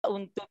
untuk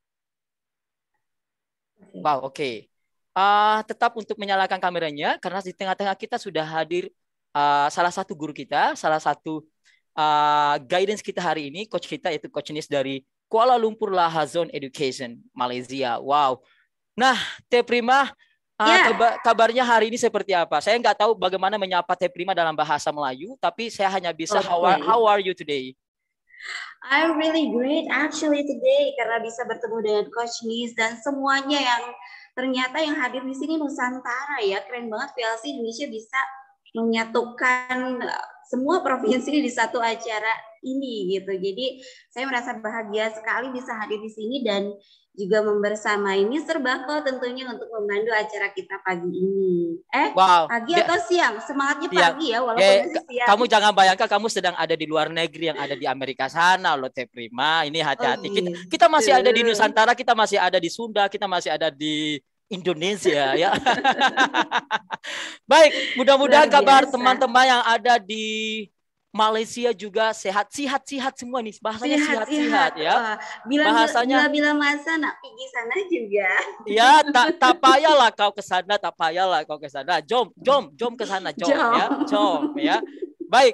wow, oke. Tetap untuk menyalakan kameranya karena di tengah-tengah kita sudah hadir salah satu guru kita, salah satu guidance kita hari ini, coach kita yaitu Coach Nis dari Kuala Lumpur Laha Zone Education, Malaysia. Wow. Nah, Teh Prima, kabarnya hari ini seperti apa? Saya nggak tahu bagaimana menyapa Teh Prima dalam bahasa Melayu, tapi saya hanya bisa how are you today? I'm really great actually today karena bisa bertemu dengan Coach Nis dan semuanya yang ternyata yang hadir di sini Nusantara ya. Keren banget VLC Indonesia bisa menyatukan semua provinsi di satu acara ini gitu. Jadi saya merasa bahagia sekali bisa hadir di sini dan juga membersamai Mr. Bako tentunya untuk memandu acara kita pagi ini. Pagi atau siang? Semangatnya pagi ya walaupun masih siang. Kamu jangan bayangkan kamu sedang ada di luar negeri yang ada di Amerika sana loh Teh Prima. Ini hati-hati. Kita masih ada di Nusantara, kita masih ada di Sunda, kita masih ada di Indonesia ya. Baik, mudah-mudahan kabar teman-teman yang ada di Malaysia juga sehat semua nih. Bahasanya sehat ya. Bahasanya bila masa nak pergi sana juga. Ya, tak payahlah kau ke sana, tak payahlah kau ke sana. Jom ke sana, jom ya. Baik.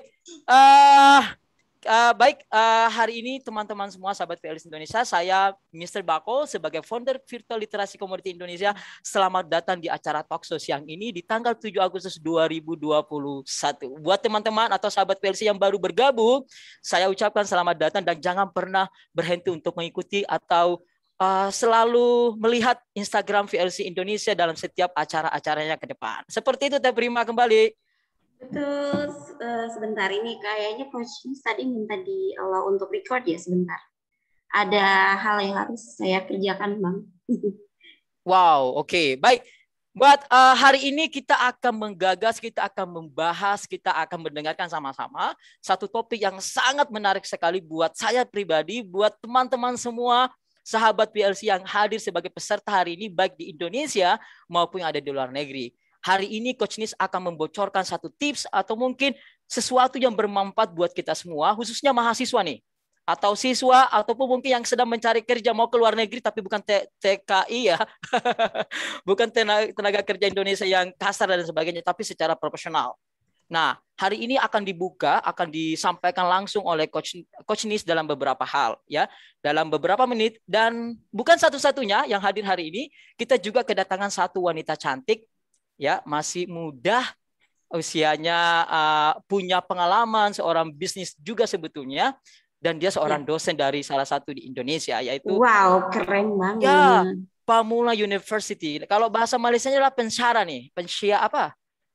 Hari ini teman-teman semua sahabat VLC Indonesia, saya Mr. Bako sebagai founder Virtual Literasi Community Indonesia. Selamat datang di acara Talkshow siang ini di tanggal 7 Agustus 2021. Buat teman-teman atau sahabat VLC yang baru bergabung, saya ucapkan selamat datang dan jangan pernah berhenti untuk mengikuti atau selalu melihat Instagram VLC Indonesia dalam setiap acara-acaranya ke depan. Seperti itu, Teh Prima kembali. Betul, sebentar ini kayaknya Coach Nis tadi minta di allow untuk record ya sebentar. Ada hal yang harus saya kerjakan, Bang. Wow, oke. Baik. Buat hari ini kita akan menggagas, kita akan membahas, kita akan mendengarkan sama-sama satu topik yang sangat menarik sekali buat saya pribadi, buat teman-teman semua, sahabat PLC yang hadir sebagai peserta hari ini baik di Indonesia maupun yang ada di luar negeri. Hari ini Coach Nis akan membocorkan satu tips atau mungkin sesuatu yang bermanfaat buat kita semua, khususnya mahasiswa nih. Atau siswa, ataupun mungkin yang sedang mencari kerja mau ke luar negeri, tapi bukan TKI ya. Bukan tenaga kerja Indonesia yang kasar dan sebagainya, tapi secara profesional. Nah, hari ini akan dibuka, akan disampaikan langsung oleh Coach Nis dalam beberapa hal. Ya, dalam beberapa menit. Dan bukan satu-satunya yang hadir hari ini, kita juga kedatangan satu wanita cantik, ya, masih muda usianya, punya pengalaman seorang bisnis juga sebetulnya, dan dia seorang dosen dari salah satu di Indonesia, yaitu keren banget ya, Pamula University. Kalau bahasa Malaysianya adalah pensyara nih, pensyara,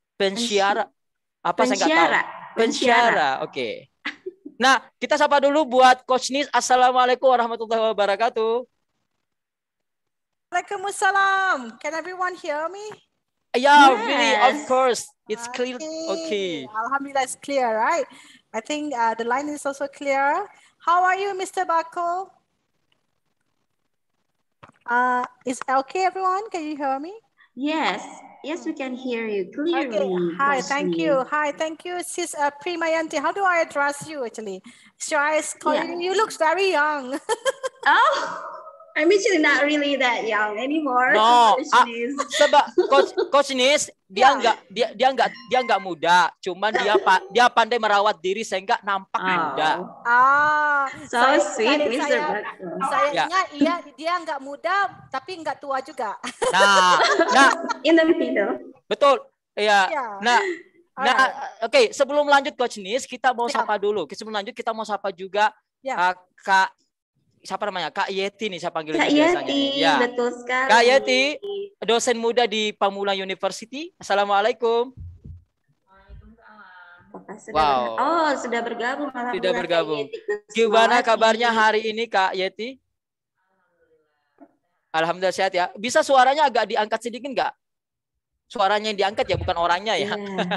saya nggak tahu. Pensyara, oke. Nah, kita sapa dulu buat Coach Nis. Assalamualaikum warahmatullahi wabarakatuh. Waalaikumsalam. Can everyone hear me? Yeah, really, of course. It's clear. Okay. Alhamdulillah, it's clear, right? I think the line is also clear. How are you, Mr. Bako? Is okay, everyone? Can you hear me? Yes, we can hear you clearly. Okay. Hi, thank you. Hi, thank you, Sis Primayanti. How do I address you, actually? Should I call you? You look very young. I'm actually not really that young anymore. No, sebab Coach Nis dia nggak muda, cuman dia pandai merawat diri sehingga nampak muda. So sweet, Mr. Bako. Saya ingat dia nggak muda tapi nggak tua juga. Nah, in the middle. Betul, ya. Nah, oke. Sebelum lanjut Coach Nis, kita mau sapa dulu. Sebelum lanjut kita mau sapa juga Kak. Siapa namanya? Kak Yeti nih saya panggil biasanya. Ya. Betul sekali. Kak Yeti, dosen muda di Pamula University. Assalamualaikum. Waalaikumsalam. Sudah bergabung. Sudah bergabung. Gimana kabarnya hari ini Kak Yeti? Alhamdulillah sehat ya. Bisa suaranya agak diangkat sedikit nggak? Suaranya yang diangkat ya, bukan orangnya ya.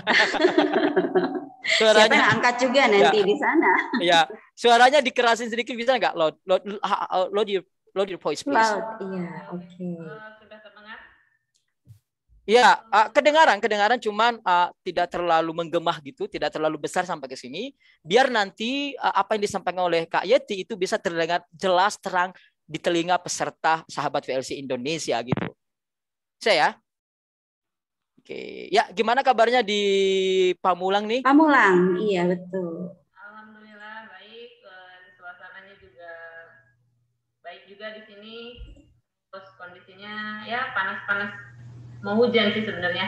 Suaranya siapa yang angkat juga nanti di sana. Ya, suaranya dikerasin sedikit bisa nggak? Load your voice, please. Iya, oke. Sudah terdengar? Ya, kedengaran cuman tidak terlalu menggema gitu, tidak terlalu besar sampai ke sini. Biar nanti apa yang disampaikan oleh Kak Yeti itu bisa terdengar jelas, terang, di telinga peserta sahabat VLC Indonesia gitu. Saya. Oke, ya gimana kabarnya di Pamulang nih? Pamulang, iya betul. Alhamdulillah baik, suasananya juga baik juga di sini. Terus kondisinya ya panas-panas, mau hujan sih sebenarnya.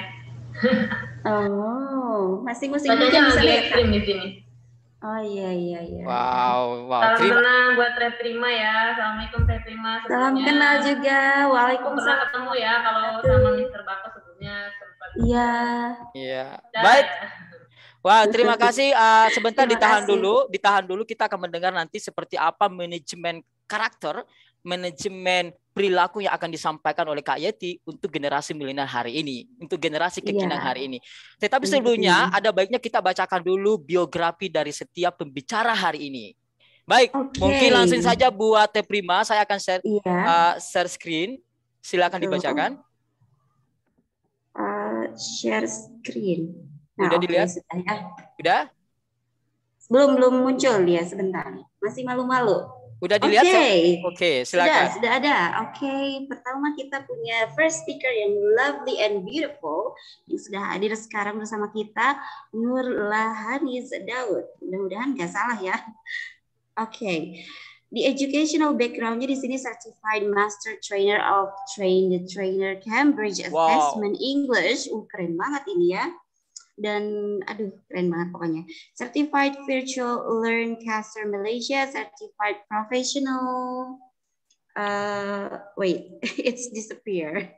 Oh, masih musim Cuacanya hujan lagi ya, ekstrim di sini. Oh iya. Wow. Salam kenal buat Reprima ya. Assalamualaikum Reprima. Salam kenal juga. Waalaikumsalam. Pernah ketemu ya kalau sama Mr. Bako sebelumnya sempat. Iya. Baik. Wah, terima kasih. Sebentar Terima ditahan kasih. dulu. Kita akan mendengar nanti seperti apa manajemen karakter, manajemen perilaku yang akan disampaikan oleh Kak Yeti untuk generasi milenial hari ini, untuk generasi kekinian hari ini. Tetapi sebelumnya ada baiknya kita bacakan dulu biografi dari setiap pembicara hari ini. Baik, mungkin langsung saja buat Prima, saya akan share screen. Silakan dibacakan. Share screen. Nah, udah dilihat? Udah? Belum muncul dia, sebentar. Masih malu-malu. Udah dilihat? Oke, silakan. Sudah ada. Oke, pertama kita punya first speaker yang lovely and beautiful yang sudah hadir sekarang bersama kita, Nur Lahaniz Daud. Mudah-mudahan nggak salah ya. Oke. The educational background-nya di sini certified master trainer of Train the Trainer Cambridge Assessment English. Keren banget ini ya. Dan keren banget pokoknya. Certified Virtual Learn Caster Malaysia, Certified Professional. Wait, it's disappear.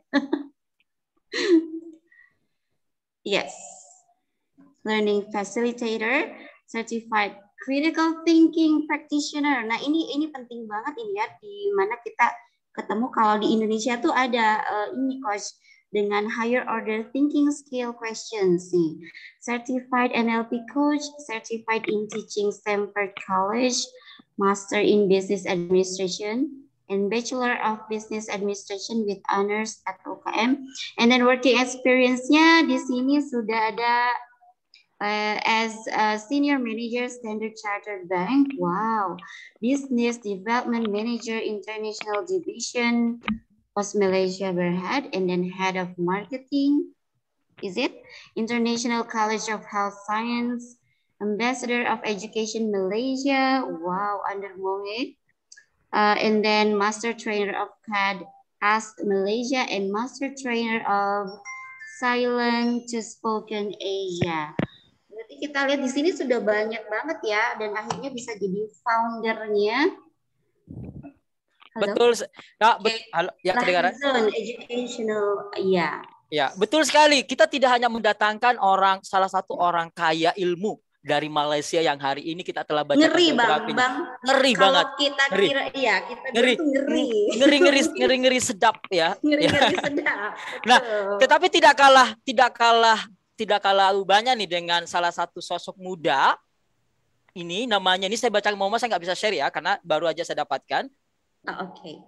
Yes. Learning Facilitator, Certified Critical Thinking Practitioner. Nah ini penting banget ini ya, di mana kita ketemu kalau di Indonesia tuh ada ini coach dengan higher order thinking skill questions nih. Certified NLP coach, certified in teaching Stanford College, master in business administration, and bachelor of business administration with honors at UKM. And then working experience-nya di sini sudah ada as a senior manager Standard Chartered Bank. Wow. Business development manager International Division Post Malaysia Berhad, and then head of marketing, is it? International College of Health Science, ambassador of education Malaysia, wow, under MOE, and then master trainer of CAD Ask Malaysia, and master trainer of Silent to Spoken Asia. Berarti kita lihat di sini sudah banyak banget ya, dan akhirnya bisa jadi foundernya. Betul. Ya, kedengaran. Educational, ya. Ya, betul sekali. Kita tidak hanya mendatangkan salah satu orang kaya ilmu dari Malaysia yang hari ini kita telah baca. Ngeri bang. Ngeri banget. Kita kira, iya, kita ngeri sedap ya. Ngeri sedap. Nah, tetapi tidak kalah ubahnya nih dengan salah satu sosok muda. Ini namanya, ini saya baca saya nggak bisa share ya karena baru aja saya dapatkan. Oke.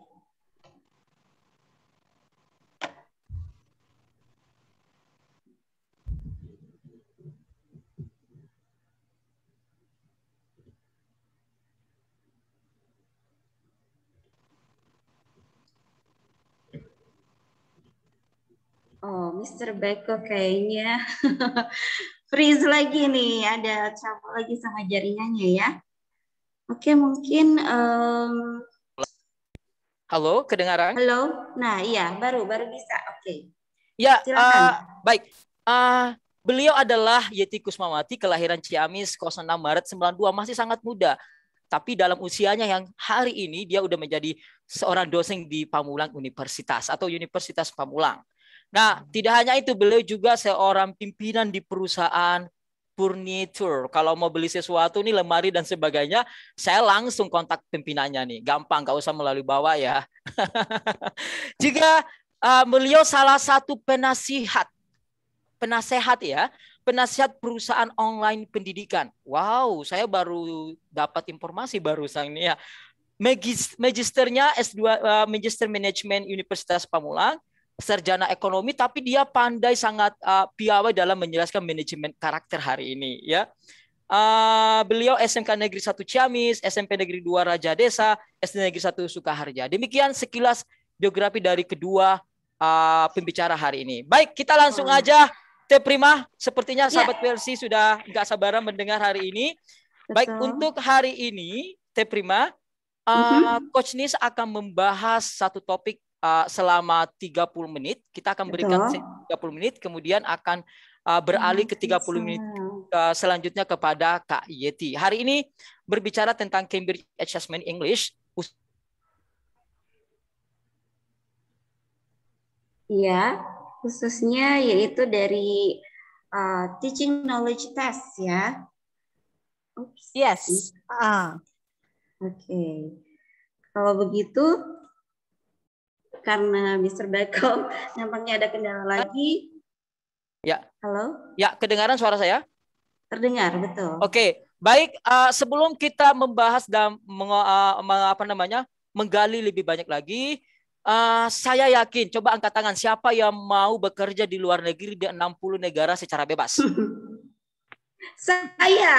Oh, Mr. Beko kayaknya freeze lagi nih, ada trouble lagi sama jaringannya ya. Oke, mungkin Halo, kedengaran? Halo. Nah, iya, baru bisa. Oke. Ya, baik. Beliau adalah Yeti Kusmawati, kelahiran Ciamis 06 Maret 92, masih sangat muda. Tapi dalam usianya yang hari ini dia udah menjadi seorang dosen di Pamulang Universitas atau Universitas Pamulang. Nah, tidak hanya itu, beliau juga seorang pimpinan di perusahaan furniture. Kalau mau beli sesuatu nih, lemari dan sebagainya, saya langsung kontak pimpinannya nih. Gampang, nggak usah melalui bawah ya. Juga beliau salah satu penasehat ya, penasehat perusahaan online pendidikan. Wow, saya baru dapat informasi barusan ini ya. Magisternya S2 Magister Management Universitas Pamulang, sarjana ekonomi, tapi dia pandai sangat piawai dalam menjelaskan manajemen karakter hari ini ya. Beliau SMK Negeri 1 Ciamis, SMP Negeri 2 Raja Desa, SD Negeri 1 Sukaharja. Demikian sekilas biografi dari kedua pembicara hari ini. Baik, kita langsung aja. Teh Prima, sepertinya sahabat PLC sudah nggak sabaran mendengar hari ini. Baik, untuk hari ini, Teh Prima, Coach Nis akan membahas satu topik selama 30 menit. Kita akan berikan 30 menit, kemudian akan beralih ke 30 menit selanjutnya kepada Kak Yeti. Hari ini berbicara tentang Cambridge Assessment English. Iya, khususnya yaitu dari teaching knowledge test ya. Oops. Yes. Oke. Kalau begitu, karena Mr. Bako nampaknya ada kendala lagi. Ya. Halo? Ya, kedengaran suara saya? Terdengar, betul. Oke, baik. Sebelum kita membahas dan menggali lebih banyak lagi, saya yakin, coba angkat tangan, siapa yang mau bekerja di luar negeri di 60 negara secara bebas? Saya.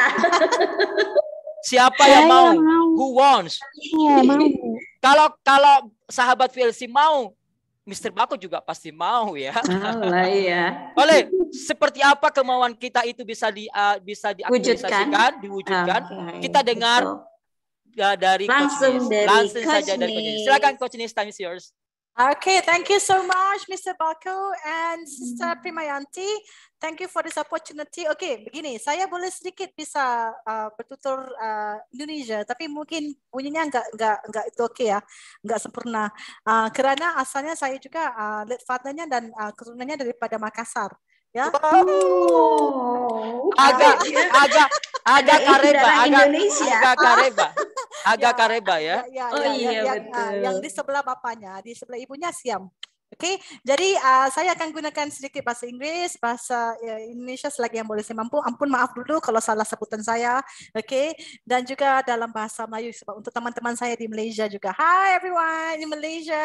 Siapa yang mau? Who wants? Iya, mau. Kalau sahabat VLC mau, Mr. Bako juga pasti mau ya. Allah ya. Oleh, seperti apa kemauan kita itu bisa diaktualisasikan, diwujudkan? Kita dengar dari langsung Coach Nis. Langsung saja dari Coach Nis. Silakan Coach Nis, time is yours. Okay, thank you so much, Mr. Bako and Sister Primayanti. Thank you for this opportunity. Okay, begini, saya boleh sedikit bisa bertutur Indonesia, tapi mungkin bunyinya enggak itu okay ya, enggak sempurna. Kerana asalnya saya juga late father-nya dan keturunannya daripada Makassar. Ya. Agak kareba ya. Yang di sebelah bapaknya, di sebelah ibunya Siam. Oke, jadi saya akan gunakan sedikit bahasa Inggris, bahasa Indonesia selagi yang boleh saya mampu. Ampun maaf dulu kalau salah sebutan saya. Oke, dan juga dalam bahasa Melayu sebab untuk teman-teman saya di Malaysia juga. Hi everyone in Malaysia.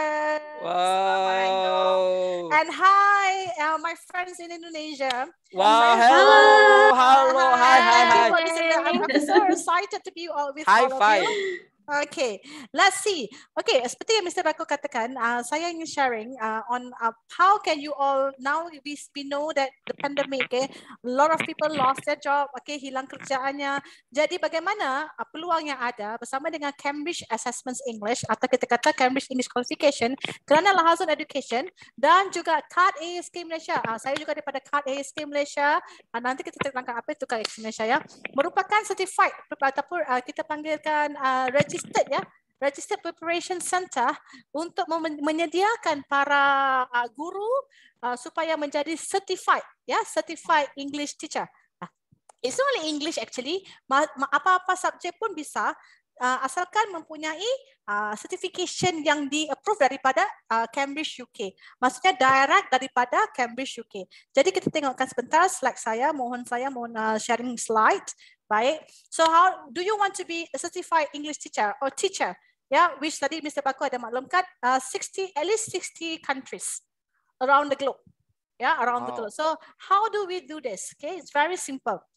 Wow. And hi my friends in Indonesia. Wow, hello. Hi. I'm so excited to be with High all five. of you. Okay, let's see. Okay, seperti yang Mr. Bako katakan, saya ingin sharing on how can you all now we know that the pandemic, a lot of people lost their job, hilang kerjaannya. Jadi bagaimana peluang yang ada bersama dengan Cambridge Assessment English atau kita kata Cambridge English Qualification kerana Lahazun Education dan juga CAD ASK Malaysia. Saya juga daripada CAD ASK Malaysia. Nanti kita terangkan apa itu CAD ASK Malaysia ya. Merupakan certified ataupun kita panggilkan Registered Preparation Center untuk menyediakan para guru supaya menjadi certified English teacher. It's not only English actually, apa-apa subjek pun bisa asalkan mempunyai certification yang di-approve daripada Cambridge UK. Maksudnya direct daripada Cambridge UK. Jadi kita tengokkan sebentar slide saya, mohon sharing slide. Baik. So how do you want to be a certified English teacher or teacher? Yeah, which tadi Mr. Bako ada maklumkan at least 60 countries around the globe. Yeah, around the globe. So how do we do this? Okay, it's very simple.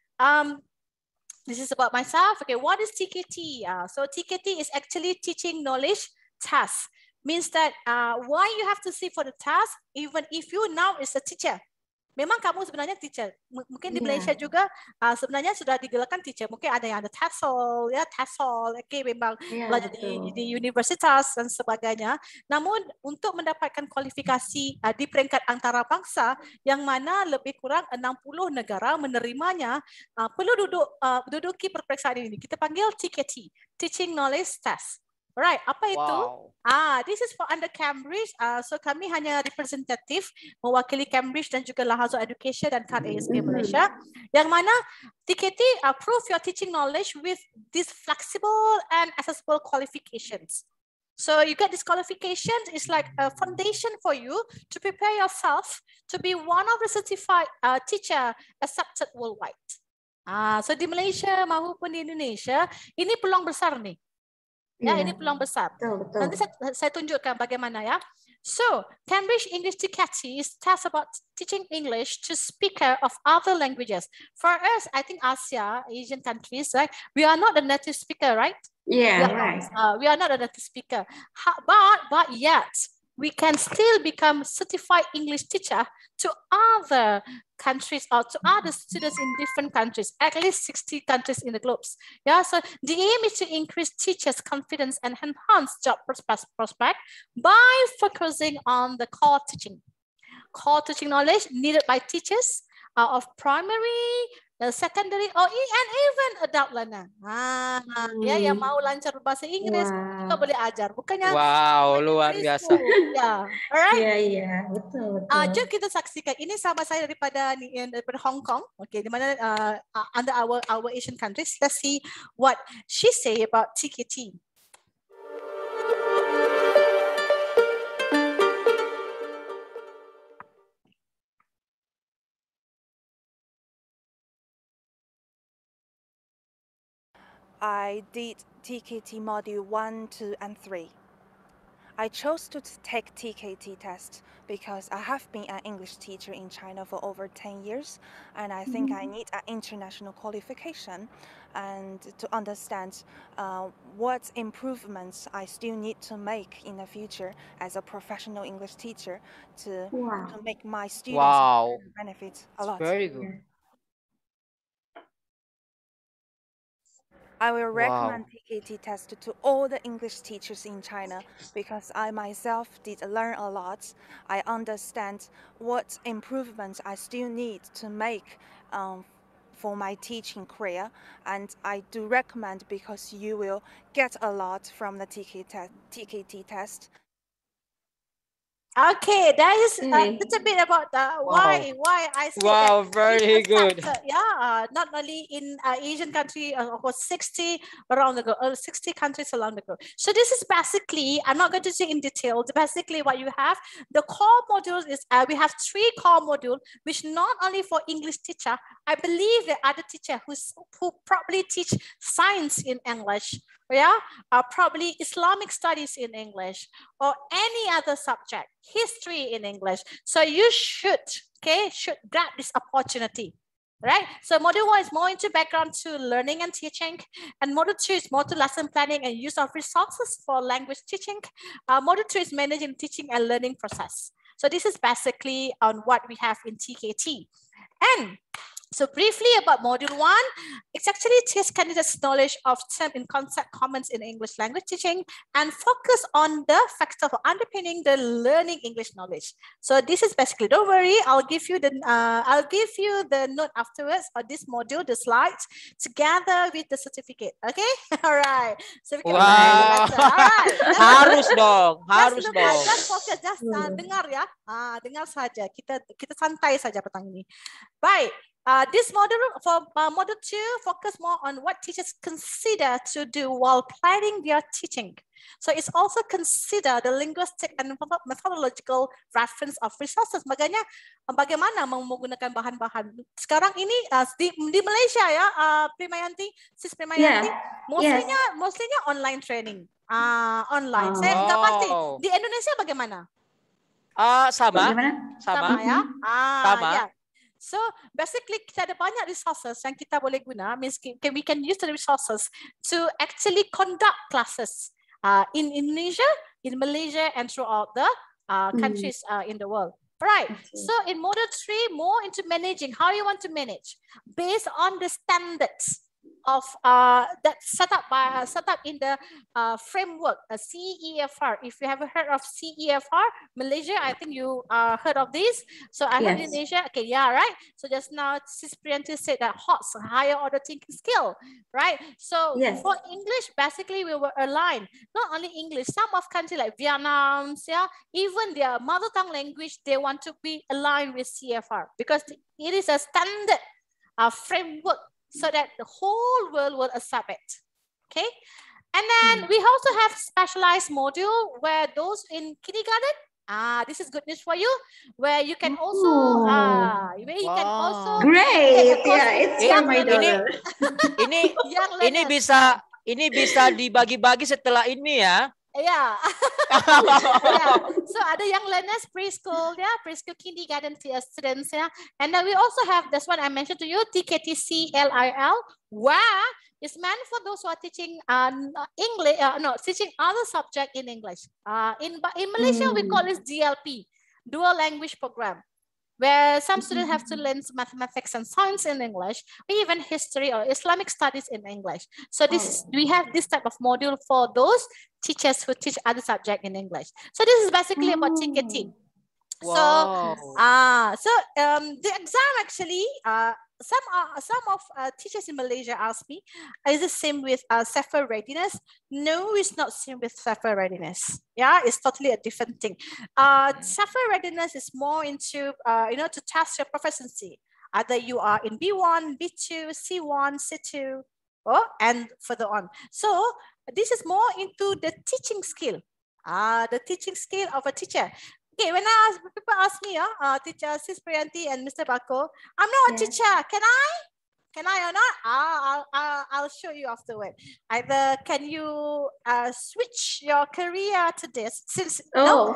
This is about myself. Okay, what is TKT? So TKT is actually teaching knowledge task. Means that why you have to see for the task even if you now is a teacher. Memang kamu sebenarnya teacher. Mungkin di Malaysia juga sebenarnya sudah digelarkan teacher. Mungkin ada yang ada TESOL, memang belajar di universitas dan sebagainya. Namun untuk mendapatkan kualifikasi di peringkat antarabangsa yang mana lebih kurang 60 negara menerimanya, perlu duduki peperiksaan ini. Kita panggil TKT, Teaching Knowledge Test. Alright, apa itu? This is for under Cambridge. So kami hanya representatif mewakili Cambridge dan juga Lahazun Education dan CAD ASK Malaysia. Yang mana TKT prove your teaching knowledge with these flexible and accessible qualifications. So you get this qualification, it's like a foundation for you to prepare yourself to be one of the certified teacher accepted worldwide. So di Malaysia maupun di Indonesia, ini peluang besar nih. Ya, ini peluang besar. Betul. Nanti saya tunjukkan bagaimana ya. So Cambridge English TCAT is test about teaching English to speaker of other languages. For us, I think Asia, Asian countries, right? We are not a native speaker, right? Yeah, right. We are not a native speaker, but yet we can still become certified English teacher to other countries or to other students in different countries, at least 60 countries in the globe. Yeah, so the aim is to increase teachers' confidence and enhance job prospect by focusing on the core teaching knowledge needed by teachers of primary, secondary, and even adult learner. Ya, yang mau lancar bahasa Inggris juga boleh ajar. Bukannya wow, luar biasa. Ya, alright. Iya, betul. Jom kita saksikan. Ini sahabat saya daripada Hong Kong. Okay, di mana under our Asian countries. Let's see what she say about TKT. I did TKT Module 1, 2, and 3. I chose to take TKT test because I have been an English teacher in China for over 10 years, and I think I need an international qualification and to understand what improvements I still need to make in the future as a professional English teacher to make my students benefit a lot. Very good. I will recommend TKT test to all the English teachers in China because I myself did learn a lot. I understand what improvements I still need to make for my teaching career, and I do recommend because you will get a lot from the TKT test. Okay, that is a little bit about why I said very good. Not only in Asian country, was 60 around the globe, 60 countries around the globe. So this is basically, I'm not going to say in detail, basically what you have. The core modules is, we have 3 core modules, which not only for English teacher, I believe the other teacher who probably teach science in English, probably Islamic studies in English, or any other subject, history in English. So you should grab this opportunity, right? So module 1 is more into background to learning and teaching, and module 2 is more to lesson planning and use of resources for language teaching. Module 3 is managing teaching and learning process. So this is basically on what we have in TKT. And so briefly about module 1, it's actually tests candidates' knowledge of term and concept comments in English language teaching and focus on the factor for underpinning the learning English knowledge. So this is basically, don't worry, I'll give you the note afterwards for this module, the slides, together with the certificate. Okay, all right. So we can harus dong. Just focus, just dengar ya, dengar saja. Kita santai saja petang ini. Baik. This module for module 2 focus more on what teachers consider to do while planning their teaching. So it's also consider the linguistic and methodological reference of resources. Makanya bagaimana menggunakan bahan-bahan. Sekarang ini di Malaysia ya, Sis Primayanti, mostlynya online training. Online. Saya nggak pasti. Di Indonesia bagaimana? Sama ya. Sama. Ya. So basically kita ada banyak resources yang kita boleh guna. Means we can use the resources to actually conduct classes in Indonesia, in Malaysia, and throughout the countries in the world. Right. So in module 3, more into managing, how you want to manage based on the standards of that set up in the framework, CEFR. If you haven't heard of CEFR, Malaysia, I think you heard of this. So I heard in Asia, okay, yeah, right. So just now, Sis Priyanti said that HOTS, higher order thinking skill, right? So for English, basically we were aligned. Not only English, some of countries like Vietnam, even their mother tongue language, they want to be aligned with CEFR because it is a standard framework, so that the whole world will accept it, okay? And then we also have specialized module where those in kindergarten, this is good news for you, where you can also, great, it's for my daughter. Ini bisa dibagi-bagi setelah ini ya. Yeah. Yeah. So ada young learners, preschool, yeah, preschool kindergarten students, yeah. And then we also have this one I mentioned to you, TKTCLIL, where it's meant for those who are teaching English, teaching other subject in English. In Malaysia, we call it DLP, Dual Language Program, where some students have to learn mathematics and science in English, or even history or Islamic studies in English. So we have this type of module for those teachers who teach other subject in English. So this is basically about ticketing. Wow. So the exam actually, some of teachers in Malaysia ask me, is it same with CEFA readiness? No, it's not same with CEFA readiness. Yeah, it's totally a different thing. CEFA readiness is more into, to test your proficiency. Either you are in B1, B2, C1, C2, and further on. So this is more into the teaching skill. The teaching skill of a teacher. Okay, when people ask me, teacher Sis Priyanti and Mr. Bako, I'm not a teacher. Can I or not? I'll show you afterward. Either can you switch your career to this? Since no.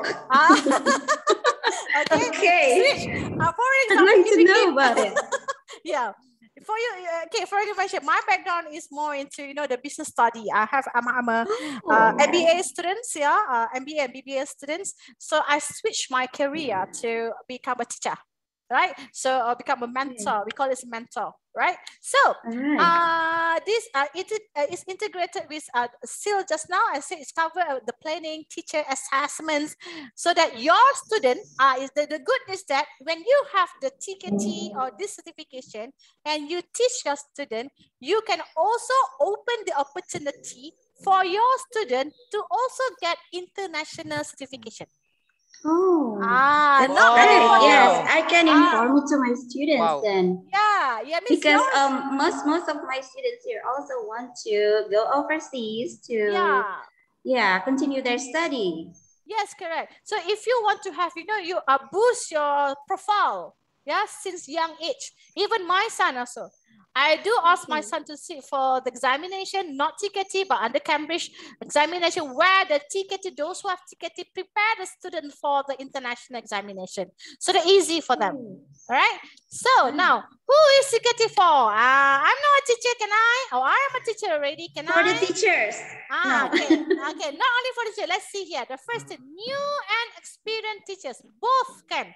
Okay. Switch. For example, I'd like to know about it. Yeah. For you, okay. For information, my background is more into the business study. I'm a MBA students, MBA and BBA students. So I switched my career to become a teacher, right? So I'll become a mentor. We call it mentor, right? So this is integrated with SEAL just now. I say it's cover the planning, teacher assessments, so that your student is the good is that when you have the TKT or this certification and you teach your student, you can also open the opportunity for your student to also get international certification. That's not right. only for Yes, you. I can inform it to my students then. Yeah, because most of my students here also want to go overseas to continue their study. Yes, correct. So if you want to have, you boost your profile, since young age. Even my son also. I do ask my son to sit for the examination, not TKT, but under Cambridge examination, where the TKT, those who have TKT, prepare the student for the international examination. So they're easy for them. All right. So now, who is TKT for? I'm not a teacher, can I? Oh, I am a teacher already, can for I? For the teachers. No. Okay. Not only for the teachers. Let's see here. The first, new and experienced teachers, both can.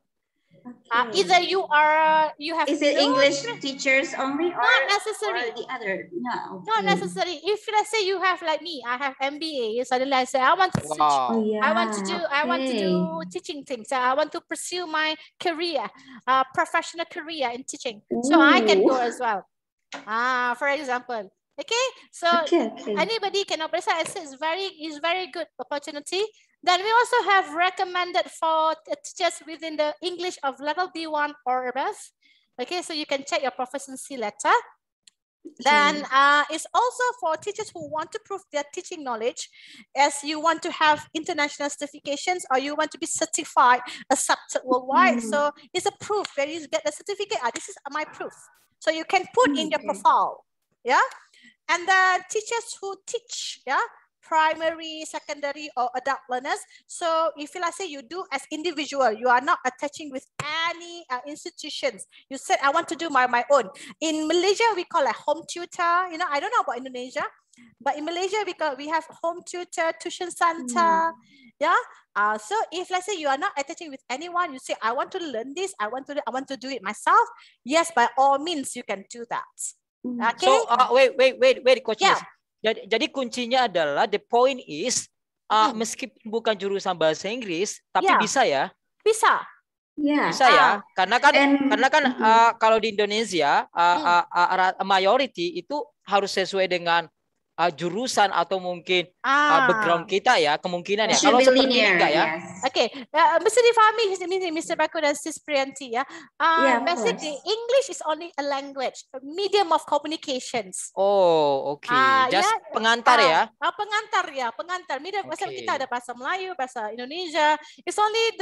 Either you have. Is it English teachers only, or not necessary? Or the other, no. Not necessary. If let's say you have like me, I have MBA. Suddenly I say I want to switch. I want to do teaching things. I want to pursue my career, professional career in teaching. So I can go as well. For example. Okay. So anybody can apply. So it's very good opportunity. Then we also have recommended for teachers within the English of level B1 or above. Okay, so you can check your proficiency letter. Then it's also for teachers who want to prove their teaching knowledge, as you want to have international certifications or you want to be certified, accepted worldwide. So it's a proof where you get the certificate. This is my proof. So you can put in your profile. Yeah. And the teachers who teach, primary, secondary, or adult learners. So if let's say you do as individual, you are not attaching with any institutions. You said, I want to do my own. In Malaysia, we call it home tutor. I don't know about Indonesia, but in Malaysia, we have home tutor, tuition center. So if let's say you are not attaching with anyone, you say, I want to learn this, I want to do it myself. Yes, by all means, you can do that. Okay. So wait, Coach. Yeah. Jadi kuncinya adalah the point is meskipun bukan jurusan bahasa Inggris tapi bisa ya? Bisa. Bisa ya? Karena kan kalau di Indonesia majority itu harus sesuai dengan jurusan atau mungkin background kita ya, kemungkinan ya. Kalau seperti ini enggak ya? Oke, mesti difahami Mr. Bako dan Sis Priyanti ya. Basically English is only a language, a medium of communications. Oh, oke. Just pengantar ya. Pengantar. Medium bahasa kita ada bahasa Melayu, bahasa Indonesia. It's only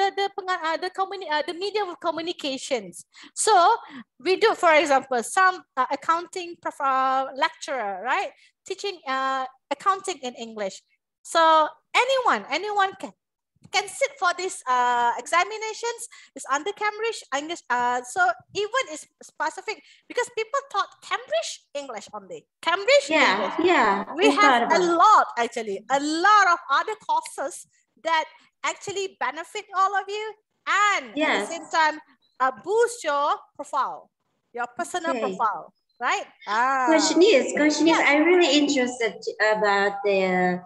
the medium of communications. So we do, for example, some accounting lecturer, right? Teaching accounting in English. So anyone can sit for these examinations. It's under Cambridge English. So even it's specific because people taught Cambridge English only. Cambridge English. We have a lot actually, a lot of other courses that actually benefit all of you and at the same time boost your profile, your personal profile, right? Question is, I'm really interested about the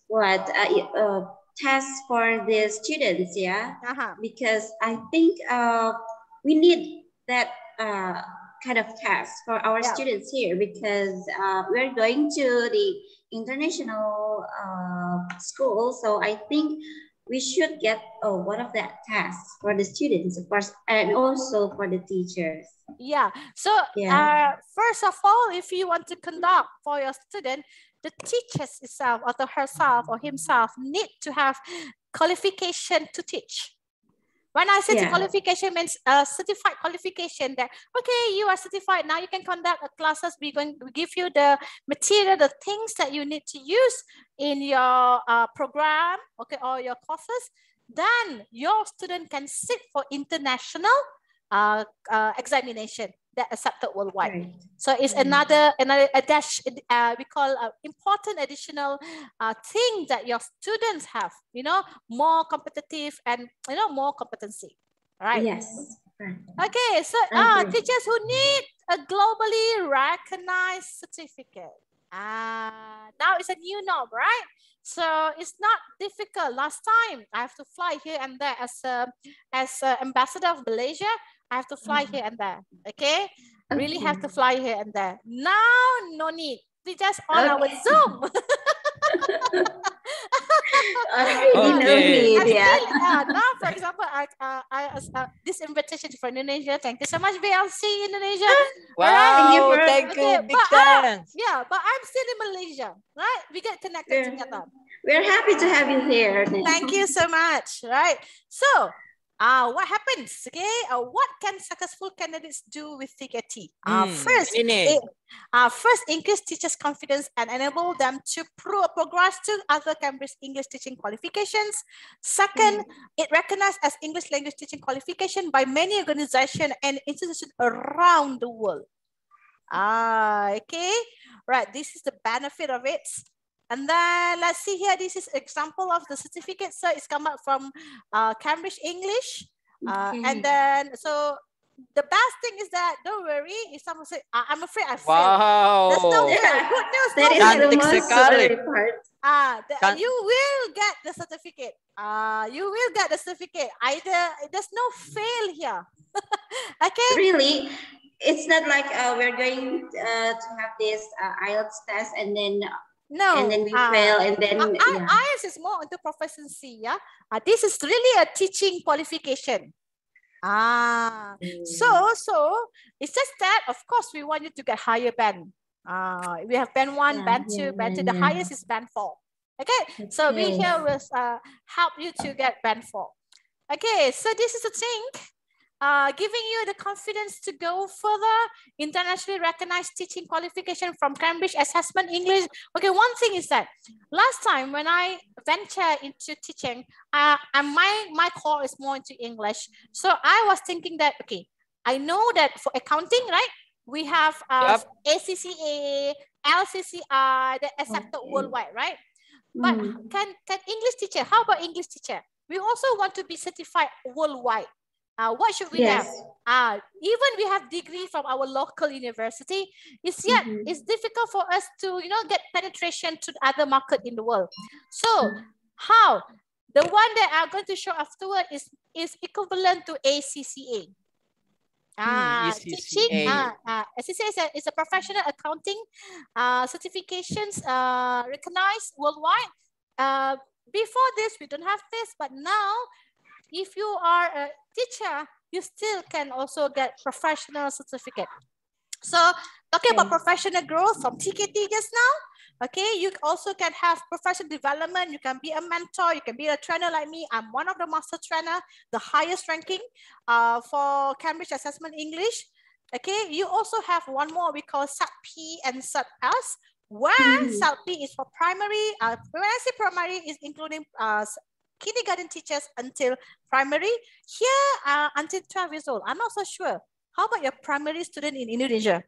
tests for the students, because I think we need that kind of test for our students here, because we're going to the international school, so I think we should get one of that tests for the students, of course, and also for the teachers. So first of all, if you want to conduct for your student, the teachers itself or herself or himself need to have qualification to teach. When I say qualification means certified qualification that, okay, you are certified, now you can conduct classes, we give you the material, the things that you need to use in your program, okay, or your courses, then your student can sit for international examination that accepted worldwide. So it's another we call important additional thing that your students have, more competitive and more competency. All right. Yes. Okay. So teachers who need a globally recognized certificate. Now it's a new norm, right? So it's not difficult. Last time I have to fly here and there as ambassador of Malaysia. I have to fly here and there, okay? Really have to fly here and there. Now, no need. We just on our Zoom. Now, for example, this invitation for Indonesia. Thank you so much, BLC Indonesia. Wow, thank you, big thanks. But I'm still in Malaysia, right? We get connected together. We're happy to have you here. Thank you so much, right? So, what happens? Okay, what can successful candidates do with TKT? First, increase teachers' confidence and enable them to progress to other Cambridge English teaching qualifications. Second, it recognized as English language teaching qualification by many organizations and institutions around the world. Okay, right. This is the benefit of it. And then let's see here, this is example of the certificate. So it's come up from Cambridge English. And then, so the best thing is that, don't worry, if someone says, I'm afraid I failed. Wow. There's no good news. That is the most part. You will get the certificate. You will get the certificate. There's no fail here. Okay? Really? It's not like we're going to have this IELTS test and then and then we fail, and then IELTS is more into proficiency. This is really a teaching qualification. So it's just that, of course, we want you to get higher band. We have band 1, band 2, band 2. The highest is band 4. Okay, so we here will help you to get band 4. Okay, so this is the thing. Giving you the confidence to go further, internationally recognized teaching qualification from Cambridge Assessment English. Okay, one thing is that last time when I venture into teaching, and my core is more into English. So I was thinking that, okay, I know that for accounting, right? We have ACCA, LCCR, that accepted worldwide, right? But can English teacher, how about English teacher? We also want to be certified worldwide. What should we have? Even we have degree from our local university, it's difficult for us to get penetration to other market in the world. So how? The one that I'm going to show afterward is equivalent to ACCA. Teaching. ACCA is a professional accounting certifications recognized worldwide. Before this, we don't have this, but now, if you are a teacher, you still can also get professional certificate. So talking about professional growth from TKT just now, okay, you also can have professional development. You can be a mentor, you can be a trainer like me. I'm one of the master trainer, the highest ranking for Cambridge Assessment English. Okay, you also have one more we call SAT P and SAT S. Where SALP is for primary, when I say primary is including kindergarten teachers until primary. Here, until 12 years old. I'm not so sure. How about your primary student in Indonesia?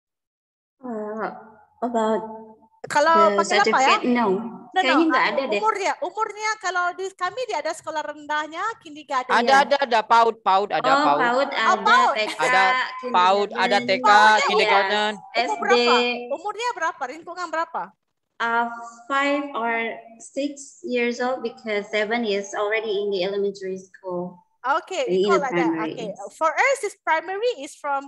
About Kalau the panggil apa ya? certificate, no. Kayaknya nggak ada deh. Umurnya kalau di kami dia ada sekolah rendahnya, kindergarten. Ada PAUD ada PAUD. PAUD ada, TK, ada PAUD, ada TK, kindergarten. SD. Umurnya berapa? Lingkungan berapa? 5 or 6 years old because 7 is already in the elementary school. Okay, we call like that. Okay, for us, this primary is from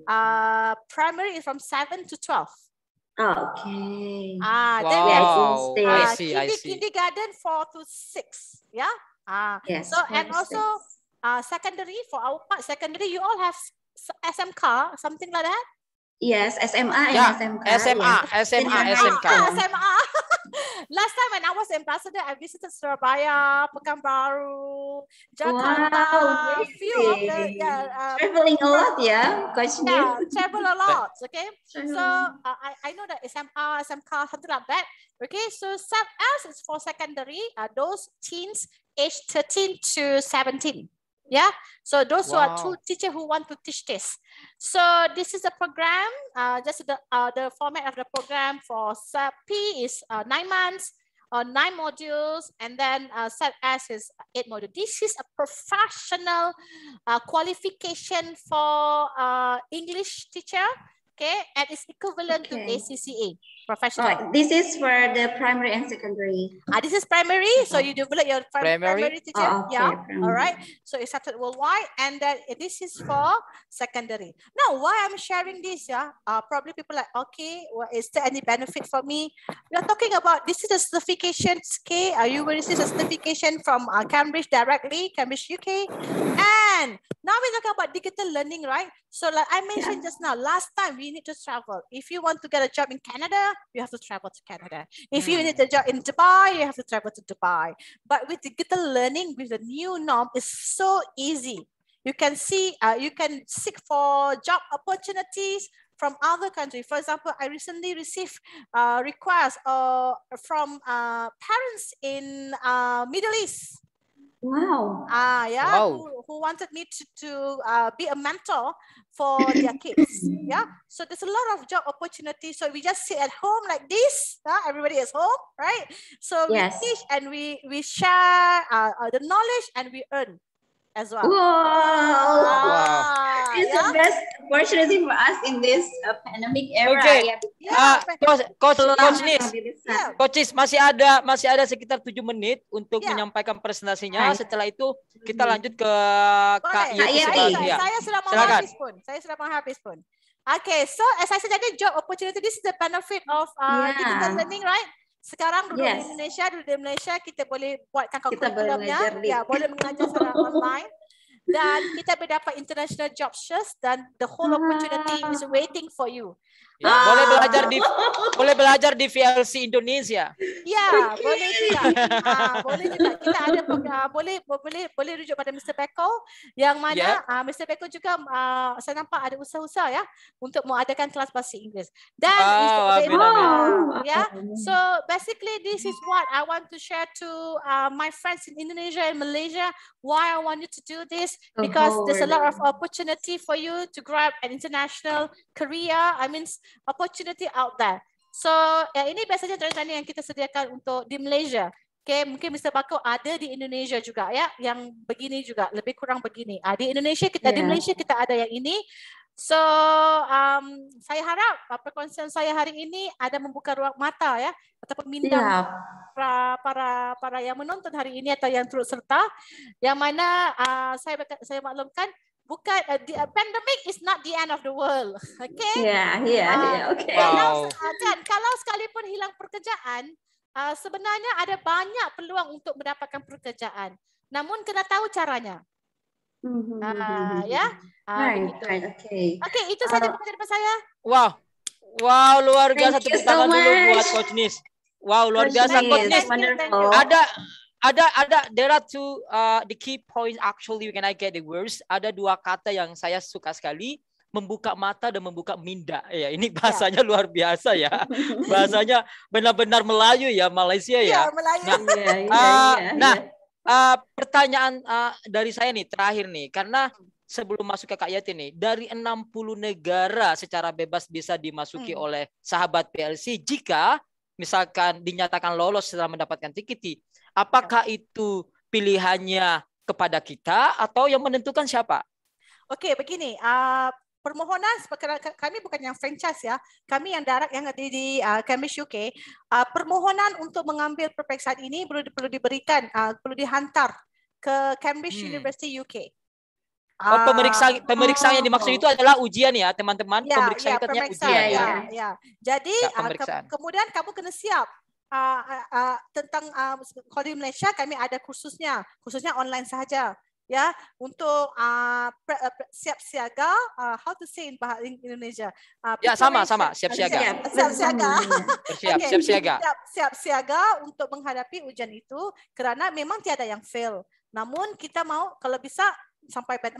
7 to 12. Okay. Then we I see. Kindergarten 4 to 6. Yeah. Yes. So and also secondary, for our part, secondary, you all have SMK, something like that. Yes, SMA Yeah, and SMK. SMA. Last time when I was ambassador, I visited Surabaya, Pekanbaru, Jakarta. Few of the traveling a lot, yeah, Coach Nis. Yeah, travel a lot. Okay, so I know that SMA, SMK, something like that. Okay, so SAP-S is for secondary. Those teens aged 13 to 17. Yeah, so those who are two teachers who want to teach this. So this is a program. Just the format of the program for SAP P is 9 months, 9 modules, and then SAP S is 8 modules. This is a professional qualification for English teacher. Okay, and it's equivalent to ACCA. Professional. This is for the primary and secondary. This is primary, so you develop your primary teacher. Primary. All right. So it's started worldwide, and then this is for secondary. Now, why I'm sharing this? Probably people like, okay, well, is there any benefit for me? We are talking about this is a certification. Okay, you will receive a certification from Cambridge directly, Cambridge UK, and now we're talking about digital learning, right? So, like I mentioned just now, last time we need to travel. If you want to get a job in Canada, you have to travel to Canada. If you need a job in Dubai, you have to travel to Dubai. But with digital learning, with the new norm, it's so easy. You can see, you can seek for job opportunities from other countries. For example, I recently received requests from parents in Middle East. Wow. Who wanted me to be a mentor for their kids. Yeah. So there's a lot of job opportunities. So we just sit at home like this. Everybody is home, right? So we teach and we share the knowledge and we earn as well. It's the best opportunity for us in this pandemic era. Okay. Coach Nis, masih ada sekitar 7 menit untuk menyampaikan presentasinya. Setelah itu kita lanjut ke KII. Saya sudah mau habis pun. Okay, so as I said, job opportunity, this is the benefit of digital learning, right? Sekarang dulu di Malaysia kita boleh buatkan kurikulumnya, boleh mengajar secara online, dan kita berdapat international job shares dan the whole opportunity is waiting for you. Boleh belajar di VLC Indonesia. Ya, boleh juga. Boleh juga. Kita ada boleh rujuk pada Mr. Beko yang mana Mr. Beko juga saya nampak ada usaha-usaha ya untuk mengadakan kelas bahasa Inggeris. Dan so basically this is what I want to share to my friends in Indonesia and Malaysia, why I want you to do this, because there's a lot of opportunity for you to grab an international career. I mean opportunity out there. So ini biasanya training yang kita sediakan untuk di Malaysia. Okay, mungkin Mr. Bako ada di Indonesia juga ya, yang begini juga, lebih kurang begini. Di Indonesia kita di Malaysia kita ada yang ini. So saya harap perkongsian saya hari ini ada membuka ruang mata ya, ataupun minda para yang menonton hari ini atau yang turut serta, yang mana saya maklumkan bukan pandemic is not the end of the world. Okay? Okay. Kalau sekalipun hilang pekerjaan, sebenarnya ada banyak peluang untuk mendapatkan pekerjaan. Namun kena tahu caranya. Okay, itu saja penjelasan saya. Wow, luar biasa, tepuk tangan dulu buat Coach Nis. Wow, luar biasa Coach Nis. There are two the key points actually when I get the words. Ada 2 kata yang saya suka sekali, membuka mata dan membuka minda. Ya, ini bahasanya luar biasa ya. Bahasanya benar-benar Melayu ya, Malaysia ya. Melayu. Nah, pertanyaan dari saya nih terakhir nih, karena sebelum masuk ke Kak Yati nih, dari 60 negara secara bebas bisa dimasuki oleh sahabat PLC jika misalkan dinyatakan lolos setelah mendapatkan TKT. Apakah itu pilihannya kepada kita atau yang menentukan siapa? Oke, begini. Permohonan kami bukan yang franchise ya, kami yang direct yang di Cambridge UK. Permohonan untuk mengambil peperiksaan ini perlu diberikan, perlu dihantar ke Cambridge University UK. Pemeriksaan yang dimaksud itu adalah ujian ya, teman-teman. Pemeriksaan itu artinya ujian ya. Jadi kemudian kamu kena siap tentang kalau di Malaysia kami ada khususnya online saja. Ya, untuk siap siaga, how to say in bahasa Indonesia? Ya, sama siap siaga. Siap siaga untuk menghadapi ujian itu, karena memang tiada yang fail. Namun kita mau kalau bisa sampai band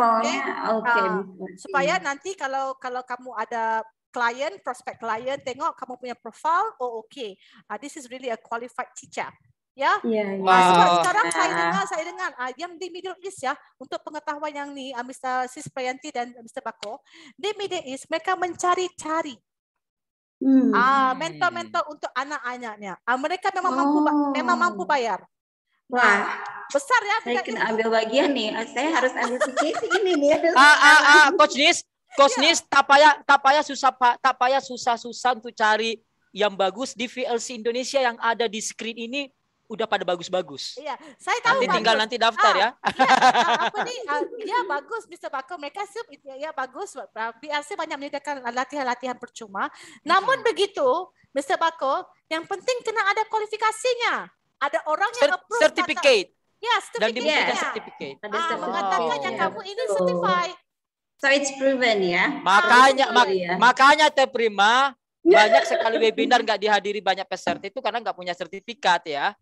4, supaya nanti kalau kamu ada prospek klien, tengok kamu punya profile, this is really a qualified teacher. Ya, sekarang saya dengar yang di Middle East ya, untuk pengetahuan yang ni Mr. Sis Prayanti dan Mr. Bako, di Middle East mereka mencari-cari mentor-mentor untuk anak-anaknya. Mereka memang mampu bayar. Wah, besar ya. Saya kena ambil bagian nih. Saya harus ambil TKT ini nih. Coach Nis, tak payah susah-susah untuk cari yang bagus di VLC Indonesia yang ada di screen ini. Udah pada bagus-bagus. Iya, saya tahu. Nanti daftar ya. Iya, bagus Mr. Bako. Mereka ya bagus. BRC banyak menyediakan latihan-latihan percuma. Namun begitu, Mr. Bako, yang penting kena ada kualifikasinya. Ada orang yang approve. Certificate. Ya, dan diberikan sertifikat. Mengatakan yang kamu ini certified. So it's proven ya. Makanya terima banyak sekali webinar nggak dihadiri banyak peserta itu karena nggak punya sertifikat ya.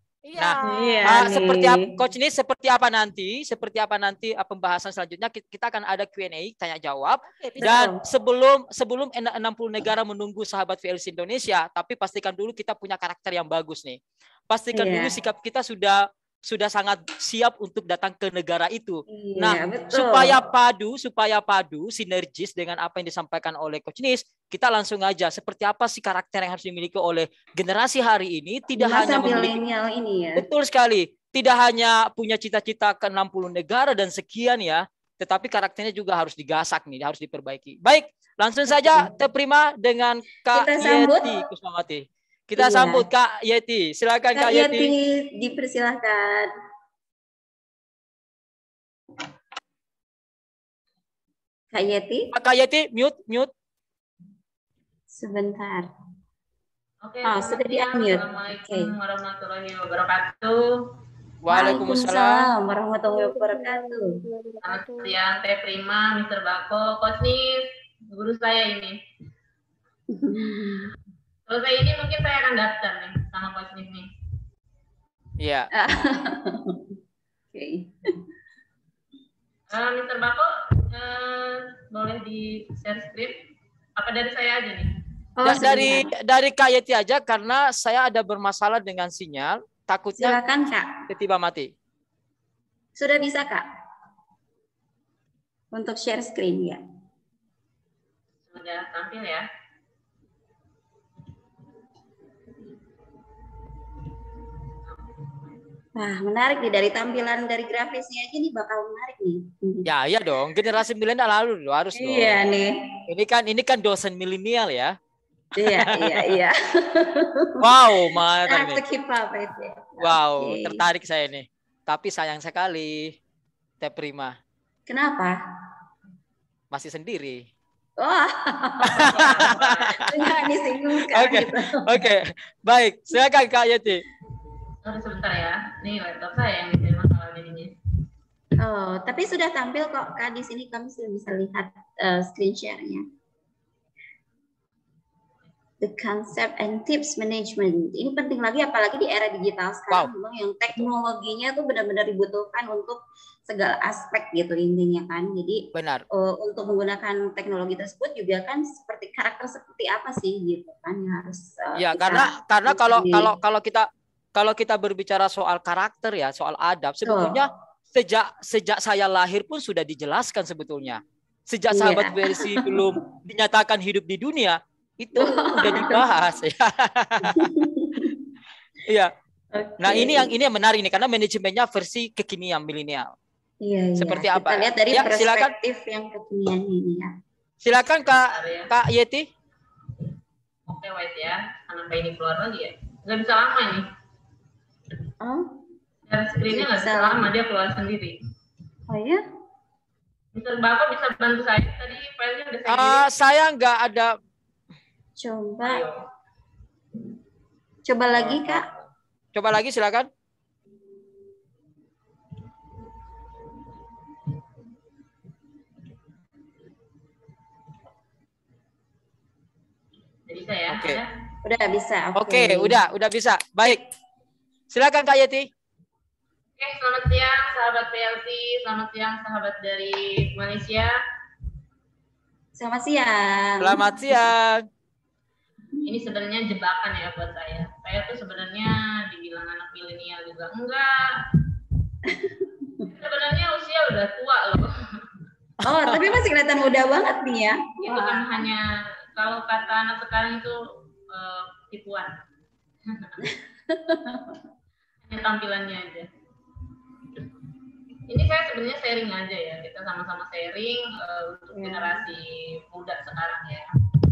Seperti apa nanti pembahasan selanjutnya kita akan ada Q&A tanya jawab dan sebelum 60 negara menunggu sahabat VLC Indonesia, tapi pastikan dulu kita punya karakter yang bagus nih. Pastikan dulu sikap kita sudah sangat siap untuk datang ke negara itu. Betul. supaya padu sinergis dengan apa yang disampaikan oleh Coach Nis, kita langsung aja seperti apa sih karakter yang harus dimiliki oleh generasi hari ini, tidak hanya milenial ini ya. Betul sekali. Tidak hanya punya cita-cita ke 60 negara dan sekian ya, tetapi karakternya juga harus digasak nih, harus diperbaiki. Baik, langsung saja terima dengan Kak Yeti Kusmawati. Kita sambut Kak Yeti. Silakan Kak Yeti. Dipersilahkan. Kak Yeti. Kak Yeti, mute. Sebentar. Oke, sudah di-unmute. Assalamualaikum warahmatullahi wabarakatuh. Waalaikumsalam warahmatullahi wabarakatuh. Selamat siang, Teh Prima, Mr. Bako, Coach Nis, guru saya ini. Selesai ini mungkin saya akan daftar nih sama Coach Nis nih. Iya. Oke. Mr. Bako, boleh di-share screen? Apa dari saya aja nih? Dari Kak Yeti aja karena saya ada bermasalah dengan sinyal, takutnya silakan Kak. Tiba-tiba mati. Sudah bisa Kak? Untuk share screen ya. Sudah tampil ya. Wah, menarik nih dari tampilan dari grafisnya aja nih bakal menarik nih. Ya, iya dong. Generasi milenial harus dong. Iya nih. Ini kan dosen milenial ya. Iya. Wow, mantap nih. Keep up itu. Wow, tertarik saya nih. Tapi sayang sekali, Teh Prima. Kenapa? Masih sendiri. Wah. Jangan disinggung sekarang. Oke. Baik, silakan Kak Yeti. Sebentar ya. Nih laptop saya yang bikin masalah jadinya. Oh, tapi sudah tampil kok Kak di sini, kami sudah bisa lihat screen share-nya. the concept and tips management. Ini penting lagi apalagi di era digital sekarang, yang teknologinya tuh benar-benar dibutuhkan untuk segala aspek gitu intinya kan. Jadi benar. Untuk menggunakan teknologi tersebut juga kan seperti karakter seperti apa sih gitu kan yang harus ya karena kalau kita berbicara soal karakter ya, soal adab sebetulnya sejak saya lahir pun sudah dijelaskan sebetulnya. Sejak sahabat versi belum dinyatakan hidup di dunia itu udah dibahas ya. Iya. Nah, ini yang menarik nih karena manajemennya versi kekinian milenial. Iya, seperti kita apa? Lihat dari ya, perspektif yang kekinian ini ya. Silakan Kak Yeti. Oke, wait ya. Kenapa ini keluar lagi ya? Nggak bisa lama ini. Dari screen-nya nggak bisa lama, dia keluar sendiri. Oh ya? Mr. Bapak bisa bantu saya? Tadi filenya udah saya saya nggak ada. Coba lagi, Kak. Coba lagi, silakan. Bisa ya? Oke. Udah bisa. Oke, udah bisa. Baik. Silakan Kak Yeti. Oke, selamat siang sahabat PLC, selamat siang sahabat dari Malaysia. Selamat siang. Selamat siang. Ini sebenarnya jebakan ya buat saya. Saya tuh sebenarnya dibilang anak milenial juga enggak. Sebenarnya usia udah tua loh. Oh, tapi masih kelihatan muda banget nih ya. Itu kan hanya kalau kata anak sekarang itu tipuan. Hanya tampilannya aja. Ini saya sebenarnya sharing aja ya. Kita sama-sama sharing untuk generasi muda sekarang ya.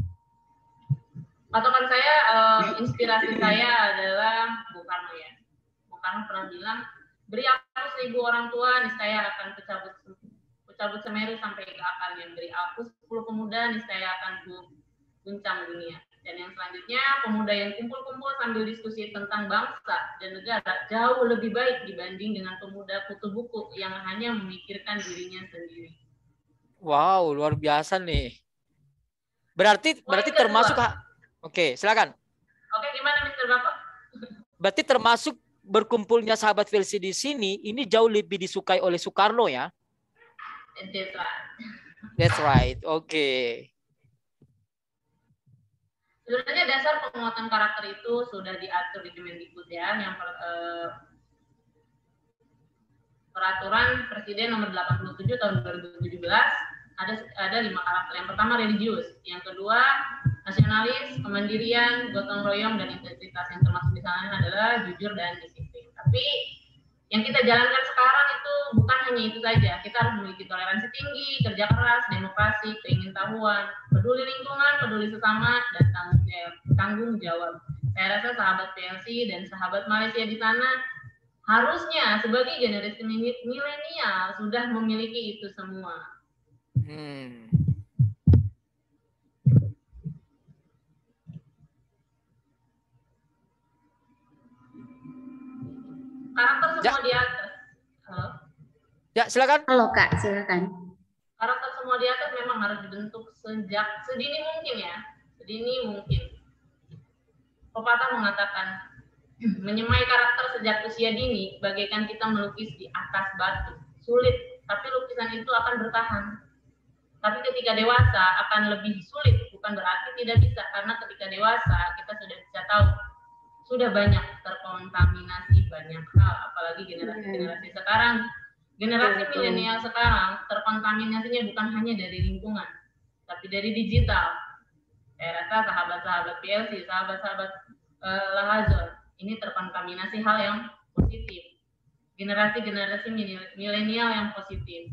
Patokan saya, inspirasi saya adalah Bung Karno ya. Bung Karno pernah bilang, beri aku 1000 orang tua, niscaya akan pecabut Semeru sampai ke akarnya. Beri aku 10 pemuda, niscaya akan guncang dunia. Dan yang selanjutnya, pemuda yang kumpul-kumpul sambil diskusi tentang bangsa dan negara jauh lebih baik dibanding dengan pemuda kutu buku yang hanya memikirkan dirinya sendiri. Wow, luar biasa nih. Berarti termasuk. Oke, silakan. Oke, gimana Mr. Bapak? Berarti termasuk berkumpulnya sahabat versi di sini, ini jauh lebih disukai oleh Soekarno ya? That's right. That's right, oke. Sebenarnya dasar penguatan karakter itu sudah diatur di Kemendikbud ya, yang peraturan Presiden nomor 87 tahun 2017 ada 5 karakter. Yang pertama religius, yang kedua nasionalis, kemandirian, gotong royong, dan integritas. Yang termasuk di sana adalah jujur dan disiplin. Tapi yang kita jalankan sekarang itu bukan hanya itu saja. Kita harus memiliki toleransi tinggi, kerja keras, demokrasi, keingintahuan, peduli lingkungan, peduli sesama, dan tanggung jawab. Saya rasa sahabat PLC dan sahabat Malaysia di sana harusnya sebagai generasi milenial sudah memiliki itu semua. Karakter semua di atas. Halo? Ya, silakan. Halo Kak, silakan. Karakter semua di atas memang harus dibentuk sejak sedini mungkin ya. Sedini mungkin. Pepatah mengatakan, menyemai karakter sejak usia dini bagaikan kita melukis di atas batu. Sulit, tapi lukisan itu akan bertahan. Tapi ketika dewasa akan lebih sulit, bukan berarti tidak bisa, karena ketika dewasa kita sudah bisa tahu, sudah banyak terkontaminasi banyak hal, apalagi generasi sekarang, generasi milenial sekarang terkontaminasinya bukan hanya dari lingkungan, tapi dari digital. Saya rasa sahabat-sahabat PLC, sahabat-sahabat Lahazor, ini terkontaminasi hal yang positif, generasi milenial yang positif.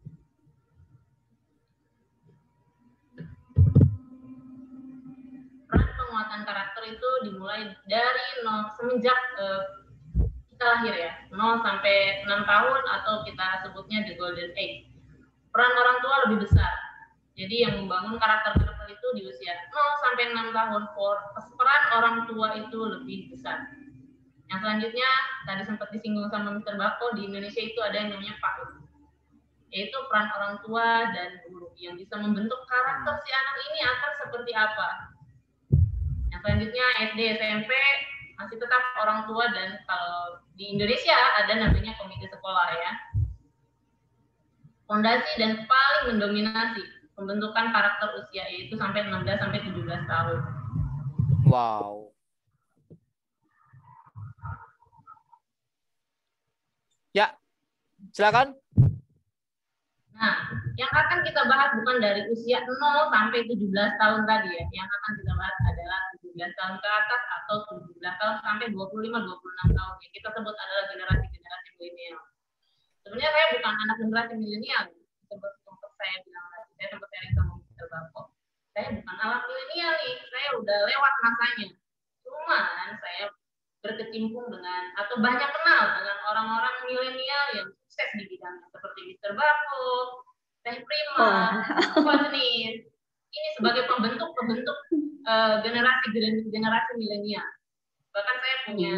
Peran penguatan karakter itu dimulai dari semenjak kita lahir ya, 0 sampai 6 tahun atau kita sebutnya the golden age. Peran orang tua lebih besar. Jadi yang membangun karakter itu di usia 0 sampai 6 tahun, peran orang tua itu lebih besar. Yang selanjutnya, tadi sempat disinggung sama Mr. Bako, di Indonesia itu ada yang namanya PAUD, yaitu peran orang tua dan guru yang bisa membentuk karakter si anak ini akan seperti apa. selanjutnya SD, SMP masih tetap orang tua, dan kalau di Indonesia ada namanya komite sekolah ya. Fondasi dan paling mendominasi pembentukan karakter usia yaitu sampai 16 sampai 17 tahun. Wow. Ya, silakan. Nah, yang akan kita bahas bukan dari usia 0 sampai 17 tahun tadi ya. Yang akan kita bahas adalah 17 tahun ke atas atau 17 tahun sampai 25-26 tahun. Yang kita sebut adalah generasi-generasi milenial. Sebenarnya saya bukan anak generasi milenial. Sempat saya bilang tadi, saya sempat sharing sama Mr. Bako. Saya bukan anak milenial nih, saya udah lewat masanya. Cuman saya berkecimpung dengan atau banyak kenal dengan orang-orang milenial yang sukses di bidangnya seperti Mr. Bako, Teh Prima, Coach Nis. Ini sebagai pembentuk generasi milenial. Bahkan saya punya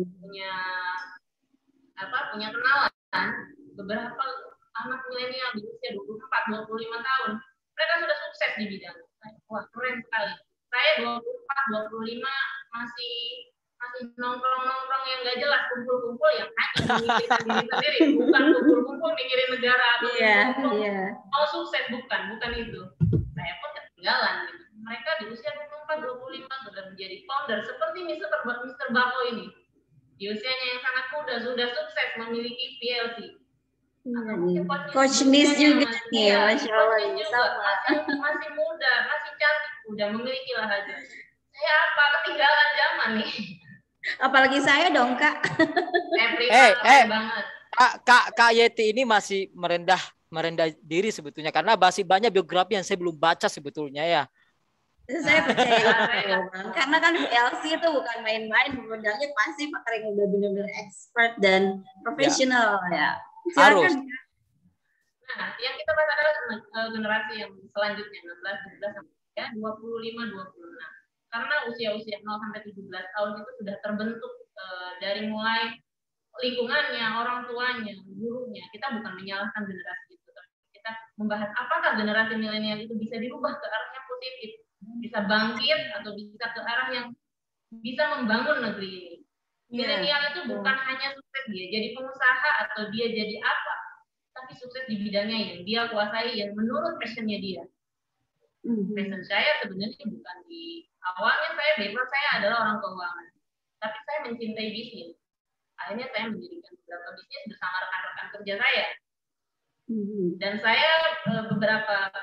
kenalan beberapa anak milenial di usia 24-25 tahun. Mereka sudah sukses di bidangnya. Wah, keren sekali. Saya 24-25 masih nongkrong yang nggak jelas, kumpul-kumpul yang hanya memikirkan diri sendiri, bukan kumpul-kumpul mikirin negara atau mau sukses, bukan itu. Saya pun ketinggalan gitu. Mereka di usia 24-25 sudah menjadi founder seperti Mr. Bako ini. Di usianya yang sangat muda sudah sukses memiliki PLC. Coach Nis juga nih, Masya Allah. Masih muda, masih cantik, udah memiliki lahaja. Saya apa ketinggalan zaman nih? Apalagi saya dong, Kak. Banget. Kak Yeti ini masih merendah diri sebetulnya karena masih banyak biografi yang saya belum baca sebetulnya ya. Saya percaya karena kan PLC itu bukan main-main, modalnya pasti pakai yang udah benar-benar expert dan profesional ya. Harus. Nah, yang kita bahas adalah generasi yang selanjutnya 16, 17 sampai 25, 26. Karena usia-usia 0 sampai 17 tahun itu sudah terbentuk dari mulai lingkungannya, orang tuanya, gurunya. Kita bukan menyalahkan generasi itu, tapi kita membahas apakah generasi milenial itu bisa dirubah ke arah yang positif, bisa bangkit atau bisa ke arah yang bisa membangun negeri ini. Milenial itu bukan hanya sukses dia jadi pengusaha atau dia jadi apa, tapi sukses di bidangnya yang dia kuasai, yang menurut passionnya dia. Passion saya sebenarnya bukan di awalnya background saya adalah orang keuangan, tapi saya mencintai bisnis. Akhirnya saya mendirikan beberapa bisnis bersama rekan-rekan kerja saya. Dan saya beberapa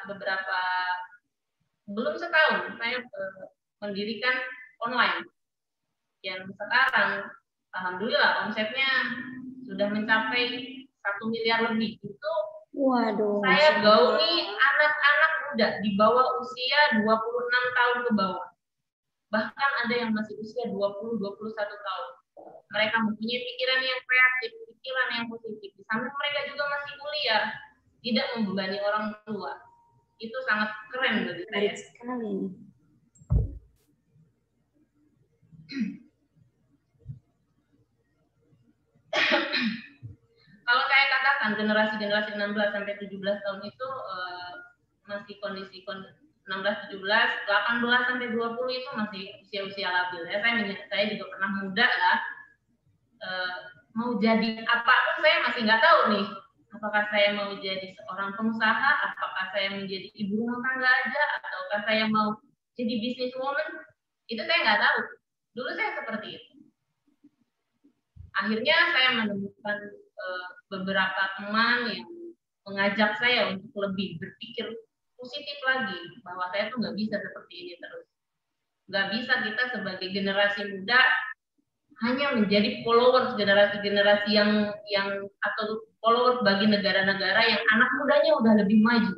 belum setahun saya mendirikan online yang sekarang alhamdulillah omsetnya sudah mencapai 1 miliar lebih. Itu saya gauni anak-anak muda di bawah usia 26 tahun ke bawah. Bahkan ada yang masih usia 20-21 tahun. Mereka mempunyai pikiran yang kreatif, pikiran yang positif. Di samping mereka juga masih kuliah, tidak membebani orang tua. Itu sangat keren bagi saya. Sekali. Kalau saya katakan generasi 16 sampai 17 tahun itu masih kondisi 16, 17, 18 sampai 20 itu masih usia-usia labil ya. Saya juga pernah muda lah. Mau jadi apapun saya masih nggak tahu nih. Apakah saya mau jadi seorang pengusaha, apakah saya menjadi ibu rumah tangga aja, ataukah saya mau jadi businesswoman? Itu saya nggak tahu. Dulu saya seperti itu. Akhirnya saya menemukan beberapa teman yang mengajak saya untuk lebih berpikir positif lagi, bahwa saya tuh nggak bisa seperti ini terus. Nggak bisa kita sebagai generasi muda hanya menjadi followers generasi-generasi yang atau followers bagi negara-negara yang anak mudanya udah lebih maju.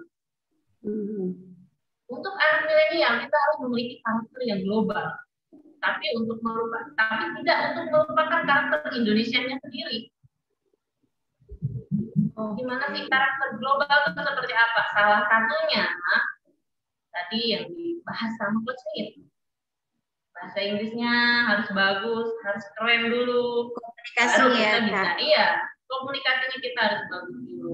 Untuk anak milenial kita harus memiliki karakter yang global, tapi tidak untuk melupakan karakter Indonesianya sendiri. Gimana sih karakter global itu seperti apa? Salah satunya tadi yang dibahas sama Coach Nis. Bahasa Inggrisnya harus bagus, harus keren dulu. Komunikasinya bisa. Iya, komunikasinya kita harus bagus dulu.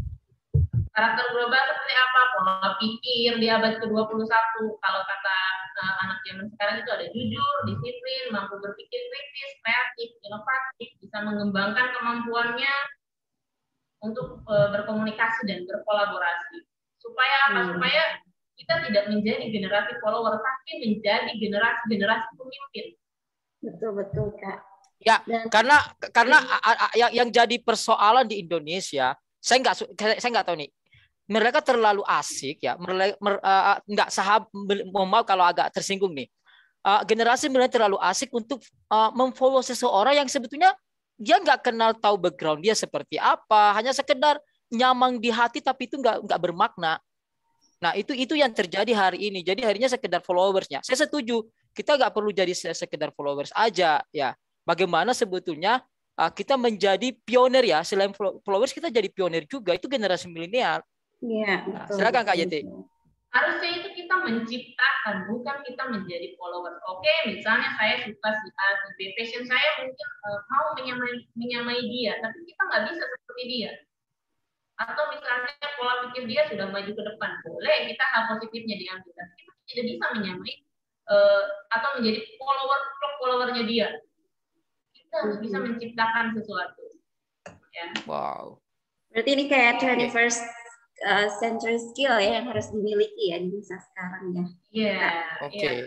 Karakter global seperti apa? Pola pikir di abad ke-21. Kalau kata anak zaman sekarang itu ada jujur, disiplin, mampu berpikir kritis, kreatif, inovatif, bisa mengembangkan kemampuannya untuk berkomunikasi dan berkolaborasi. Supaya apa? Supaya kita tidak menjadi generasi follower, tapi menjadi generasi pemimpin. Betul Kak. Ya, karena yang jadi persoalan di Indonesia, saya nggak tahu nih. Mereka terlalu asik ya, nggak mohon maaf kalau agak tersinggung nih. Generasi milenial terlalu asik untuk memfollow seseorang yang sebetulnya dia nggak kenal tahu background dia seperti apa, hanya sekedar nyamang di hati tapi itu nggak bermakna. Nah itu yang terjadi hari ini. Jadi harinya sekedar followersnya. Saya setuju, kita nggak perlu jadi sekedar followers aja ya. Bagaimana sebetulnya kita menjadi pionir ya, selain followers kita jadi pionir juga, itu generasi milenial. Iya, Nah, silakan Kak Yeti. Harusnya itu kita menciptakan, bukan kita menjadi follower. Oke, misalnya saya suka si A, si B, passion saya mungkin mau menyamai dia, tapi kita nggak bisa seperti dia. Atau misalnya pola pikir dia sudah maju ke depan, boleh kita hal positifnya diambil, tapi kita tidak bisa menyamai atau menjadi followernya dia. Kita harus bisa menciptakan sesuatu. Ya. Wow. Berarti ini kayak 21st century skill ya yang harus dimiliki ya di masa sekarang ya. Iya. Oke. Yeah.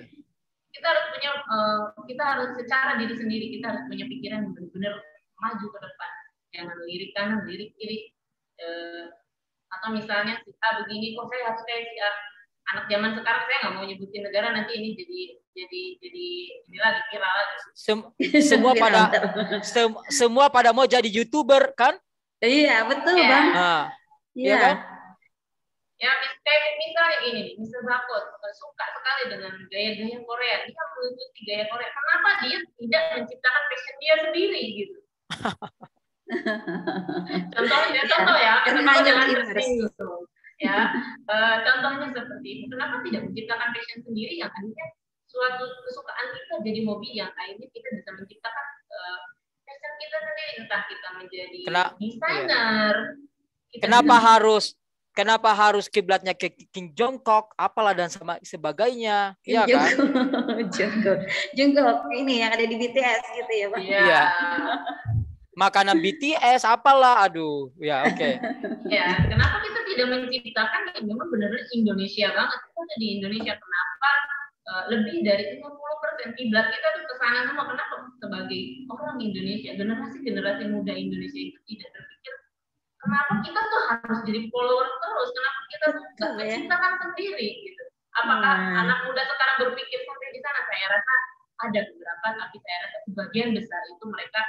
Kita harus secara diri sendiri kita harus punya pikiran yang benar-benar maju ke depan. Jangan lirik kanan, lirik kiri. Atau misalnya si A begini, kok saya harus kayak si A. Anak zaman sekarang saya nggak mau nyebutin negara, nanti ini jadi lagi viral lagi. Semua pada mau jadi YouTuber kan? Iya betul Bang. Iya kan? Ya misalnya ini nih, Mr. Bakot suka sekali dengan gaya-gaya Korea, dia mengikuti gaya Korea. Kenapa dia tidak menciptakan passion dia sendiri gitu? Contohnya jangan tersinggung. Ya, contohnya seperti itu. Kenapa tidak menciptakan passion sendiri yang akhirnya suatu kesukaan kita jadi hobi yang akhirnya kita bisa menciptakan passion kita sendiri, entah kita menjadi desainer. Kenapa harus kiblatnya ke Kim Jongkook, apalah dan sebagainya, ya kan? Jongkook ini yang ada di BTS gitu ya, Pak. Iya. Makanan BTS apalah, aduh, ya oke. Ya, kenapa kita tidak menciptakan yang memang benar-benar Indonesia banget? Kita ada di Indonesia, kenapa lebih dari 50% kiblat kita tuh kesana semua? Kenapa sebagai orang Indonesia, generasi muda Indonesia itu tidak berpikir kenapa kita tuh harus jadi follower terus? Kenapa kita tuh nggak menciptakan sendiri gitu? Apakah anak muda sekarang berpikir sampai di sana? Saya rasa ada beberapa, tapi saya rasa sebagian besar itu mereka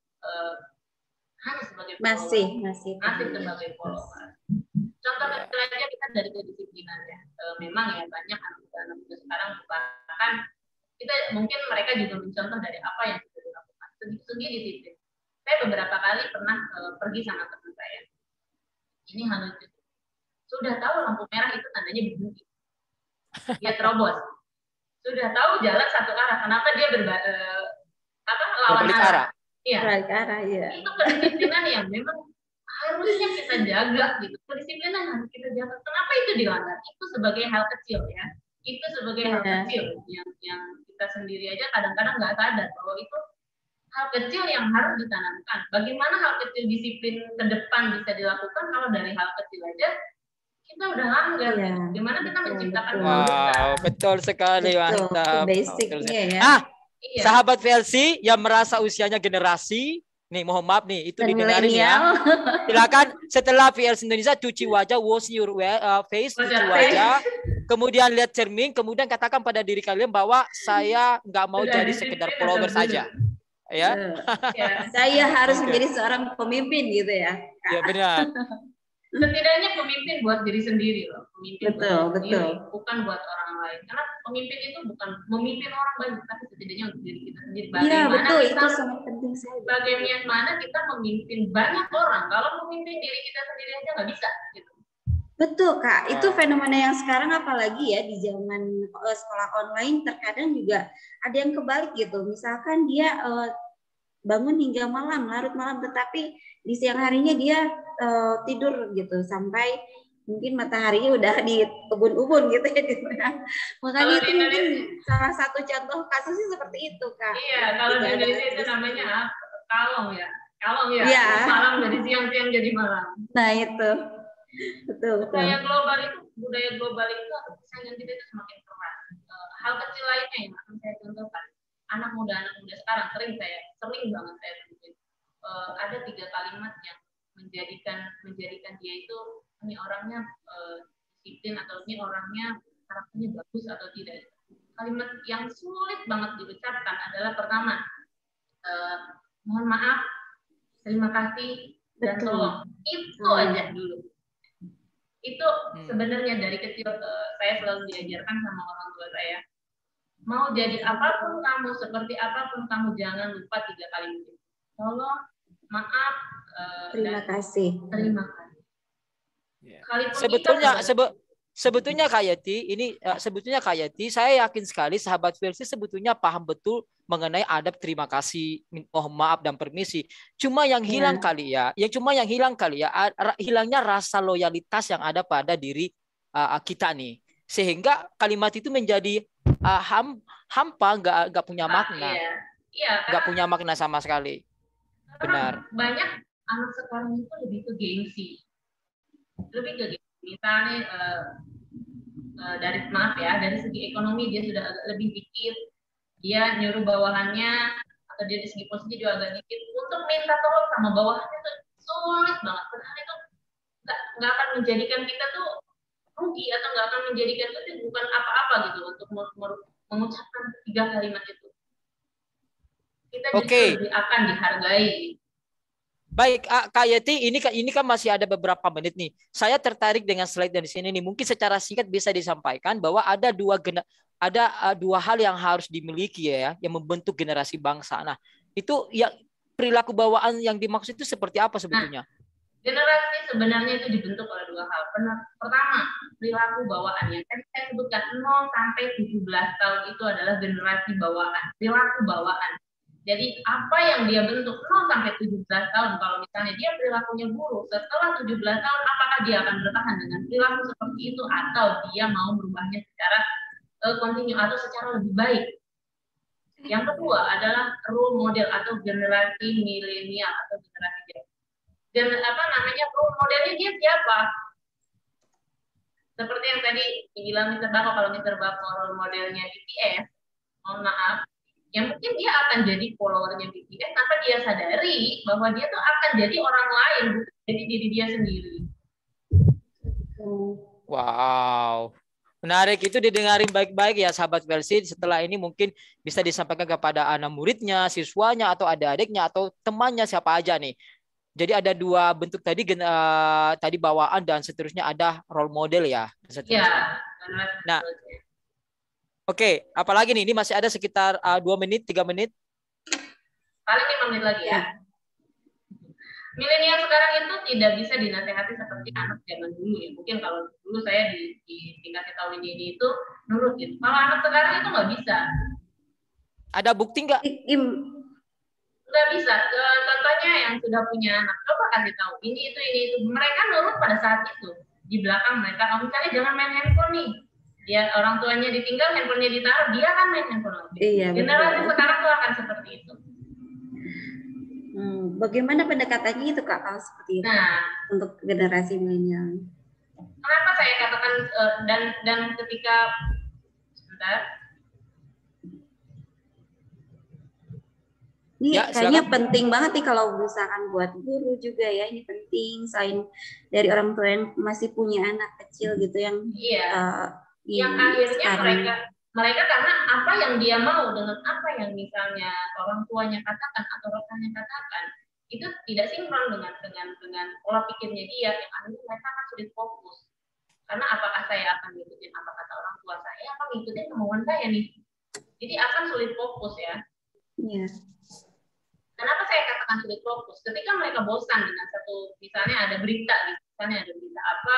hanya sebagai follower. Masih sebagai follower. Contoh kecil aja kita dari kedisiplinan ya. Memang ya banyak anak muda sekarang bahkan kita mungkin mereka juga mencontoh dari apa yang sudah dilakukan. Segi disiplin. Saya beberapa kali pernah pergi sama teman saya. Ini hal lucu. Sudah tahu lampu merah itu tandanya berhenti. Dia terobos. Sudah tahu jalan satu arah. Kenapa dia lawan arah? Iya. Itu kedisiplinan yang memang harusnya kita jaga gitu. Kedisiplinan harus kita jaga. Kenapa itu dilanggar? Itu sebagai hal kecil ya. Itu sebagai hal kecil yang kita sendiri aja kadang-kadang nggak sadar bahwa itu hal kecil yang harus ditanamkan. Bagaimana hal kecil disiplin ke depan bisa dilakukan kalau dari hal kecil aja kita udah langgar. Gimana kita menciptakan hal besar? Wow, betul sekali, mantap. Basicnya ya. Iya. Sahabat VLC yang merasa usianya generasi, nih mohon maaf nih, itu didengarin ya. Silakan setelah VLC Indonesia cuci wajah, wash your face, cuci wajah, kemudian lihat cermin, kemudian katakan pada diri kalian bahwa saya nggak mau jadi sekedar follower saja. Ya. Saya harus menjadi seorang pemimpin gitu ya. Ya benar. Setidaknya pemimpin buat diri sendiri loh. Pemimpin betul. Bukan buat orang lain. Karena pemimpin itu bukan memimpin orang banyak, tapi setidaknya untuk diri kita sendiri. Iya betul, itu sangat penting sekali. Bagaimana kita memimpin banyak orang, kalau memimpin diri kita sendiri aja nggak bisa. Gitu. Betul Kak, itu fenomena yang sekarang apalagi ya di zaman sekolah online terkadang juga ada yang kebalik gitu. Misalkan dia bangun hingga malam, larut malam, tetapi di siang harinya dia tidur gitu sampai mungkin mataharinya udah di ubun-ubun gitu ya di mana. Makanya itu mungkin salah satu contoh kasusnya seperti itu, Kak. Iya, kalau di Indonesia itu namanya kalong ya. Kalong ya. Iya. Malam dari siang-siang jadi malam. Nah, itu. Betul. Budaya global itu atau persaingan kita itu semakin keras. Hal kecil lainnya yang akan saya contohkan. Anak muda sekarang sering banget saya temuin. Ada 3 kalimat yang menjadikan dia itu ini orangnya disiplin atau ini orangnya karakternya bagus atau tidak. Kalimat yang sulit banget diucapkan adalah pertama, mohon maaf, terima kasih, dan tolong. Itu aja dulu. Itu sebenarnya dari kecil saya selalu diajarkan sama orang tua saya. Mau jadi apapun kamu, seperti apapun kamu, jangan lupa 3 kalimat itu. Tolong, maaf, terima kasih. Terima kasih. Sebetulnya Kak Yati, saya yakin sekali sahabat versi sebetulnya paham betul mengenai adab terima kasih, mohon maaf dan permisi. Cuma yang hilang hilangnya rasa loyalitas yang ada pada diri kita nih. Sehingga kalimat itu menjadi hampa, nggak punya makna. Nggak punya makna sama sekali. Benar. Banyak anak sekarang itu lebih ke gengsi. Misalnya dari segi ekonomi dia sudah agak lebih dikit, dia nyuruh bawahannya atau dia dari segi posisi juga agak dikit untuk minta tolong sama bawahannya itu sulit banget. Padahal itu nggak akan menjadikan kita tuh rugi atau nggak akan menjadikan itu bukan apa-apa gitu untuk mengucapkan 3 kalimat itu. Kita justru lebih akan dihargai. Baik, Kak Yati, ini kan masih ada beberapa menit nih. Saya tertarik dengan slide dari sini nih. Mungkin secara singkat bisa disampaikan bahwa ada dua hal yang harus dimiliki ya, yang membentuk generasi bangsa. Nah, itu yang perilaku bawaan yang dimaksud itu seperti apa sebetulnya? Generasi sebenarnya itu dibentuk oleh 2 hal. Pertama, perilaku bawaan yang tadi saya sebutkan 0 sampai 17 tahun itu adalah generasi bawaan, perilaku bawaan. Jadi apa yang dia bentuk 0 sampai 17 tahun, kalau misalnya dia perilakunya buruk, setelah 17 tahun apakah dia akan bertahan dengan perilaku seperti itu atau dia mau merubahnya secara kontinu atau secara lebih baik. Yang kedua adalah role model atau generasi milenial atau generasi Z. Dan role modelnya dia siapa? Seperti yang tadi dibilang Mr. Bako, kalau Mr. Bako role modelnya BTS, mohon maaf, ya mungkin dia akan jadi followernya BTS tanpa dia sadari bahwa dia tuh akan jadi orang lain, bukan jadi diri dia sendiri. Wow, menarik, itu didengarin baik-baik ya sahabat versi. Setelah ini mungkin bisa disampaikan kepada anak muridnya, siswanya, atau adik-adiknya, atau temannya siapa aja nih. Jadi ada 2 bentuk tadi, tadi bawaan dan seterusnya ada role model ya. Ya. Nah, oke, apalagi nih? Ini masih ada sekitar 2 menit, 3 menit. Paling 5 menit lagi ya. Milenial sekarang itu tidak bisa dinasehati seperti anak zaman dulu ya. Mungkin kalau dulu saya dikasih tahu ini itu nurut gitu. Kalau anak sekarang itu nggak bisa. Ada bukti nggak? Nggak bisa. Contohnya yang sudah punya anak, coba kasih tahu ini itu. Mereka nurut pada saat itu. Di belakang mereka, kalau misalnya jangan main handphone nih. Dia orang tuanya ditinggal, handphonenya ditaruh, dia kan main handphone lagi. Iya, generasi sekarang tuh akan seperti itu. Bagaimana pendekatannya itu Kak kalau seperti itu untuk generasi milenial? Kenapa saya katakan dan ketika sebentar. Ini kayaknya penting banget nih kalau misalkan buat guru juga ya, ini penting selain dari orang tua yang masih punya anak kecil gitu yang yang akhirnya mereka karena apa yang dia mau dengan apa yang misalnya orang tuanya katakan atau rekannya katakan itu tidak sinkron dengan pola pikirnya dia, yang akhirnya mereka akan sulit fokus. Karena apakah saya akan ngikutin apa kata orang tua saya, apa ngikutin kemauan saya nih? Jadi akan sulit fokus ya. Iya. Kenapa saya katakan sulit fokus? Ketika mereka bosan dengan misalnya ada berita, misalnya ada berita apa,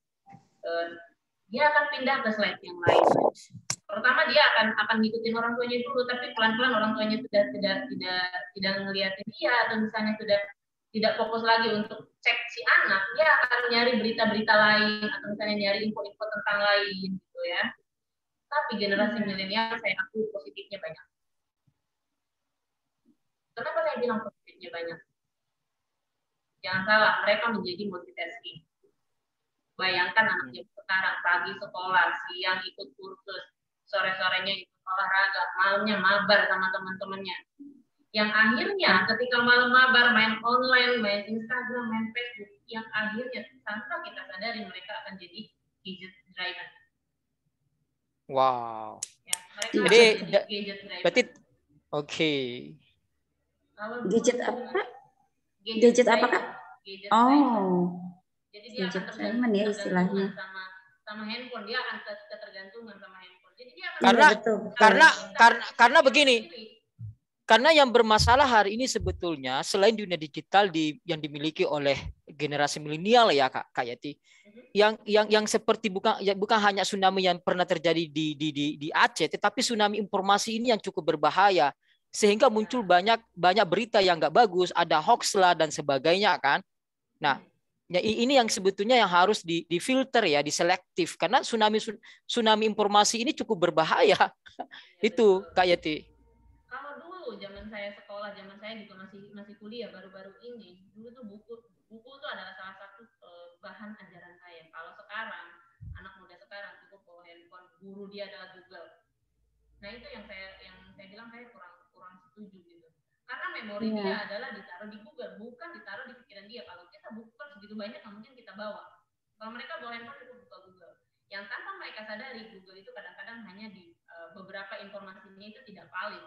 dia akan pindah ke slide yang lain. Pertama dia akan ngikutin orang tuanya dulu, tapi pelan-pelan orang tuanya sudah tidak ngeliatin dia, atau misalnya sudah tidak fokus lagi untuk cek si anak, dia akan nyari berita-berita lain atau misalnya nyari info-info tentang lain gitu ya. Tapi generasi milenial saya akui positifnya banyak. Kenapa saya bilang positifnya banyak? Jangan salah, mereka menjadi multitasking. Bayangkan anaknya sekarang pagi sekolah, siang ikut kursus, sore-sorenya ikut olahraga, malamnya mabar sama teman-temannya. Yang akhirnya ketika malam mabar main online, main Instagram, main Facebook, yang akhirnya tanpa kita sadari mereka akan jadi gadget driver. Wow. Ya, mereka Jadi gadget driver. berarti oke. Gadget apa? Gadget apa, Kak? Gadget oh. driver. Jadi dia Gadget akan driver ya istilahnya. sama handphone, dia akan ketergantungan sama handphone. Jadi dia akan Karena betul. karena begini. Karena yang bermasalah hari ini sebetulnya selain dunia digital yang dimiliki oleh generasi milenial ya Kak Yati, yang seperti bukan hanya tsunami yang pernah terjadi di Aceh, tetapi tsunami informasi ini yang cukup berbahaya sehingga muncul banyak berita yang nggak bagus, ada hoax lah dan sebagainya kan. Nah, ya ini yang sebetulnya yang harus difilter ya, diselektif karena tsunami informasi ini cukup berbahaya. Itu Kak Yati. Zaman saya sekolah, zaman saya juga masih kuliah baru-baru ini, dulu tuh buku tuh adalah salah satu bahan ajaran saya. Kalau sekarang anak muda sekarang cukup bawa handphone, guru dia adalah Google. Nah itu yang saya bilang saya kurang setuju gitu. Karena memori dia adalah ditaruh di Google, bukan ditaruh di pikiran dia. Kalau kita buku kan segitu banyak yang mungkin kita bawa. Kalau mereka bawa handphone itu buka Google. Yang tanpa mereka sadari, Google itu kadang-kadang hanya di beberapa informasinya itu tidak valid.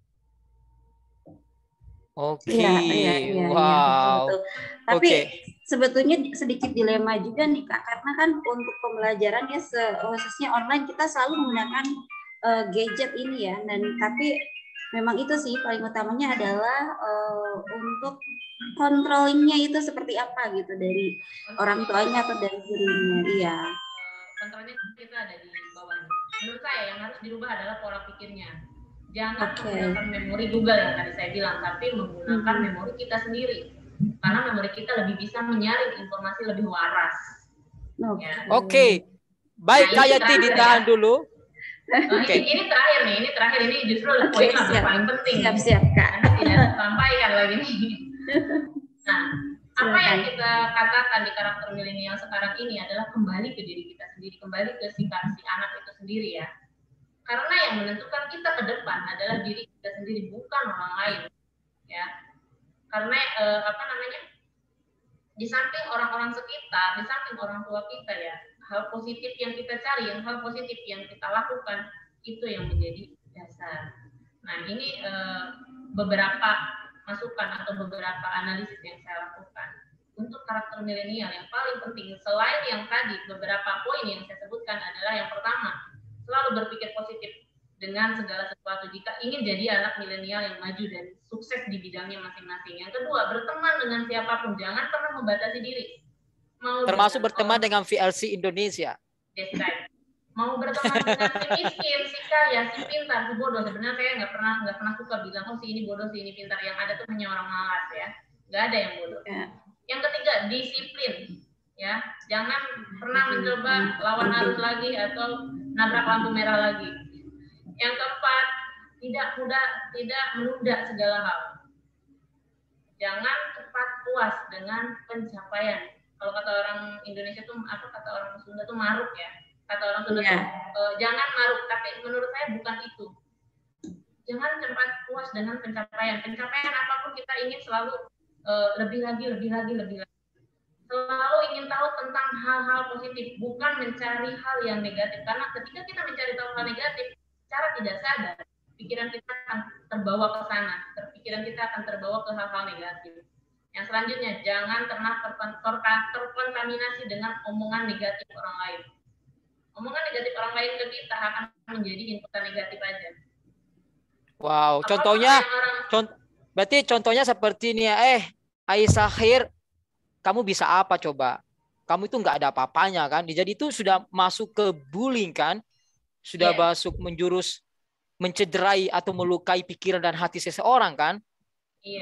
Oke, wow. Betul. Tapi sebetulnya sedikit dilema juga nih Kak, karena kan untuk pembelajaran ya khususnya online kita selalu menggunakan gadget ini ya, dan tapi memang itu sih paling utamanya adalah untuk controllingnya itu seperti apa gitu dari orang tuanya atau dari gurunya. Iya. Kontrolnya kita ada di bawahnya. Menurut saya yang harus dirubah adalah pola pikirnya. Jangan menggunakan memori Google yang tadi saya bilang, tapi menggunakan memori kita sendiri. Karena memori kita lebih bisa menyaring informasi lebih waras. Oke. Baik, Kak Yati ditahan dulu. Ini terakhir ini justru poin yang paling penting. Siap, Kak. Nanti tidak sampaikan lagi nih. Nah, apa yang kita katakan di karakter milenial sekarang ini adalah kembali ke diri kita sendiri, kembali ke sikap si anak itu sendiri ya. Karena yang menentukan kita ke depan adalah diri kita sendiri, bukan orang lain, ya. Karena di samping orang-orang sekitar, di samping orang tua kita ya, hal positif yang kita cari, hal positif yang kita lakukan itu yang menjadi dasar. Nah ini beberapa masukan atau beberapa analisis yang saya lakukan untuk karakter milenial. Yang paling penting selain yang tadi beberapa poin yang saya sebutkan adalah yang pertama, selalu berpikir positif dengan segala sesuatu jika ingin jadi anak milenial yang maju dan sukses di bidangnya masing-masing. Yang kedua, berteman dengan siapapun, jangan pernah membatasi diri. Termasuk berteman dengan VLC Indonesia. That's right. Mau berteman dengan si miskin, si kaya, si pintar, si bodoh. Sebenarnya saya nggak pernah suka bilang, oh si ini bodoh, si ini pintar. Yang ada tuh hanya orang malas ya. Nggak ada yang bodoh. Yang ketiga, disiplin. Ya, jangan pernah mencoba lawan arus lagi atau nabrak lampu merah lagi. Yang keempat, tidak menunda segala hal. Jangan cepat puas dengan pencapaian. Kalau kata orang Indonesia tuh kata orang Sunda tuh maruk ya. Kata orang Sunda tuh jangan maruk, tapi menurut saya bukan itu. Jangan cepat puas dengan pencapaian. Pencapaian apapun kita ingin selalu lebih lagi. Selalu ingin tahu tentang hal-hal positif, bukan mencari hal yang negatif. Karena ketika kita mencari tahu hal negatif, secara tidak sadar, pikiran kita akan terbawa ke sana. Pikiran kita akan terbawa ke hal-hal negatif. Yang selanjutnya, jangan pernah terkontaminasi dengan omongan negatif orang lain. Omongan negatif orang lain ke kita akan menjadi inputan negatif aja. Wow, berarti contohnya seperti ini ya, Aisyah Khair, kamu bisa apa coba? Kamu itu nggak ada apa-apanya kan? Jadi itu sudah masuk ke bullying kan? Sudah masuk menjurus mencederai atau melukai pikiran dan hati seseorang kan? Iya.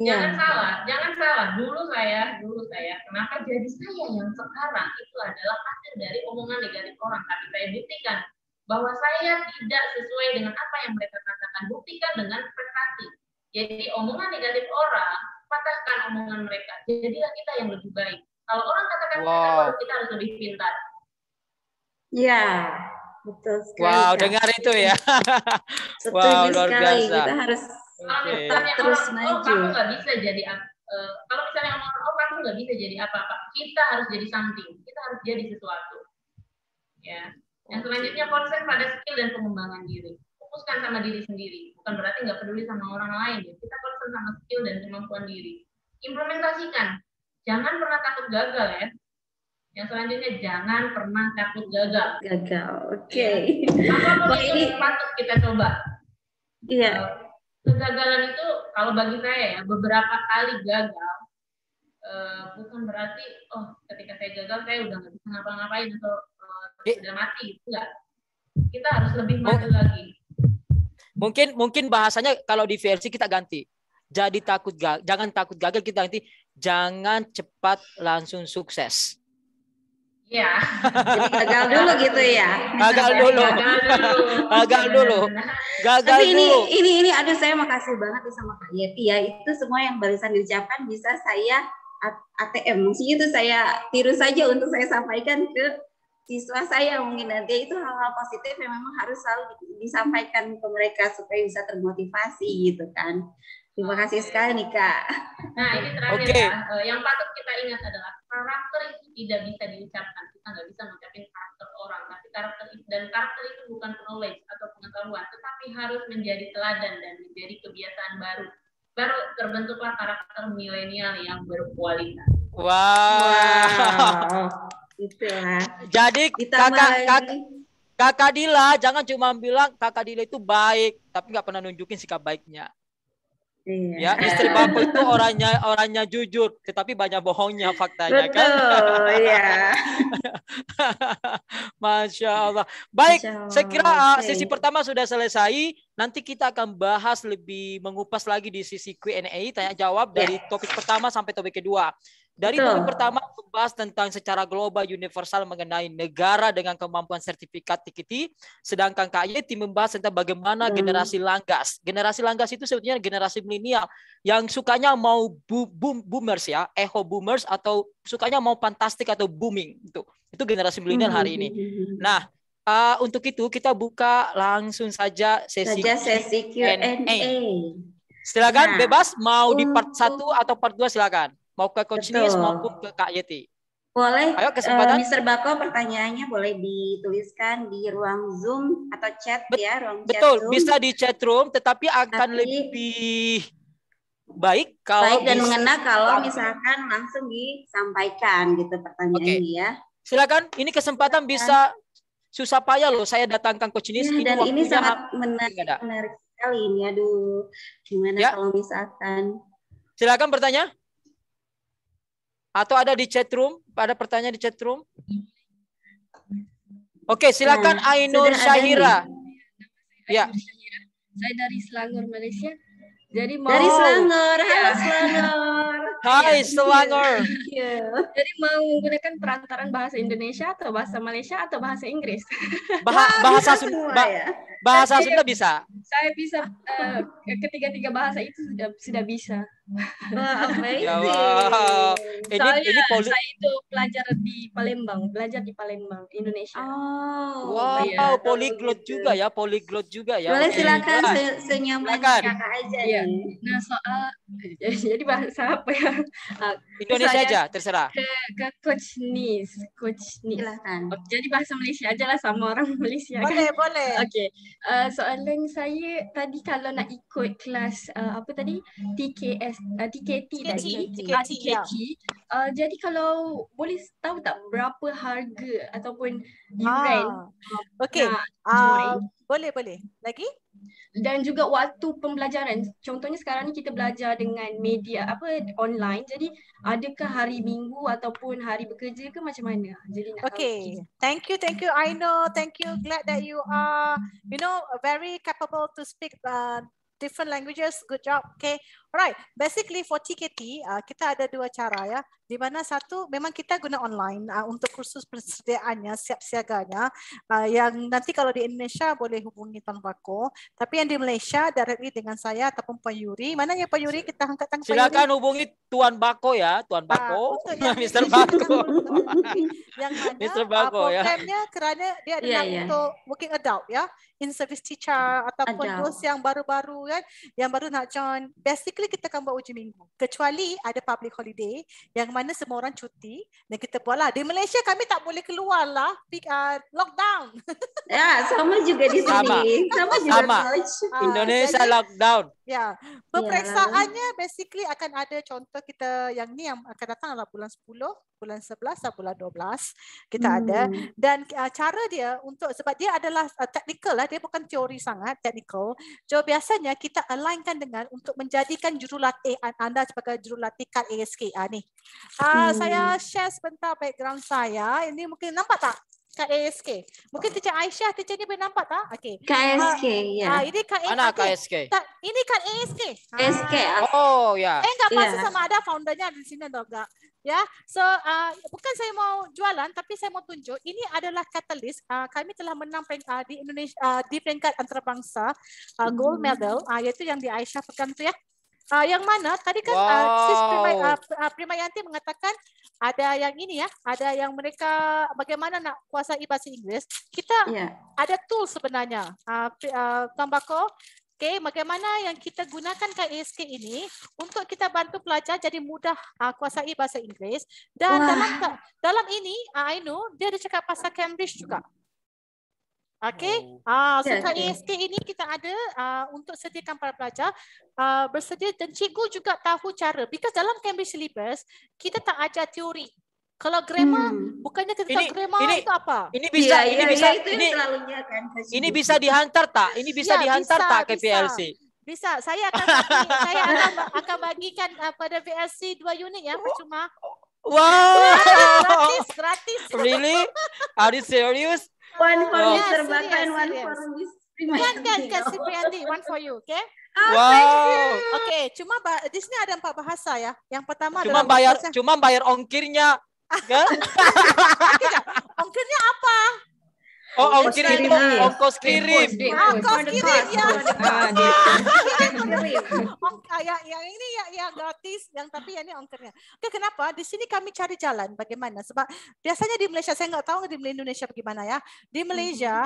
Jangan salah. Dulu saya, kenapa jadi saya yang sekarang itu adalah hasil dari omongan negatif orang. Tapi saya buktikan bahwa saya tidak sesuai dengan apa yang mereka katakan. Buktikan dengan prestasi. Jadi omongan negatif orang, patahkan omongan mereka. Jadilah kita yang lebih baik. Kalau orang katakan kita harus lebih pintar. Ya, betul sekali. Wow, dengar itu ya. Wow, luar biasa. Kita harus terus maju. Kamu nggak bisa jadi kalau misalnya orang kamu nggak bisa jadi apa-apa, kita harus jadi something. Kita harus jadi sesuatu. Ya. Yang selanjutnya konsen pada skill dan pengembangan diri. Fokuskan sama diri sendiri. Bukan berarti nggak peduli sama orang lain. Ya. Kita konsen sama skill dan kemampuan diri. Implementasikan. Jangan pernah takut gagal ya. Yang selanjutnya jangan pernah takut gagal. Oke. Apapun itu patut kita coba. Iya. Kegagalan itu kalau bagi saya ya beberapa kali gagal bukan berarti ketika saya gagal saya udah nggak bisa ngapa-ngapain atau sudah mati. Enggak. Kita harus lebih maju lagi. Mungkin bahasanya kalau di versi kita ganti. Jangan takut gagal, kita ganti jangan cepat langsung sukses. Ya. Jadi gagal dulu gitu ya. Gagal dulu. Tapi ini aduh saya makasih banget sama Kak Yeti ya. Itu semua yang barusan diucapkan bisa saya ATM. Maksudnya itu saya tiru saja untuk saya sampaikan ke siswa saya. Mungkin nanti itu hal-hal positif yang memang harus selalu disampaikan ke mereka supaya bisa termotivasi gitu kan. Terima kasih sekali nih Kak. Nah ini terakhir ya. Yang patut kita ingat adalah karakter itu tidak bisa diucapkan. Kita nggak bisa mengucapkan karakter orang. Tapi karakter itu bukan knowledge atau pengetahuan, tetapi harus menjadi teladan dan menjadi kebiasaan baru. Baru terbentuklah karakter milenial yang berkualitas. Wow. Itulah. Jadi Kakak Dila jangan cuma bilang Kakak Dila itu baik, tapi nggak pernah nunjukin sikap baiknya. Ya, istri Bapak itu orangnya jujur, tetapi banyak bohongnya faktanya. Betul, kan? Iya. Masya Allah. Baik, saya kira Okay. sesi pertama sudah selesai. Nanti kita akan bahas lebih mengupas lagi di sisi Q&A, tanya jawab dari topik pertama sampai topik kedua. Dari topik pertama membahas tentang secara global universal mengenai negara dengan kemampuan sertifikat TKT, sedangkan Kak Yeti membahas tentang bagaimana generasi langgas. Generasi langgas itu sebetulnya generasi milenial yang sukanya mau boomers ya, echo boomers atau sukanya mau fantastik atau booming. Itu generasi milenial hari ini. Nah, untuk itu kita buka langsung saja sesi Q&A. Silakan bebas mau di part 1 atau part 2 silakan. Mau ke Coach Nis maupun ke Kak Yeti. Boleh. Ayo kesempatan. Mr. Bako pertanyaannya boleh dituliskan di ruang Zoom atau chat ya, ruang chat Betul, Zoom. bisa di chat room, tetapi akan lebih baik kalau dan mengena kalau misalkan langsung disampaikan gitu pertanyaannya ya. Silakan, ini kesempatan bisa susah payah loh saya datangkan Coach Nis. Dan ini sangat menarik sekali ini. Aduh, gimana kalau misalkan. Silakan bertanya. Atau ada di chat room? Ada pertanyaan di chat room? Oke, silakan Ainur Syahira. Ya. Saya dari Selangor, Malaysia. Jadi mau dari Selangor. Halo Selangor. Hai Selangor. Jadi mau menggunakan perantaran bahasa Indonesia atau bahasa Malaysia atau bahasa Inggris? Bahasa Sunda. Bahasa Sunda bisa. Saya bisa ketiga-tiga bahasa itu sudah bisa. Wow, Soalnya saya itu belajar di Palembang, Indonesia. Wow, polyglot juga ya, Boleh silakan senyaman kakak aja. Ya. Nah jadi bahasa apa ya? Indonesia aja, terserah. Ke Coach Nis. Silakan. Jadi bahasa Malaysia aja lah sama orang Malaysia. Boleh. Oke. Soalan saya tadi kalau nak ikut kelas apa tadi TKT. Jadi kalau boleh tahu tak berapa harga ataupun yuran? Okey. Boleh. Lagi? Dan juga waktu pembelajaran. Contohnya sekarang ni kita belajar dengan media online. Jadi adakah hari Minggu ataupun hari bekerja ke macam mana? Jadi nak tahu. Thank you Aino. Thank you. Glad that you are very capable to speak different languages. Good job. Okay. Alright, basically for TKT kita ada dua cara ya. Di mana satu memang kita guna online untuk kursus persediaannya, siap siaganya. Yang nanti kalau di Indonesia boleh hubungi Tuan Bako. Tapi yang di Malaysia directly dengan saya ataupun Puan Yuri. Mana ya Puan Yuri? Kita angkat tangan Puan Yuri. Silakan hubungi Tuan Bako ya, Tuan Bako. Mr. Bako. Yang mana Mr. Bako, programnya kerana dia adalah untuk working adult ya. In-service teacher ataupun those yang baru-baru kan, yang baru nak join. Basically kita akan buat uji minggu. Kecuali ada public holiday yang mana semua orang cuti dan kita buatlah. Di Malaysia kami tak boleh keluar lah, lockdown. Ya, sama juga di sini. Sama juga Coach. Indonesia jadi, lockdown. Ya, pemeriksaannya basically akan ada contoh kita yang ni yang akan datang adalah bulan 10, bulan 11 dan bulan 12 kita ada. Dan cara dia untuk, sebab dia adalah technical lah, dia bukan teori sangat, technical. So biasanya kita alignkan dengan untuk menjadikan jurulatih anda sebagai jurulatih KAD ASK ni. Saya share sebentar background saya. Ini mungkin nampak tak? KAD ASK. Mungkin Teacher Aisyah, Teacher ni boleh nampak tak? Okey. KAD ASK, ya. Ini KAD ASK. Mana KAD ASK? Ini KAD ASK. ASK. Oh, ya. Enggak pasti sama ada foundernya di sini atau enggak. Ya, so bukan saya mau jualan, tapi saya mau tunjuk ini adalah catalyst. Kami telah menang di Indonesia di peringkat antarabangsa gold medal, iaitu yang di Aisyah pekan tu ya. Yang mana tadi kan Sis Primayanti mengatakan ada yang ini ya, ada yang mereka bagaimana nak kuasai bahasa Inggeris. Kita ada tool sebenarnya. Tuan Bako, okay, bagaimana yang kita gunakan KAD ASK ini untuk kita bantu pelajar jadi mudah kuasai bahasa Inggeris. Dan dalam ini, Ainu, dia ada cakap pasal Cambridge juga. Okay, so KAD ASK ini kita ada untuk sediakan para pelajar bersedia dan cikgu juga tahu cara. Because dalam Cambridge syllabus, kita tak ajar teori. Kalau grammar, bukannya kita tahu grammar itu apa? Ini bisa, ini bisa dihantar tak? Ini bisa dihantar tak ke PLC? Bisa. Saya akan bagikan pada PLC 2 unit ya, percuma. Wow. Gratis. Really? Are you serious? One for Mr. Bako and one for Miss Primayanti. Kan Primayanti, one for you, okay? Wow. Okay, cuma di sini ada 4 bahasa ya. Yang pertama cuma bayar ongkirnya. Kan? Ongkirnya apa? Oh, ongkir itu ongkos kirim. Ongkos kirim ya. Yang ini ya gratis, yang tapi yang ini ongkirnya. Oke, kenapa? Di sini kami cari jalan bagaimana? Sebab biasanya di Malaysia, saya nggak tahu di Indonesia bagaimana ya. Di Malaysia,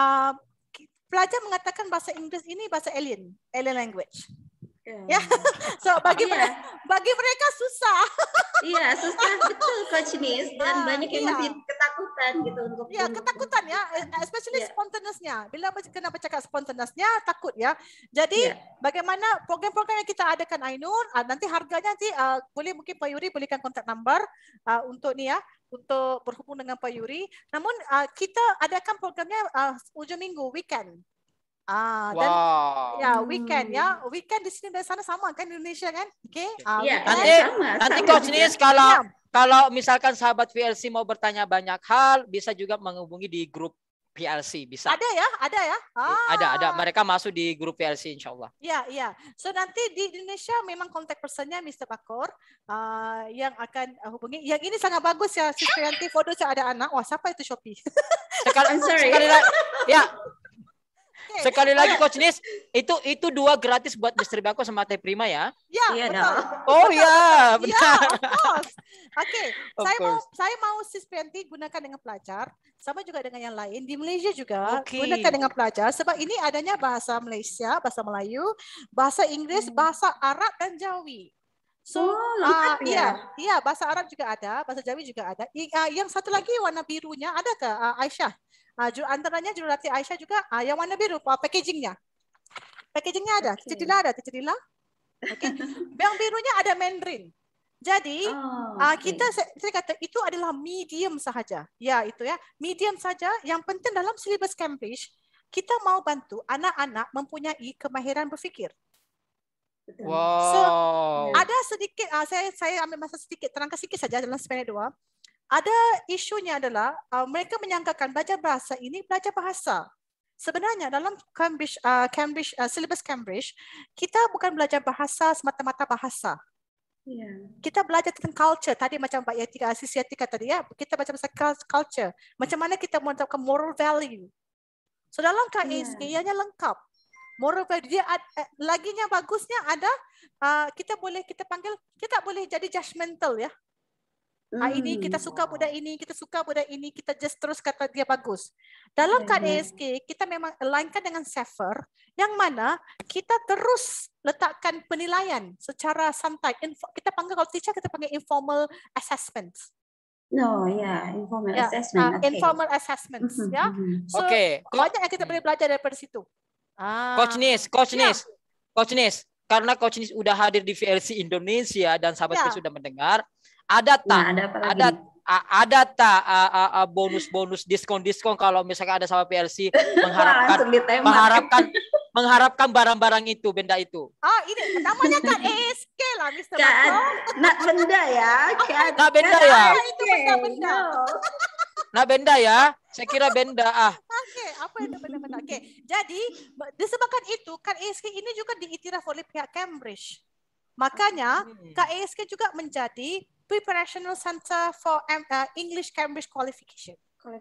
pelajar mengatakan bahasa Inggris ini bahasa alien language. Ya, so bagi mereka susah. Iya, susah betul Coach Nis, dan banyak yang masih ketakutan gitu untuk. Ya, ketakutan ya, especially spontaneousnya. Bila kena bercakap spontaneousnya, takut ya. Jadi bagaimana program-program yang kita adakan Ainun, nanti harganya nanti boleh mungkin Pak Yuri berikan kontak number untuk ni ya, untuk berhubung dengan Pak Yuri. Namun kita adakan programnya ujung minggu, weekend. Dan weekend ya, weekend di sini dan sana sama kan Indonesia kan, okay? Nanti Coach Nis kalau misalkan sahabat PLC mau bertanya banyak hal, bisa juga menghubungi di grup PLC, bisa. Ada ya. Ada. Mereka masuk di grup PLC insyaallah. Ya. So nanti di Indonesia memang kontak personnya Mr. Bakor yang akan hubungi. Yang ini sangat bagus ya, Sis Priyanti, foto saya ada anak. Wah, siapa itu Shopee? Sekali lagi. Ya. Sekali lagi Coach Nis, itu 2 gratis buat Mr. Bako sama Teh Prima ya? Ya, betul. Oh ya, benar. Ya, of course. Oke, saya mau Sis Priyanti gunakan dengan pelajar, sama juga dengan yang lain di Malaysia juga gunakan dengan pelajar, sebab ini adanya bahasa Malaysia, bahasa Melayu, bahasa Inggris, bahasa Arab dan Jawi. So, bahasa Arab juga ada, bahasa Jawi juga ada. Yang satu lagi warna birunya ada ke Aisyah? Antaranya jurulatih Aisyah juga yang warna biru packagingnya ada. Teacher Dila. Okay. Yang birunya ada Mandarin. Jadi saya kata itu adalah medium sahaja. Ya, itu ya, medium saja. Yang penting dalam silibus Cambridge kita mau bantu anak-anak mempunyai kemahiran berfikir. Wow. So ada sedikit saya ambil masa sedikit, terangkan sedikit saja dalam sependek 2. Ada isunya adalah mereka menyangkakan belajar bahasa ini belajar bahasa. Sebenarnya dalam syllabus Cambridge, kita bukan belajar bahasa semata-mata bahasa. Kita belajar tentang culture. Tadi macam Mbak Yati, Sis Yati kata tadi ya, kita baca pasal culture. Macam mana kita menetapkan moral value. So dalam KSK ianya lengkap. Moral value dia laginya bagusnya ada kita panggil, kita boleh jadi judgmental ya. Ini kita suka budak ini, kita suka budak ini, kita just terus kata dia bagus. Dalam KSK kita memang alignkan dengan SAFER yang mana kita terus letakkan penilaian secara santai. Kita panggil kalau teacher kita panggil informal assessment. Informal assessment. Informal assessments ya. So banyak yang kita boleh belajar daripada situ. Coach Nis, karena Coach Nis udah hadir di VLC Indonesia dan sahabat sudah mendengar, ada tak bonus diskon kalau misalkan ada sahabat VLC mengharapkan barang-barang itu, benda itu? Ini namanya kan ESK lah, Mr. Nak benda ya. Nak benda ya. Itu benda-benda. Nah benda ya, saya kira benda. Apa itu benda-benda? Jadi disebabkan itu kan ESK ini juga diiktiraf oleh pihak Cambridge. Makanya KESK juga menjadi Preparational Center for English Cambridge Qualifications.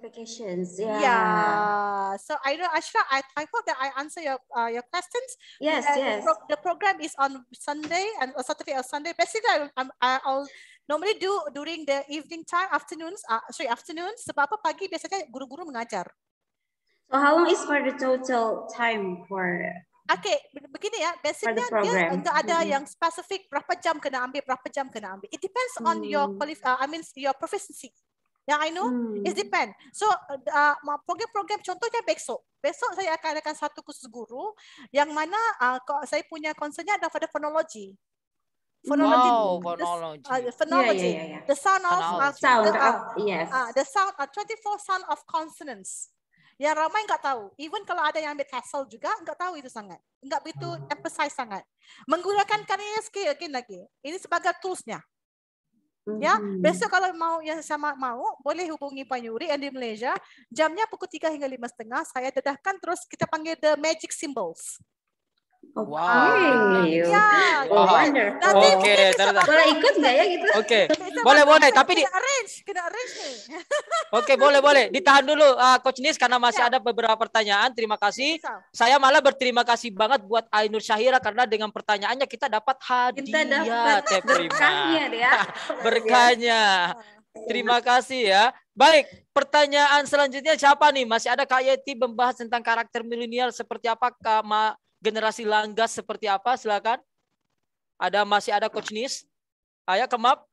So I know, Ashra, I hope that I answer your questions. Yes. The program is on Sunday and Saturday or Sunday. Basically, I'll normally do during the evening time, afternoons. Sebab apa pagi biasanya guru-guru mengajar. So how long is for the total time for? Begini ya, biasanya dia enggak ada yang spesifik berapa jam kena ambil. It depends on your your proficiency. Yang I know, it depends. So program-program contohnya besok saya akan adakan satu kursus guru yang mana saya punya concernnya adalah pada fonologi. Phonology. The sound of 24 sound of consonants. Yang ramai enggak tahu. Even kalau ada yang ambil TESOL juga enggak tahu itu sangat. Enggak begitu emphasize sangat. Menggunakan KESK lagi. Ini sebagai toolsnya. Ya, besok kalau yang sama mau boleh hubungi Pak Yuri yang di Malaysia. Jamnya pukul 3 hingga 5:30. Saya dedahkan terus kita panggil the magic symbols. Wonderful. Boleh ikut nggak ya gitu? Boleh. Tapi kena arrange nih. Boleh. Ditahan dulu, Coach Nis, karena masih ada beberapa pertanyaan. Terima kasih. Saya malah berterima kasih banget buat Ainur Syahira karena dengan pertanyaannya kita dapat hadiah. Berkahnya. Terima kasih ya. Baik, pertanyaan selanjutnya siapa nih? Masih ada Kak Yeti membahas tentang karakter milenial seperti apa, generasi langgas seperti apa, silakan. Masih ada Coach Nis. Ayo Kemap.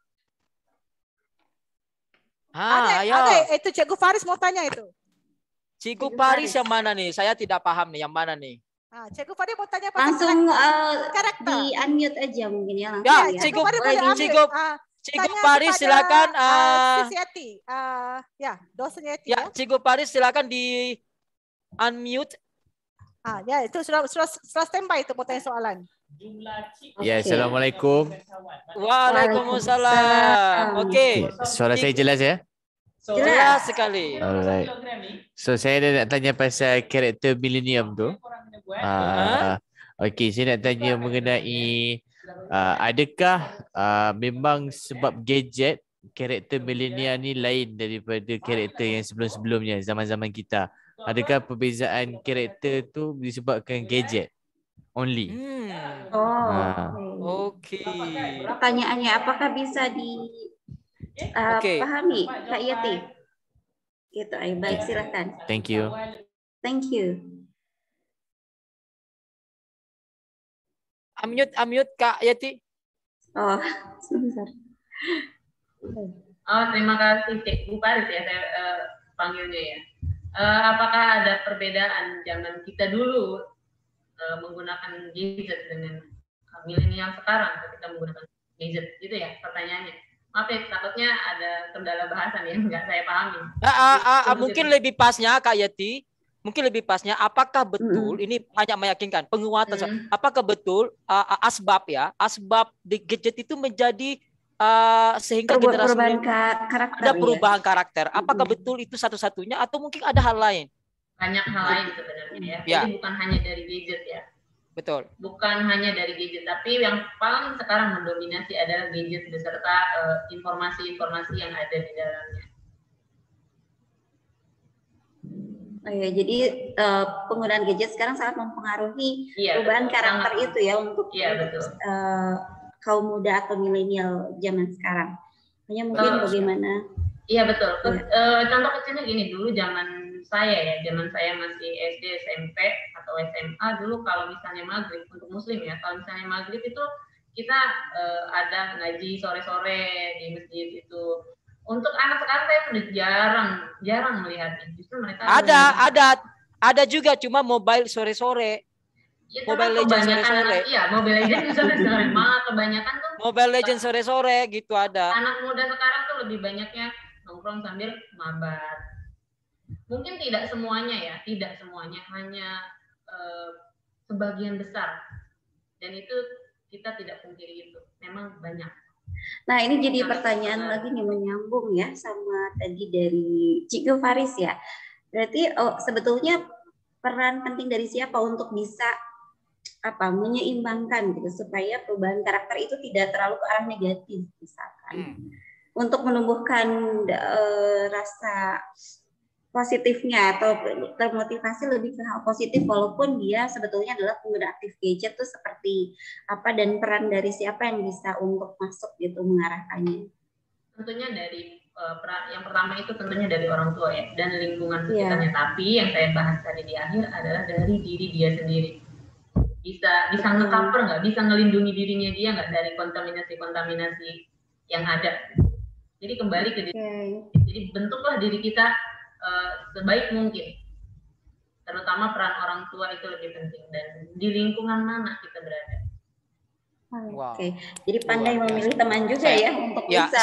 Itu Cikgu Faris mau tanya itu. Cikgu Faris yang mana nih? Saya tidak paham nih, yang mana nih? Cikgu Faris mau tanya langsung karakter. Di unmute aja mungkin ya. Cikgu Faris silakan. Sisi Yati. Dosen Yati. Cikgu Faris silakan di unmute. Itu sudah standby itu mau tanya soalan. Assalamualaikum. Waalaikumsalam. Suara saya jelas ya? Jelas sekali. Alright. So saya nak tanya pasal karakter millennium tu. Saya nak tanya mengenai adakah memang sebab gadget karakter millennial ni lain daripada karakter yang sebelum-sebelumnya, zaman-zaman kita? Adakah perbezaan karakter tu disebabkan gadget only? Pertanyaannya apakah bisa dipahami Kak Yati? Gitu, baik silakan. Thank you. Unmute Kak Yati. Sebentar. Terima kasih Cikgu Faris ya, saya panggilnya ya. Apakah ada perbedaan zaman kita dulu menggunakan gadget dengan milenial sekarang ketika menggunakan gadget, gitu ya pertanyaannya? Maaf ya, takutnya ada kendala bahasan yang nggak saya pahami. Mungkin lebih pasnya Kak Yati, apakah betul ini hanya meyakinkan penguatan? Apakah betul asbab di gadget itu menjadi sehingga generasi ada perubahan karakter? Apakah betul itu satu-satunya atau mungkin ada hal lain? Banyak hal lain sebenarnya. ya. Ya. Jadi bukan hanya dari gadget ya. Betul. Bukan hanya dari gadget, tapi yang paling sekarang mendominasi adalah gadget beserta informasi-informasi yang ada di dalamnya. Oh ya, jadi penggunaan gadget sekarang sangat mempengaruhi perubahan betul, karakter sangat. itu ya untuk Betul. kaum muda atau milenial zaman sekarang. Hanya mungkin bagaimana? Iya betul. Contoh kecilnya gini, dulu zaman saya masih SD, SMP atau SMA, dulu kalau misalnya maghrib untuk muslim ya, kalau misalnya maghrib itu kita ada ngaji sore-sore di masjid itu. Untuk anak sekarang saya sudah jarang melihatnya. Justru mereka ada juga, cuma mobile sore-sore. Ya, Mobile Legends sore-sore. Iya, Mobile Legends sore-sore. Malah kebanyakan tuh Mobile Legends sore-sore gitu ada. Anak muda sekarang tuh lebih banyaknya nongkrong sambil mabar. Mungkin tidak semuanya ya, hanya sebagian besar. Dan itu kita tidak pungkiri itu. Memang banyak. Nah, ini jadi pertanyaan lagi nih, menyambung ya sama tadi dari Cik Faris ya. Berarti sebetulnya peran penting dari siapa untuk bisa menyeimbangkan gitu supaya perubahan karakter itu tidak terlalu ke arah negatif misalkan. Untuk menumbuhkan rasa positifnya atau termotivasi lebih ke hal positif walaupun dia sebetulnya adalah pengguna aktif gadget tuh seperti apa dan peran dari siapa yang bisa untuk masuk gitu mengarahkannya. Tentunya dari yang pertama itu tentunya dari orang tua ya dan lingkungan sekitarnya. Tapi yang saya bahas tadi di akhir adalah dari diri dia sendiri. Bisa nge-cover nggak, bisa ngelindungi dirinya dia nggak dari kontaminasi yang ada. Jadi kembali ke diri. Jadi bentuklah diri kita sebaik mungkin. Terutama peran orang tua itu lebih penting dan di lingkungan mana kita berada. Wow. Oke, jadi pandai memilih teman juga ya untuk bisa.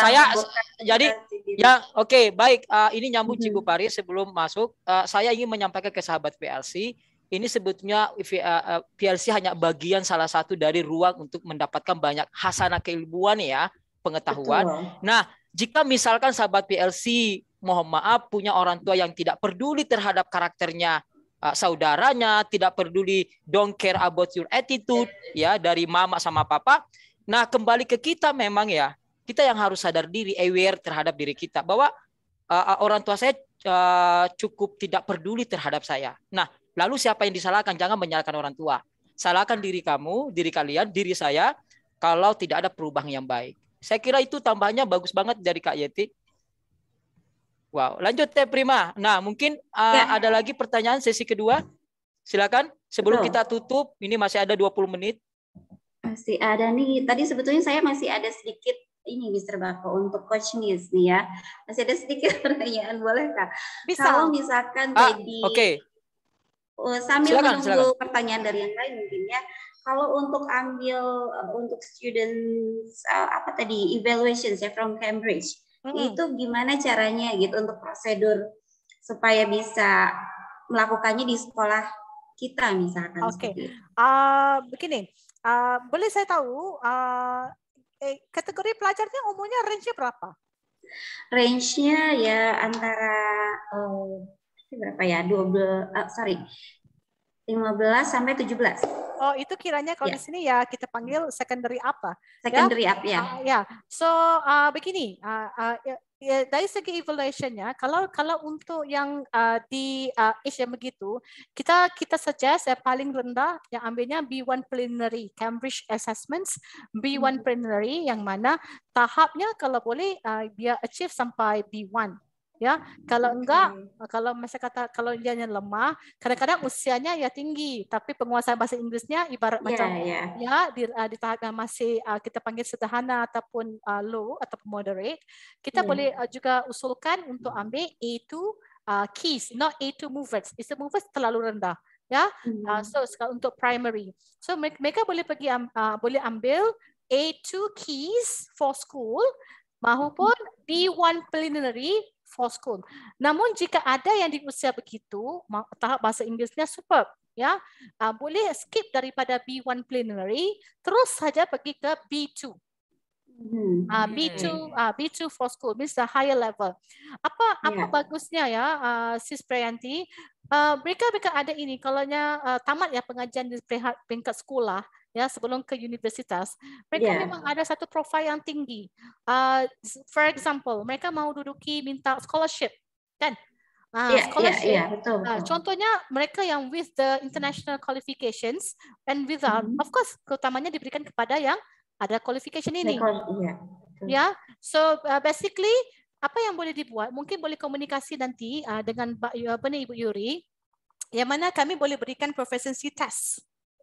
Baik. Ini nyambung Cikgu Paris sebelum masuk. Saya ingin menyampaikan ke sahabat PLC. Ini sebetulnya PLC hanya bagian salah satu dari ruang untuk mendapatkan banyak hasanah keilmuan ya, pengetahuan. Betul. Nah, jika misalkan sahabat PLC mohon maaf punya orang tua yang tidak peduli terhadap karakternya saudaranya, tidak peduli, don't care about your attitude ya dari mama sama papa. Nah, kembali ke kita memang ya, kita yang harus sadar diri, aware terhadap diri kita bahwa orang tua saya cukup tidak peduli terhadap saya. Nah, lalu siapa yang disalahkan? Jangan menyalahkan orang tua. Salahkan diri kamu, diri kalian, diri saya kalau tidak ada perubahan yang baik. Saya kira itu tambahnya bagus banget dari Kak Yeti. Wow, lanjut Teh Prima. Nah, mungkin ada lagi pertanyaan sesi kedua. Silakan. Sebelum kita tutup, ini masih ada 20 menit. Masih ada nih. Tadi sebetulnya saya masih ada sedikit ini Mr. Bako untuk Coach Nis nih ya. Masih ada sedikit pertanyaan, boleh Kak? Bisa. Kalau misalkan tadi sambil menunggu pertanyaan dari yang lain mungkin ya. Kalau untuk ambil untuk students evaluations ya from Cambridge. Itu gimana caranya gitu untuk prosedur supaya bisa melakukannya di sekolah kita misalkan. Oke. Begini, boleh saya tahu kategori pelajarnya umurnya range-nya berapa? Range-nya ya antara berapa ya? 15 sampai 17. Oh, itu kiranya kalau di sini ya kita panggil secondary up lah. Secondary up ya. So begini, dari segi evaluation-nya, kalau untuk yang di age yang begitu, kita suggest paling rendah yang ambilnya B1 preliminary, Cambridge Assessments, B1 preliminary yang mana tahapnya kalau boleh dia achieve sampai B1. Ya, kalau enggak, kalau kalau dia lemah, kadang-kadang usianya ya tinggi, tapi penguasaan bahasa Inggrisnya ibarat macam di tahap yang masih kita panggil sederhana ataupun low ataupun moderate, kita boleh juga usulkan untuk ambil A2 keys, not A2 movers. A2 movers terlalu rendah, ya. So untuk primary, so mereka boleh pergi boleh ambil A2 keys for school maupun B1 preliminary for school. Namun jika ada yang di usia begitu, tahap bahasa Inggrisnya superb, ya, boleh skip daripada B1 preliminary, terus saja pergi ke B2. B2 for school means the higher level. Apa bagusnya ya, Sis Prayanti? Mereka ada ini, kalaunya tamat ya pengajian di peringkat sekolah ya sebelum ke universitas, mereka memang ada satu profil yang tinggi. For example, mereka mau duduki minta scholarship, kan? Scholarship. Betul. Contohnya mereka yang with the international qualifications and without, of course, keutamanya diberikan kepada yang ada qualification ini. Ya, so basically apa yang boleh dibuat? Mungkin boleh komunikasi nanti dengan Ibu Yuri, yang mana kami boleh berikan proficiency test.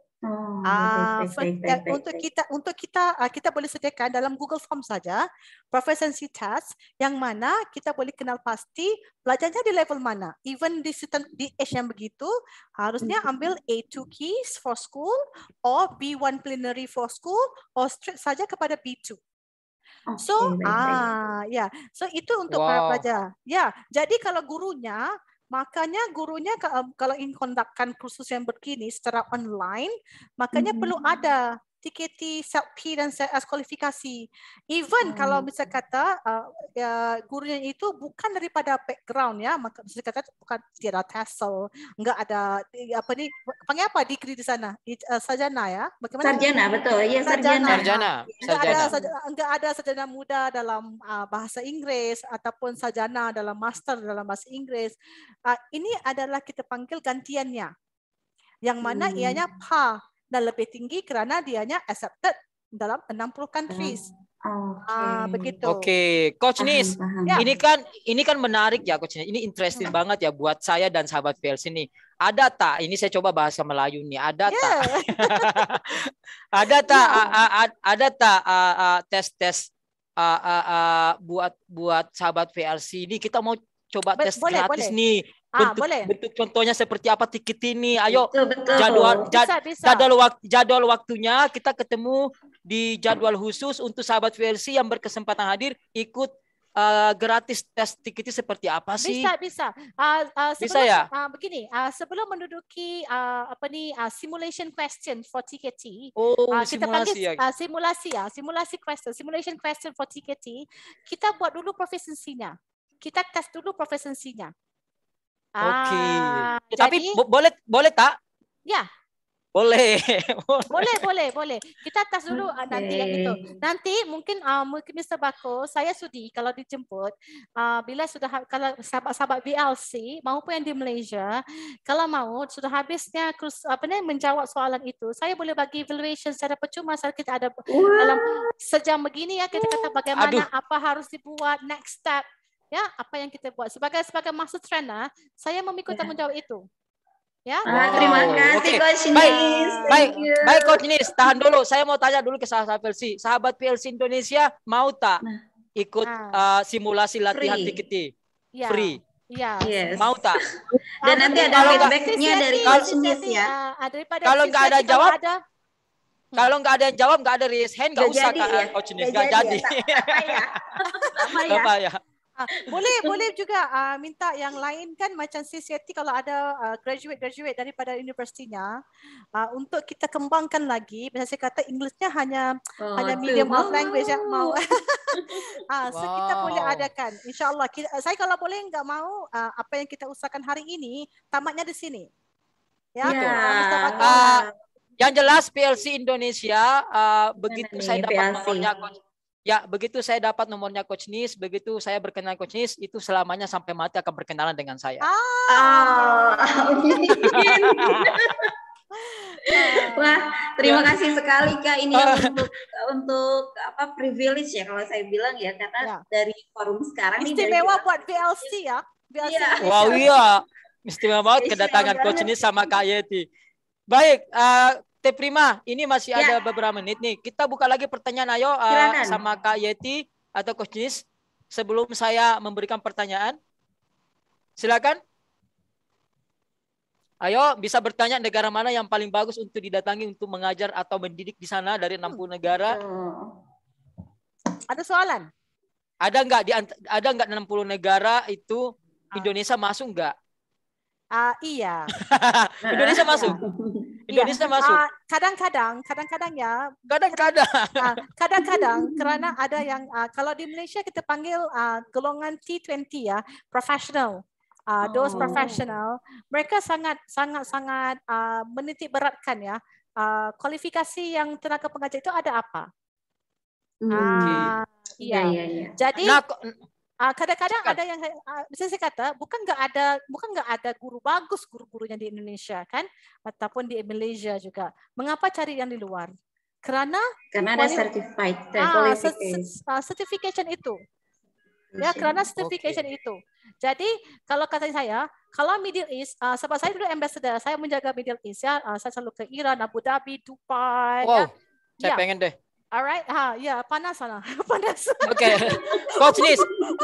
Untuk kita boleh sediakan dalam Google Form saja proficiency test yang mana kita boleh kenal pasti belajarnya di level mana. Even di age yang begitu harusnya ambil A2 keys for school or B1 preliminary for school or straight saja kepada B2. So so itu untuk para pelajar. Ya, jadi kalau gurunya, makanya gurunya kalau ingin conductkan kursus yang begini secara online, makanya perlu ada TKT, SELP dan SELS kualifikasi. Even kalau bisa kata gurunya itu bukan daripada background ya, maka bisa kata bukan tiada TESOL, enggak ada panggil apa degree di sana? Sarjana ya? Bagaimana? Sarjana, betul. Ya, sarjana. Enggak ada sarjana muda dalam bahasa Inggris ataupun sarjana dalam master dalam bahasa Inggris. Ini adalah kita panggil gantiannya. Yang mana ianya PA dan lebih tinggi kerana dianya accepted dalam 60 countries. Begitu. Oke, Coach Nis, ini kan menarik ya, Coach Nis. Ini interesting banget ya buat saya dan sahabat VLC ini. Ada tak? Ini saya coba bahasa Melayu nih. Ada tak? Ada tak tes buat sahabat VLC ini? Kita mau coba tes gratis nih. Bentuk contohnya seperti apa tiket ini? Ayo, jadwal waktunya kita ketemu di jadwal khusus untuk sahabat VLC yang berkesempatan hadir ikut gratis tes tiketnya seperti apa sih? Bisa. Bisa ya? Begini, sebelum menduduki simulation question for TKT, kita panggil simulasi question, simulation question for TKT, kita buat dulu proficiency-nya. Kita tes dulu proficiency-nya. Oke. Tapi boleh tak? Ya. Boleh. Kita tes dulu nanti yang itu. Nanti mungkin Mr. Bako, saya sudi kalau dijemput bila sudah kalau sahabat-sahabat VLC maupun yang di Malaysia, kalau mau sudah habisnya menjawab soalan itu, saya boleh bagi evaluation secara percuma saat kita ada dalam sejam begini ya, kita kata bagaimana apa harus dibuat next step. Ya, apa yang kita buat sebagai master trainer, saya memikul tanggungjawab itu. Ya. Terima kasih Coach Nis. Baik Coach Nis, tahan dulu. Saya mau tanya dulu ke sahabat PLC. Sahabat PLC Indonesia mau tak ikut simulasi latihan TKT? Free. Iya. Yes. Mau tak? Dan nanti ada feedback-nya dari Coach Nis ya. Kalau nggak ada jawab, kalau nggak ada yang jawab, nggak ada raise hand, nggak usah Coach Nis. Nggak jadi. Apa ya? Boleh juga minta yang lain kan, macam Sis Yeti kalau ada graduate daripada universitinya untuk kita kembangkan lagi. Biasa saya kata Englishnya hanya medium of language yang mau. So kita boleh adakan. InsyaAllah. Saya kalau boleh nggak mau apa yang kita usahakan hari ini tamatnya di sini. Ya. Yang jelas PLC Indonesia begitu saya dapat nomornya Coach. Ya, begitu saya dapat nomornya Coach Nis, begitu saya berkenalan Coach Nis, itu selamanya sampai mati akan berkenalan dengan saya. Wah, terima kasih sekali Kak, ini untuk privilege ya kalau saya bilang ya, karena dari forum sekarang istimewa buat VLC ya. Wow, iya. Istimewa banget kedatangan Coach Nis sama Kak Yeti. Baik, Prima, ini masih ada beberapa menit nih. Kita buka lagi pertanyaan, ayo sama Kak Yeti atau Coach Nis sebelum saya memberikan pertanyaan. Silakan. Ayo, bisa bertanya negara mana yang paling bagus untuk didatangi untuk mengajar atau mendidik di sana dari 60 negara? Ada soalan? Ada nggak 60 negara itu Indonesia masuk nggak? Iya. Indonesia masuk. Indonesia masuk. Kadang-kadang ya. Kadang-kadang karena ada yang kalau di Malaysia kita panggil golongan T20 ya, professional. Those professional, mereka sangat menitik beratkan ya. Kualifikasi yang tenaga pengajar itu ada apa? Iya. Jadi kadang-kadang ada yang bisa saya kata bukan nggak ada guru bagus guru-gurunya di Indonesia kan, ataupun di Malaysia juga. Mengapa cari yang di luar? Karena ada certified certification itu. Ya, karena certification itu. Jadi kalau kata saya, kalau Middle East, sebab saya dulu ambassador, saya menjaga Middle East ya. Saya selalu ke Iran, Abu Dhabi, Dubai. Wow, saya pengen deh. Alright, ya panas sana, panas. Oke, Coach Nis,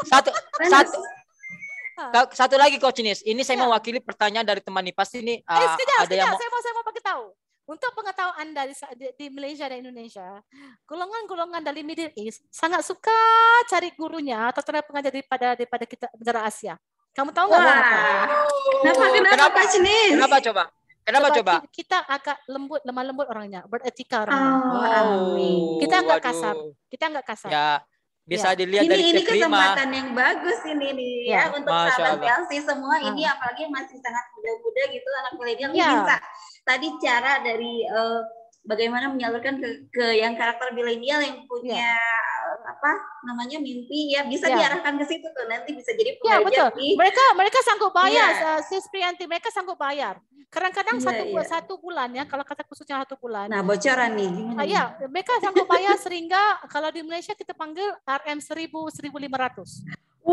satu lagi Coach Nis. Ini saya mewakili pertanyaan dari teman nih. Pasti ini ada yang mau. Saya mau bagi tahu. Untuk pengetahuan Anda di Malaysia dan Indonesia, golongan-golongan dari Middle East sangat suka cari gurunya atau tenaga pengajar daripada kita negara Asia. Kamu tahu nggak kenapa Coach Nis? Kenapa coba? Kita agak lemah lembut orangnya, beretika orangnya. Kita nggak kasar. Ya, bisa dilihat dari ini kesempatan yang bagus ini nih ya untuk sahabat PLC semua ini apalagi masih sangat muda-muda gitu anak milenial bisa tadi cara dari bagaimana menyalurkan ke yang karakter milenial yang punya mimpi ya bisa diarahkan ke situ tuh nanti bisa jadi pengajar. Mereka sanggup bayar Sis Priyanti, mereka sanggup bayar. Kadang-kadang satu bulan ya, kalau kata khususnya 1 bulan. Nah, bocoran nih gimana? Mereka sanggup bayar sehingga kalau di Malaysia kita panggil RM 1.000, 1.500.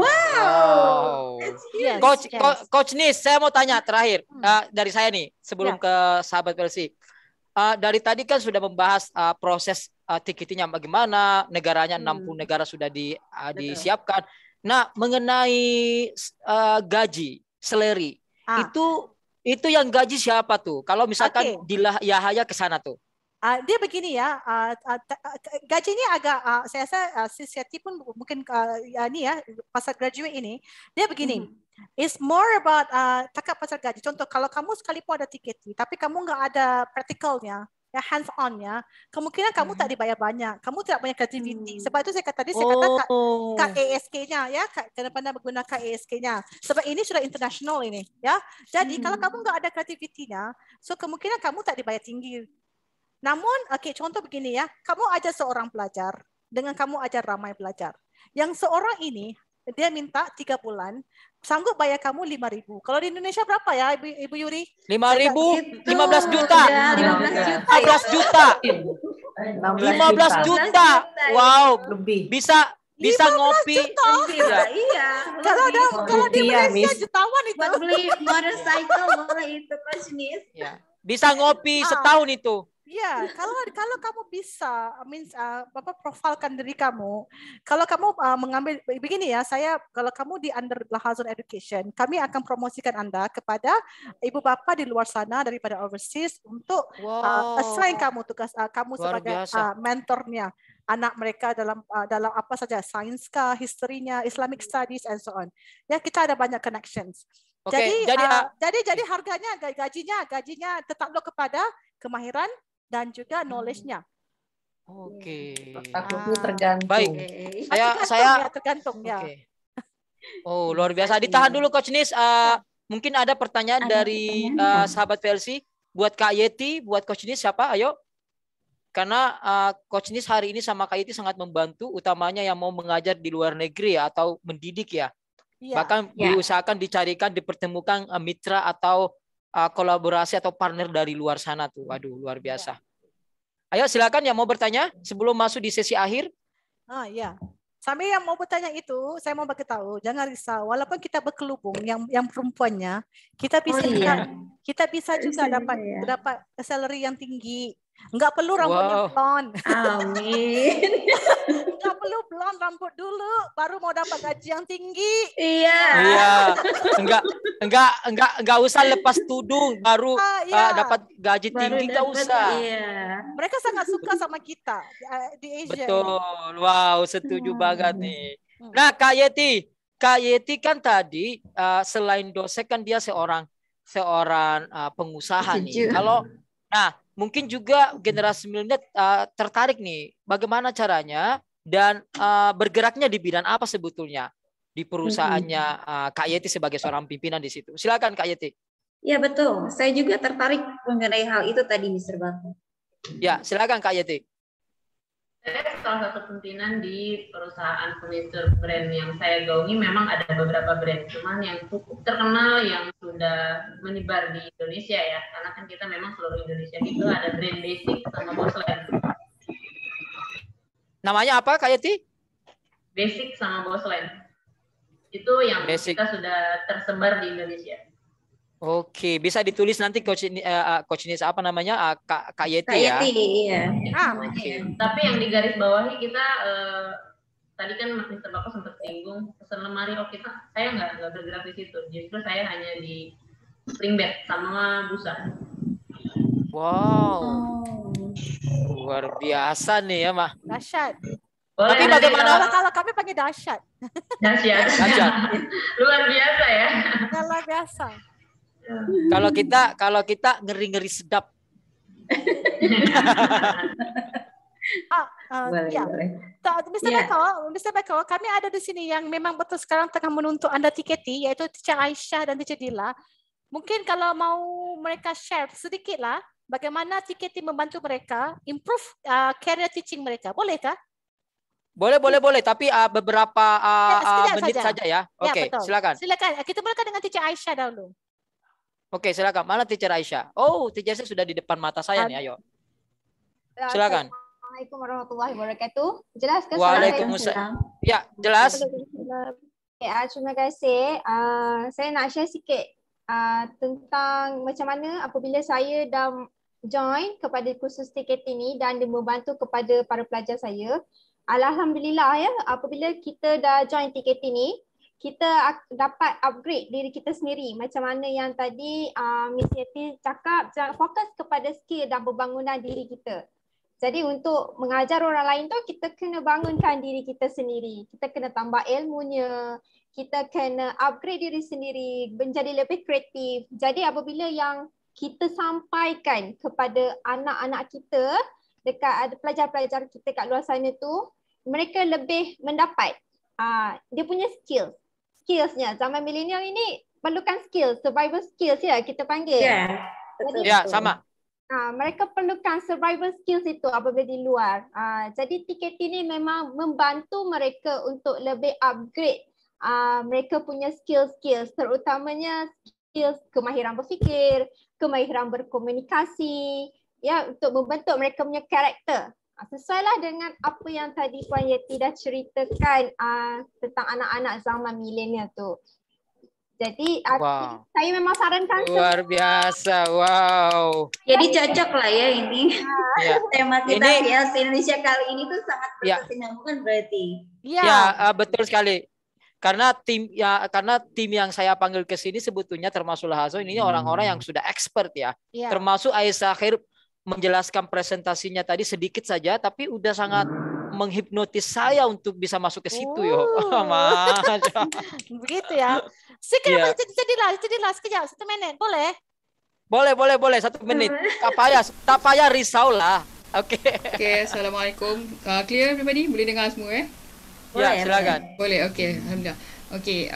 Wow. Coach Nis, saya mau tanya terakhir dari saya nih sebelum ke sahabat PLC. Dari tadi kan sudah membahas proses tiketnya bagaimana, negaranya 60 negara sudah disiapkan. Nah, mengenai gaji, salary, itu yang gaji siapa tuh? Kalau misalkan Dilah Yahaya ke sana tuh. Dia begini ya, gajinya agak saya rasa Sis Yati pun mungkin pasal graduate ini dia begini. It's more about cakap pasal gaji. Contoh kalau kamu sekalipun ada tiket, tapi kamu nggak ada practicalnya, ya hands on-nya, kemungkinan kamu tak dibayar banyak. Kamu tidak punya creativity. Sebab itu saya kata KASK-nya ya, kenapa menggunakan KASK-nya? Sebab ini sudah international ini, ya. Jadi kalau kamu nggak ada creativity-nya, so kemungkinan kamu tak dibayar tinggi. Namun, contoh begini ya, kamu ajar seorang pelajar dengan kamu ajar ramai pelajar. Yang seorang ini dia minta 3 bulan, sanggup bayar kamu 5.000. Kalau di Indonesia berapa ya, Ibu Yuri? 5.000, 15 juta. 15 juta. 15 juta. Wow, lebih. Bisa ngopi. Iya. Kalau di Malaysia jutawan itu. Buat beli motorcycle boleh itu Coach Nis. Ya. Bisa ngopi setahun itu. Ya, kalau kamu bisa profilkan diri kamu, kalau kamu mengambil begini ya, kalau kamu di under Lahazon Education, kami akan promosikan Anda kepada ibu bapa di luar sana daripada overseas untuk assign kamu tugas kamu sebagai mentornya anak mereka dalam apa saja, sains kah, historinya, Islamic studies and so on. Ya, kita ada banyak connections. Okay, jadi harganya gajinya tetaplah kepada kemahiran dan juga knowledge-nya. Oke. Tergantung. Baik. Saya tergantung ya. Okay. Oh, luar biasa. Ditahan dulu Coach Nis. Mungkin ada pertanyaan dari sahabat PLC buat Kak Yeti, buat Coach Nis siapa? Ayo. Karena Coach Nis hari ini sama Kak Yeti sangat membantu, utamanya yang mau mengajar di luar negeri ya, atau mendidik ya. Bahkan diusahakan dicarikan, dipertemukan mitra atau kolaborasi atau partner dari luar sana tuh. Waduh, luar biasa. Ayo silakan yang mau bertanya sebelum masuk di sesi akhir. Ya. Sampai yang mau bertanya itu, saya mau bagi tahu, jangan risau. Walaupun kita berkelubung yang perempuannya, kita bisa juga dapat salary yang tinggi. Enggak perlu rambutnya blonde. Amin. Enggak perlu blonde rambut dulu baru mau dapat gaji yang tinggi. Iya. Enggak usah lepas tudung baru dapat gaji tinggi, enggak usah. Iya. Mereka sangat suka sama kita di Asia. Betul. Wow, setuju banget nih. Nah, Kak Yeti kan tadi selain dosen kan dia seorang pengusaha nih. Nah, mungkin juga generasi milenial tertarik nih, bagaimana caranya dan bergeraknya di bidang apa sebetulnya di perusahaannya Kak Yeti sebagai seorang pimpinan di situ. Silakan Kak Yeti. Ya betul, saya juga tertarik mengenai hal itu tadi, Mr. Baku. Ya, silakan Kak Yeti. Saya salah satu pimpinan di perusahaan furniture brand yang saya gaungi. Memang ada beberapa brand, cuman yang cukup terkenal yang sudah menyebar di Indonesia ya, karena kan kita memang seluruh Indonesia itu ada brand Basic sama Bosland. Namanya apa Kak Yeti? Basic sama Bosland. Itu yang Basic. kita sudah tersebar di Indonesia. Oke, bisa ditulis nanti coach ini apa namanya Kak Yeti ya. Kak Yeti, iya. Oke. Tapi yang di garis bawahi kita tadi kan Mr. Bapak sempat singgung pesan lemari. Saya nggak bergerak di situ. Justru saya hanya di spring bed sama busa. Wow, luar biasa nih ya mah. Dahsyat. Tapi bagaimana? Kalau kami panggil dahsyat. Dahsyat. Luar biasa ya. Luar biasa. Kalau kita ngeri-ngeri sedap. Boleh. Mr. Beko, kami ada di sini yang memang betul sekarang tengah menuntut Anda tiketi, yaitu Teacher Aisyah dan Teacher Dila. Mungkin kalau mau mereka share sedikitlah bagaimana tiketi membantu mereka improve career teaching mereka. Bolehkah? Boleh. Tapi beberapa menit saja ya. Oke, betul. silakan. Silakan. Kita mulakan dengan Teacher Aisyah dahulu. Oke, silakan. Mana Teacher Aisyah? Oh, Teacher Aisyah sudah di depan mata saya nih. Ayo. Silakan. Assalamualaikum warahmatullahi wabarakatuh. Jelas ke Waalaikumsalam. Ya, jelas. Terima kasih. Saya nak share sikit tentang macam mana apabila saya dah join kepada kursus tiket ini dan dia membantu kepada para pelajar saya. Alhamdulillah ya, apabila kita dah join tiket ini, kita dapat upgrade diri kita sendiri. Macam mana yang tadi Miss Yeti cakap, fokus kepada skill dan pembangunan diri kita. Jadi untuk mengajar orang lain tu, kita kena bangunkan diri kita sendiri. Kita kena tambah ilmunya, kita kena upgrade diri sendiri, menjadi lebih kreatif. Jadi apabila yang kita sampaikan kepada anak-anak kita, dekat ada pelajar-pelajar kita kat luar sana tu, mereka lebih mendapat dia punya skillsnya. Zaman milenial ini perlukan skill, survival skills ya kita panggil. Ya, sama. Mereka perlukan survival skills itu apabila di luar. Jadi tiket ini memang membantu mereka untuk lebih upgrade mereka punya skills, terutamanya skills kemahiran berfikir, kemahiran berkomunikasi, ya, untuk membentuk mereka punya karakter. Sesuailah dengan apa yang tadi Puan Yeti dah ceritakan tentang anak-anak zaman milenial tu. Jadi saya memang sarankan luar biasa. Wow. Jadi cocok lah ya ini. Tema kita PLC Indonesia kali ini tuh sangat berkesinambungan berarti. Ya, betul sekali. Karena tim yang saya panggil ke sini sebetulnya termasuk Lahazo ini orang-orang yang sudah expert ya. Termasuk Aisyah Khair menjelaskan presentasinya tadi sedikit saja tapi udah sangat menghipnotis saya untuk bisa masuk ke situ yo. Begitu ya. Sekejap, jadilah sekejap, 1 minit, boleh? Boleh, 1 menit. Tak payah risau lah. Oke, Assalamualaikum. Clear everybody? Boleh dengar semua Ya, silakan. Boleh, okay. Alhamdulillah. Okay,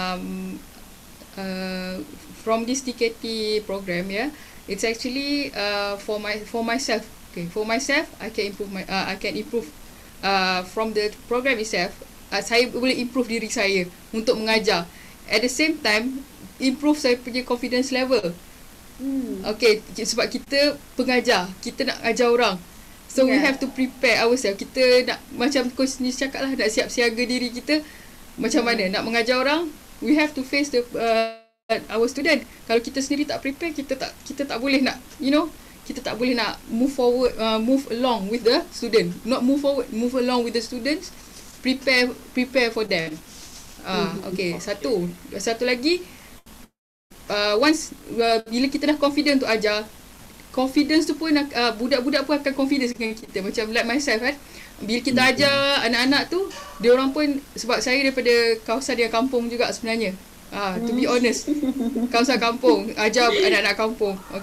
from this TKT program, it's actually for myself. Okay, for myself, I can improve from the program itself. Saya boleh improve diri saya untuk mengajar. At the same time, improve saya punya confidence level. Okay, sebab kita pengajar, kita nak ajar orang. So we have to prepare ourselves. Kita nak, macam Coach ni cakap lah, nak siap siaga diri kita. Macam mana nak mengajar orang, we have to face the our student. Kalau kita sendiri tak prepare, kita tak boleh nak, kita tak boleh nak move forward, move along with the student. Not move forward, move along with the students. Prepare for them. Okay, satu lagi, once bila kita dah confident untuk ajar, confidence tu pun budak-budak pun akan confidence dengan kita. Macam like myself bila kita ajar anak-anak tu, dia orang pun, sebab saya daripada kawasan dia kampung juga sebenarnya. To be honest, kawasan kampung, ajar anak-anak kampung. Okay,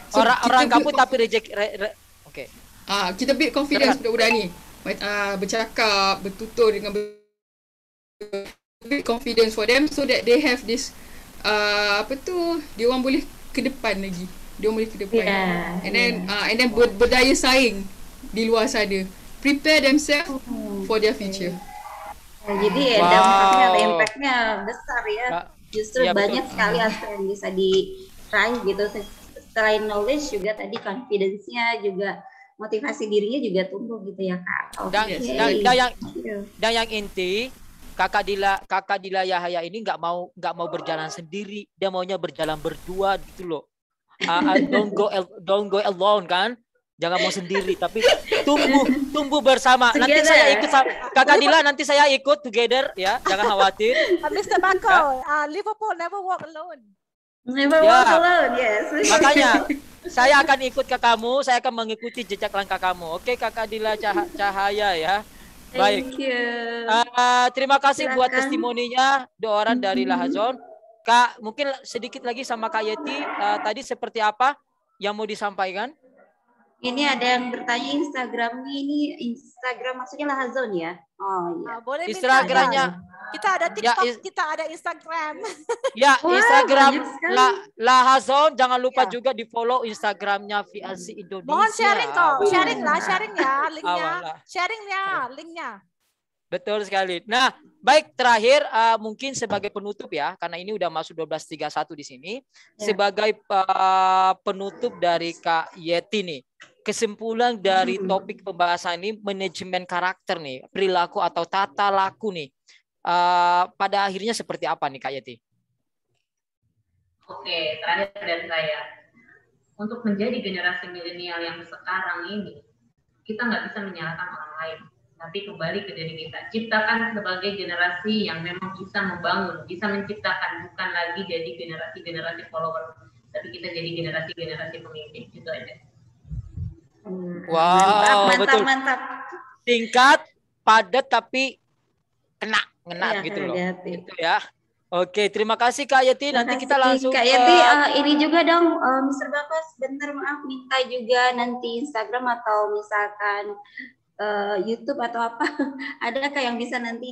So, Orang kita kampung build- tapi reject. Oke. kita build confidence Silakan. budak-budak ni. Bercakap, bertutur dengan build confidence for them so that they have this dia orang boleh ke depan lagi. Dia orang boleh ke depan. Yeah, And then berdaya saing di luar sana. Prepare themselves for their future. Jadi Wow. dampaknya atau impact-nya besar ya. Justru Iya, betul. banyak sekali aspek yang bisa diraih gitu. Selain knowledge juga tadi confidence-nya juga, motivasi dirinya juga tumbuh gitu ya Kak. Dan, Oke. dan yang inti Kakak Dila Yahaya ini nggak mau berjalan sendiri, dia maunya berjalan berdua gitu loh. Don't go alone kan, jangan mau sendiri tapi tumbuh bersama. Nanti Together. saya ikut Kakak Dila, nanti saya ikut together ya, jangan khawatir. Mr. Bako, Liverpool never walk alone. Never Ya. walk alone, yes. Makanya saya akan ikut ke kamu, saya akan mengikuti jejak langkah kamu. Oke Kakak Dila Cahaya ya. Baik. Thank you. Terima kasih buat Silakan. testimoninya dua orang dari Lahazon. Kak, mungkin sedikit lagi sama Kak Yeti. Tadi seperti apa yang mau disampaikan? Ini ada yang bertanya Instagramnya, ini Instagram maksudnya Lahazon ya? Oh iya. Boleh minta Instagramnya. Kita ada TikTok, Ya, kita ada Instagram. Ya, Wah, Instagram banyak sekali. Lahazon. Jangan lupa Ya. juga di follow Instagramnya VLC Indonesia. Mohon sharing kok, Wah. sharing ya, linknya, Awalah. sharing ya, linknya. Betul sekali. Nah, baik terakhir mungkin sebagai penutup ya, karena ini udah masuk 12.31 di sini. Ya. Sebagai penutup dari Kak Yeti nih, kesimpulan dari topik pembahasan ini manajemen karakter nih, perilaku atau tata laku nih. Pada akhirnya seperti apa nih Kak Yeti? Oke, terakhir dari saya. Untuk menjadi generasi milenial yang sekarang ini, kita nggak bisa menyalahkan orang lain. Tapi kembali ke diri kita. Ciptakan sebagai generasi yang memang bisa membangun, bisa menciptakan. Bukan lagi jadi generasi-generasi follower. Tapi kita jadi generasi-generasi pemimpin. Itu aja. Wow, betul. Mantap. Singkat, padat tapi ngena Iya, gitu loh. di hati. Itu ya. Oke, terima kasih Kak Yeti. Nanti kita langsung Kak Yeti, ini juga dong, Mr. Bapak, sebentar maaf, minta juga nanti Instagram atau misalkan YouTube atau apa, adakah yang bisa nanti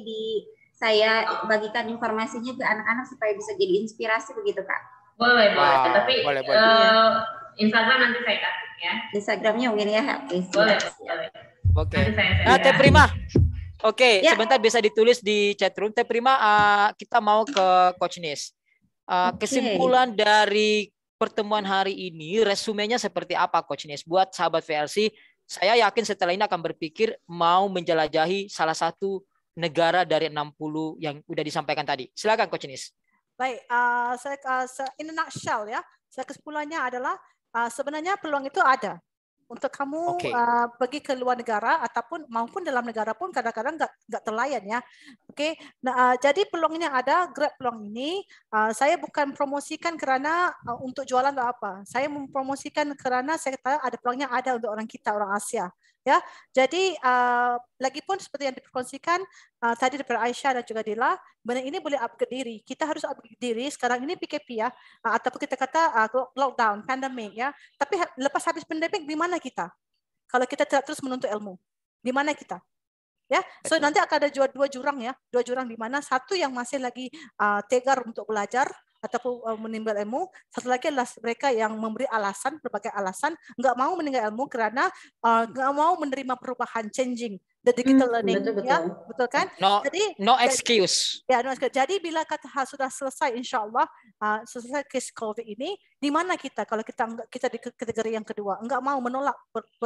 saya bagikan informasinya ke anak-anak supaya bisa jadi inspirasi begitu Kak? Boleh. Wow, Tapi boleh. Instagram nanti saya kasih ya. Instagramnya mungkin ya, please. Boleh. Oke. Nanti saya Nah, Teh Prima. Oke, Ya. sebentar bisa ditulis di chat room. Teh Prima, kita mau ke Coach Nis. Kesimpulan dari pertemuan hari ini, resumenya seperti apa Coach Nis? Buat sahabat VLC, saya yakin setelah ini akan berpikir mau menjelajahi salah satu negara dari 60 yang udah disampaikan tadi. Silakan Coach Nis. Baik, in a nutshell ya, kesimpulannya adalah sebenarnya peluang itu ada untuk kamu Oke. pergi ke luar negara ataupun maupun dalam negara pun kadang-kadang nggak terlayan ya. Oke, nah jadi peluangnya ada, grab peluang ini. Saya bukan promosikan kerana untuk jualan atau apa. Saya mempromosikan kerana saya kata ada peluangnya ada untuk orang kita, orang Asia. Ya, jadi lagipun seperti yang dikongsikan tadi daripada Aisyah dan juga Dila, benda ini boleh upgrade diri. Kita harus upgrade diri sekarang ini PKP ya, ataupun kita kata lockdown, pandemic ya. Tapi lepas habis pandemic di mana kita? Kalau kita tidak terus menuntut ilmu, di mana kita? Ya, so nanti akan ada dua jurang ya, dua jurang di mana satu yang masih lagi tegar untuk belajar ataupun menimba ilmu, satu lagi adalah mereka yang memberi alasan, berbagai alasan, nggak mau meninggal ilmu kerana nggak mau menerima perubahan, changing, the digital learning, betul. ya, betul kan? No excuse. Ya, no excuse. Jadi bila kata sudah selesai, insya Allah selesai case COVID ini, di mana kita? Kalau kita di kategori yang kedua, nggak mau menolak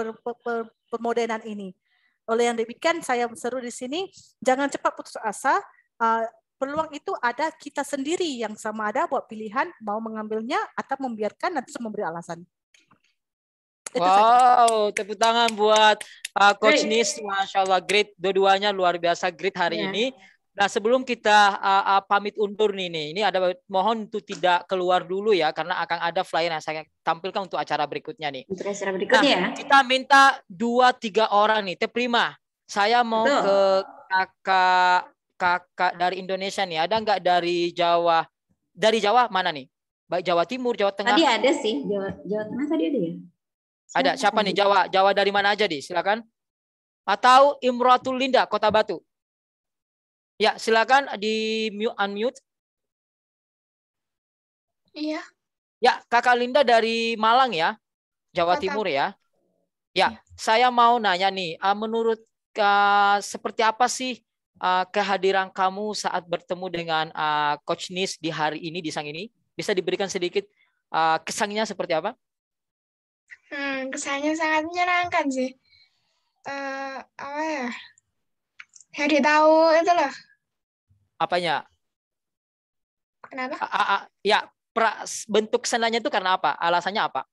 permodernan ini. Oleh yang demikian, saya seru di sini, jangan cepat putus asa. Peluang itu ada, kita sendiri yang sama ada buat pilihan mau mengambilnya atau membiarkan nanti memberi alasan. Itu saja. Wow, tepuk tangan buat Coach Nis. Masya Allah, great. Dua-duanya luar biasa great hari ini. Nah, sebelum kita pamit undur ini ada mohon untuk tidak keluar dulu ya, karena akan ada flyer yang saya tampilkan untuk acara berikutnya nih. Untuk acara berikutnya ya. Kita minta 2-3 orang nih. Teh Prima, saya mau ke kakak dari Indonesia nih. Ada nggak dari Jawa? Dari Jawa mana nih? Baik Jawa Timur, Jawa Tengah. Tadi ada sih, Jawa Tengah tadi ada ya? Ada siapa nih? Jawa dari mana aja nih? Silakan. Atau Imratul Linda, Kota Batu. Ya, silakan di unmute. Iya. Ya, Kakak Linda dari Malang ya, Jawa Timur ya. Ya, saya mau nanya nih, menurut seperti apa sih kehadiran kamu saat bertemu dengan Coach Nis di hari ini, di siang ini? Bisa diberikan sedikit kesannya seperti apa? Kesannya sangat menyenangkan sih. Apa ya? Hari tahu itu loh. Apanya? Kenapa? Ya, bentuk senanya itu karena apa? Alasannya apa?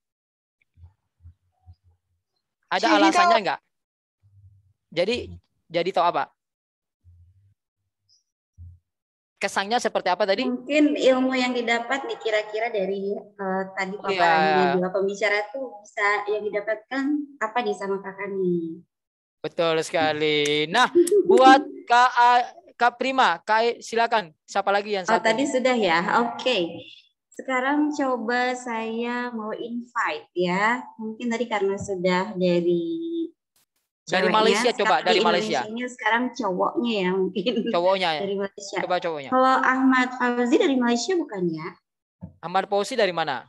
Ada alasannya enggak? Jadi tahu apa? Kesannya seperti apa tadi? Mungkin ilmu yang didapat nih kira-kira dari tadi paparannya dua pembicara tuh bisa yang didapatkan apa di sama kakak nih? Betul sekali. Nah, buat Kak Prima, silakan. Siapa lagi yang satu? Tadi sudah ya. Oke. Sekarang coba saya mau invite ya. Mungkin tadi karena sudah dari Malaysia, coba dari Malaysia. Sekarang cowoknya ya mungkin. Cowoknya ya. Dari Malaysia. Coba cowoknya. Kalau Ahmad Fauzi dari Malaysia bukan ya? Ahmad Fauzi dari mana?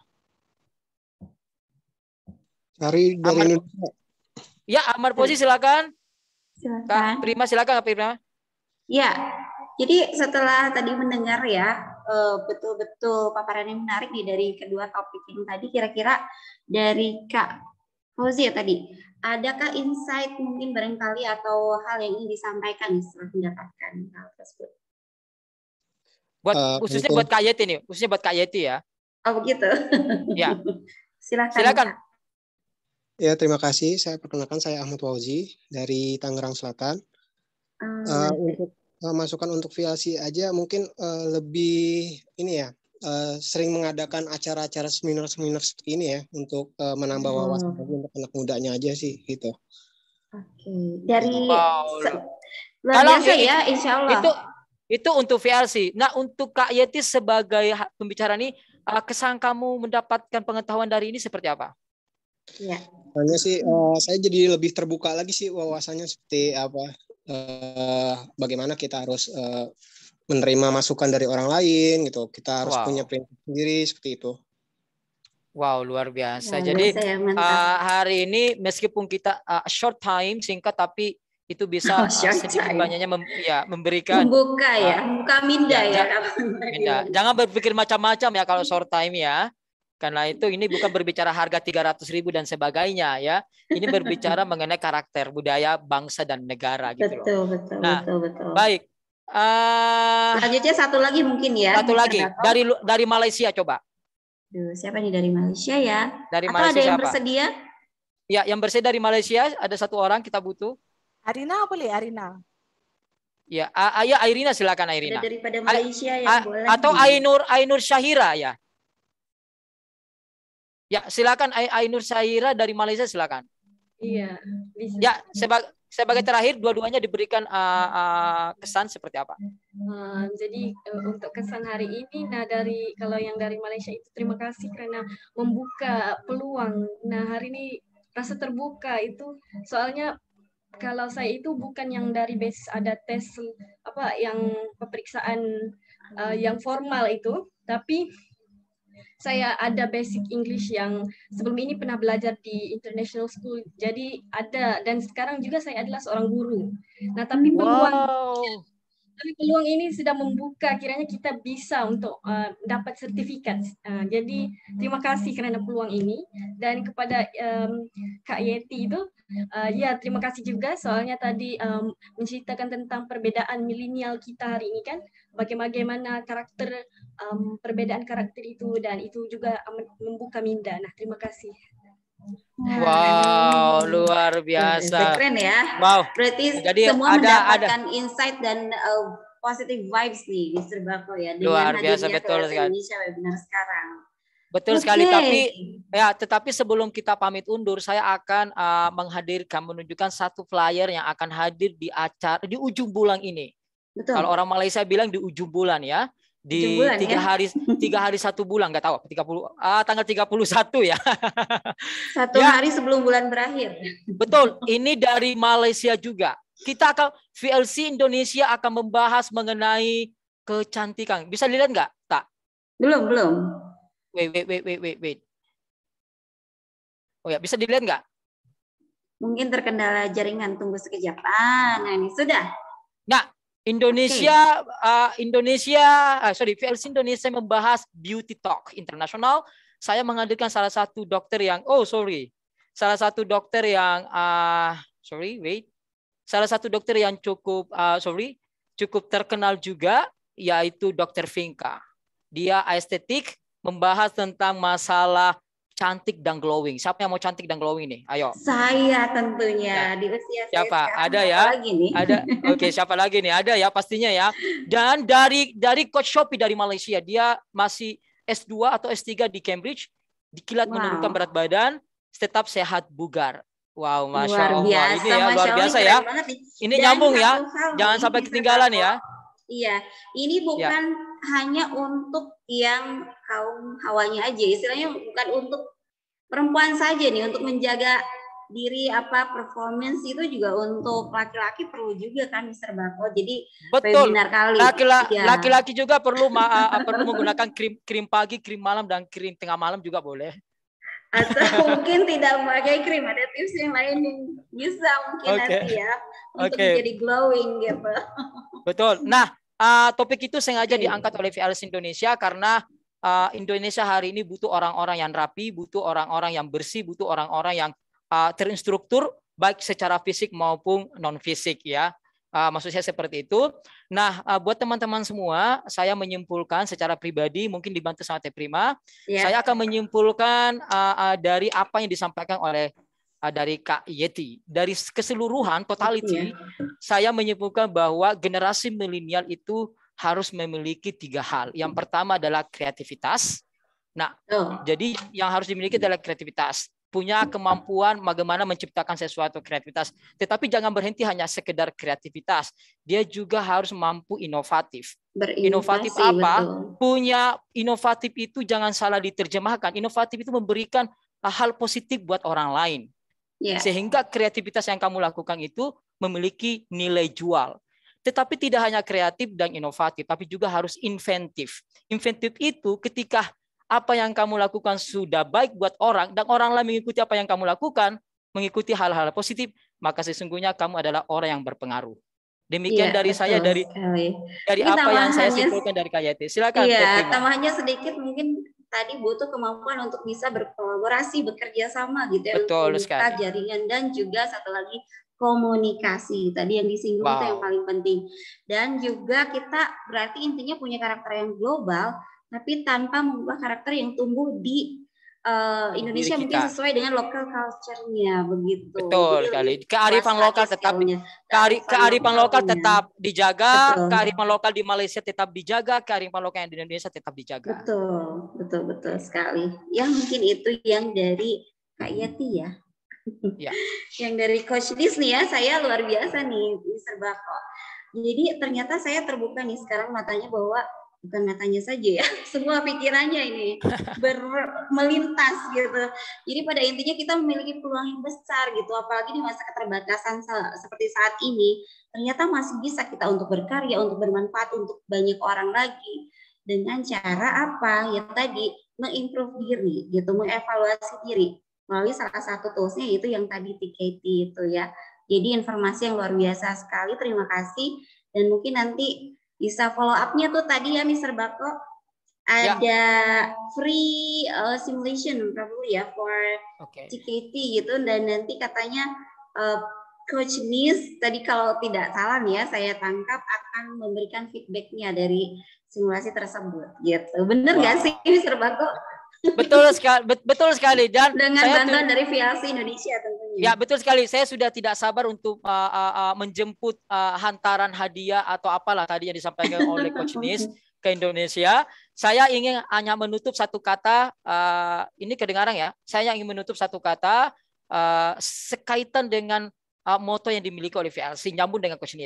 Dari Indonesia. Ya, Ahmad Fauzi silakan. Silakan. Kak Prima silakan Kak Prima. Ya. Jadi setelah tadi mendengar ya betul-betul paparan yang menarik nih dari kedua topik yang tadi, kira-kira dari Kak Fauzi ya tadi, adakah insight mungkin barangkali atau hal yang ingin disampaikan setelah mendapatkan hal tersebut? Khususnya buat Kak Yeti nih, khususnya buat Kak Yeti ya. Oh begitu. Ya. Silakan. Ya, terima kasih. Saya perkenalkan, saya Ahmad Fauzi dari Tangerang Selatan. Untuk masukan untuk VLC aja mungkin lebih ini ya, sering mengadakan acara-acara seminar-seminar seperti ini ya untuk menambah wawasan untuk anak mudanya aja sih gitu. Oke. Dari luar biasa ya, insya Allah. Itu untuk VLC. Nah, untuk Kak Yeti sebagai pembicara nih, kesan kamu mendapatkan pengetahuan dari ini seperti apa? Ya. Soalnya sih saya jadi lebih terbuka lagi sih wawasannya seperti apa. Bagaimana kita harus menerima masukan dari orang lain gitu. Kita harus punya prinsip sendiri seperti itu. Wow, luar biasa. Jadi hari ini meskipun kita short time, singkat, tapi itu bisa sedikit banyaknya memberikan membuka membuka minda ya. Minda. Jangan berpikir macam-macam ya kalau short time ya. Karena itu ini bukan berbicara harga 300.000 dan sebagainya ya. Ini berbicara mengenai karakter budaya bangsa dan negara gitu loh. Betul. Baik. Selanjutnya satu lagi mungkin ya. Satu lagi dari Malaysia coba. Siapa nih dari Malaysia ya? Dari Atau Malaysia ada yang siapa? bersedia? Ya, yang bersedia dari Malaysia ada satu orang kita butuh. Arina boleh, Arina. Ya, Irina silakan Irina. Ada daripada Malaysia yang boleh. Atau Ainur Syahira ya. Ya, silakan Ainur Syahira dari Malaysia silakan. Iya, bisa. Ya, sebagai terakhir dua-duanya diberikan kesan seperti apa? Jadi untuk kesan hari ini, kalau yang dari Malaysia itu terima kasih karena membuka peluang. Nah hari ini rasa terbuka itu, soalnya kalau saya itu bukan yang dari base ada tes yang pemeriksaan yang formal itu, tapi saya ada basic English yang sebelum ini pernah belajar di international school. Jadi ada, dan sekarang juga saya adalah seorang guru. Nah, tapi peluang ini sudah membuka, kiranya kita bisa untuk dapat sertifikat. Jadi terima kasih karena peluang ini, dan kepada Kak Yeti itu terima kasih juga, soalnya tadi menceritakan tentang perbedaan milenial kita hari ini kan, bagaimana karakter perbedaan karakter itu, dan itu juga membuka minda. Nah, terima kasih. Wow, luar biasa. Keren ya. Wow. Berarti jadi semua mendapatkan insight dan positive vibes nih, Mr. Bako ya. Luar biasa, betul sekali. Indonesia webinar sekarang. Betul sekali, tetapi sebelum kita pamit undur, saya akan menunjukkan satu flyer yang akan hadir di acara di ujung bulan ini. Betul. Kalau orang Malaysia bilang di ujung bulan ya. di 7 bulan, 3 hari 1 bulan, nggak tahu 30 tanggal 31 ya. 1 Ya. hari sebelum bulan berakhir. Betul, ini dari Malaysia juga. Kita akan VLC Indonesia akan membahas mengenai kecantikan. Bisa dilihat nggak, Tak? Belum. Wait. Oh ya, bisa dilihat nggak? Mungkin terkendala jaringan, tunggu sekejap. Nah ini sudah. Nah, VLC Indonesia membahas Beauty Talk Internasional. Saya menghadirkan salah satu dokter yang, cukup terkenal juga, yaitu Dr. Vinka. Dia estetik, membahas tentang masalah cantik dan glowing. Siapa yang mau cantik dan glowing nih? Ayo. Saya tentunya di usia saya siapa? sekarang. Ada ya? Lagi nih? Ada. Oke, siapa lagi nih? Ada ya pastinya ya. Dan dari Coach Shopee dari Malaysia, dia masih S2 atau S3 di Cambridge, dikilat menurunkan berat badan, tetap sehat bugar. Wow, Masya Allah. Ini ya luar biasa ya. Ini nyambung ya. Jangan sampai ketinggalan ya. Iya, ini bukan hanya untuk yang kaum hawanya aja, istilahnya bukan untuk perempuan saja nih, untuk menjaga diri performance itu juga untuk laki-laki perlu juga kan, Mr. Bako. Jadi betul. Webinar kali. Laki-laki juga perlu menggunakan krim pagi, krim malam, dan krim tengah malam juga boleh. Atau mungkin tidak memakai krim, ada tips yang lain yang bisa mungkin nanti ya untuk menjadi glowing gitu. Betul. Nah, topik itu sengaja diangkat oleh VLC Indonesia karena Indonesia hari ini butuh orang-orang yang rapi, butuh orang-orang yang bersih, butuh orang-orang yang terinstruktur baik secara fisik maupun non fisik ya. Maksud saya seperti itu. Nah, buat teman-teman semua, saya menyimpulkan secara pribadi, mungkin dibantu sama Teh Prima, saya akan menyimpulkan dari apa yang disampaikan oleh dari Kak Yeti. Dari keseluruhan, totality, saya menyimpulkan bahwa generasi milenial itu harus memiliki 3 hal. Yang pertama adalah kreativitas. Nah, jadi yang harus dimiliki adalah kreativitas. Punya kemampuan bagaimana menciptakan sesuatu kreativitas. Tetapi jangan berhenti hanya sekedar kreativitas. Dia juga harus mampu inovatif. Inovatif apa? Betul. Punya inovatif itu jangan salah diterjemahkan. Inovatif itu memberikan hal positif buat orang lain. Sehingga kreativitas yang kamu lakukan itu memiliki nilai jual. Tetapi tidak hanya kreatif dan inovatif, tapi juga harus inventif. Inventif itu ketika apa yang kamu lakukan sudah baik buat orang dan orang lain mengikuti apa yang kamu lakukan, mengikuti hal-hal positif, maka sesungguhnya kamu adalah orang yang berpengaruh. Demikian dari saya, dari apa yang saya simpulkan dari Kak Yeti. Silakan. Iya, tambahannya sedikit, mungkin tadi butuh kemampuan untuk bisa berkolaborasi, bekerja sama gitu ya. Betul untuk sekali. Jaringan dan juga satu lagi komunikasi. Tadi yang disinggung itu yang paling penting. Dan juga kita berarti intinya punya karakter yang global, tapi tanpa mengubah karakter yang tumbuh di Indonesia mungkin sesuai dengan local culture-nya begitu. Betul sekali. Kearifan lokal tetap dijaga, kearifan lokal di Malaysia tetap dijaga, kearifan lokal yang di Indonesia tetap dijaga. Betul sekali. Ya mungkin itu yang dari Kak Yeti ya. Yang dari Coach Nis nih ya, saya luar biasa nih, Mr. Bako. Jadi ternyata saya terbuka nih sekarang matanya, bahwa bukan matanya saja ya, semua pikirannya ini melintas gitu. Jadi pada intinya kita memiliki peluang yang besar gitu, apalagi di masa keterbatasan seperti saat ini. Ternyata masih bisa kita untuk berkarya, untuk bermanfaat untuk banyak orang lagi. Dengan cara apa? Ya tadi, mengimprove diri gitu, mengevaluasi diri melalui salah satu toolsnya, yaitu yang tadi TKT itu ya. Jadi informasi yang luar biasa sekali, terima kasih. Dan mungkin nanti bisa follow up-nya tuh tadi ya Mr. Bako, ada free simulation probably ya for TKT gitu, dan nanti katanya Coach Nis tadi kalau tidak salah nih ya, saya tangkap akan memberikan feedback-nya dari simulasi tersebut gitu. Bener nggak sih Mr. Bako? Betul sekali dan dengan bantuan dari VLC Indonesia tentunya. Ya, betul sekali. Saya sudah tidak sabar untuk menjemput hantaran hadiah atau apalah tadi yang disampaikan oleh Coach Nis ke Indonesia. Saya ingin hanya menutup satu kata, ini kedengaran ya. Saya ingin menutup satu kata sekaitan dengan moto yang dimiliki oleh VLC, nyambung dengan Coach Nis.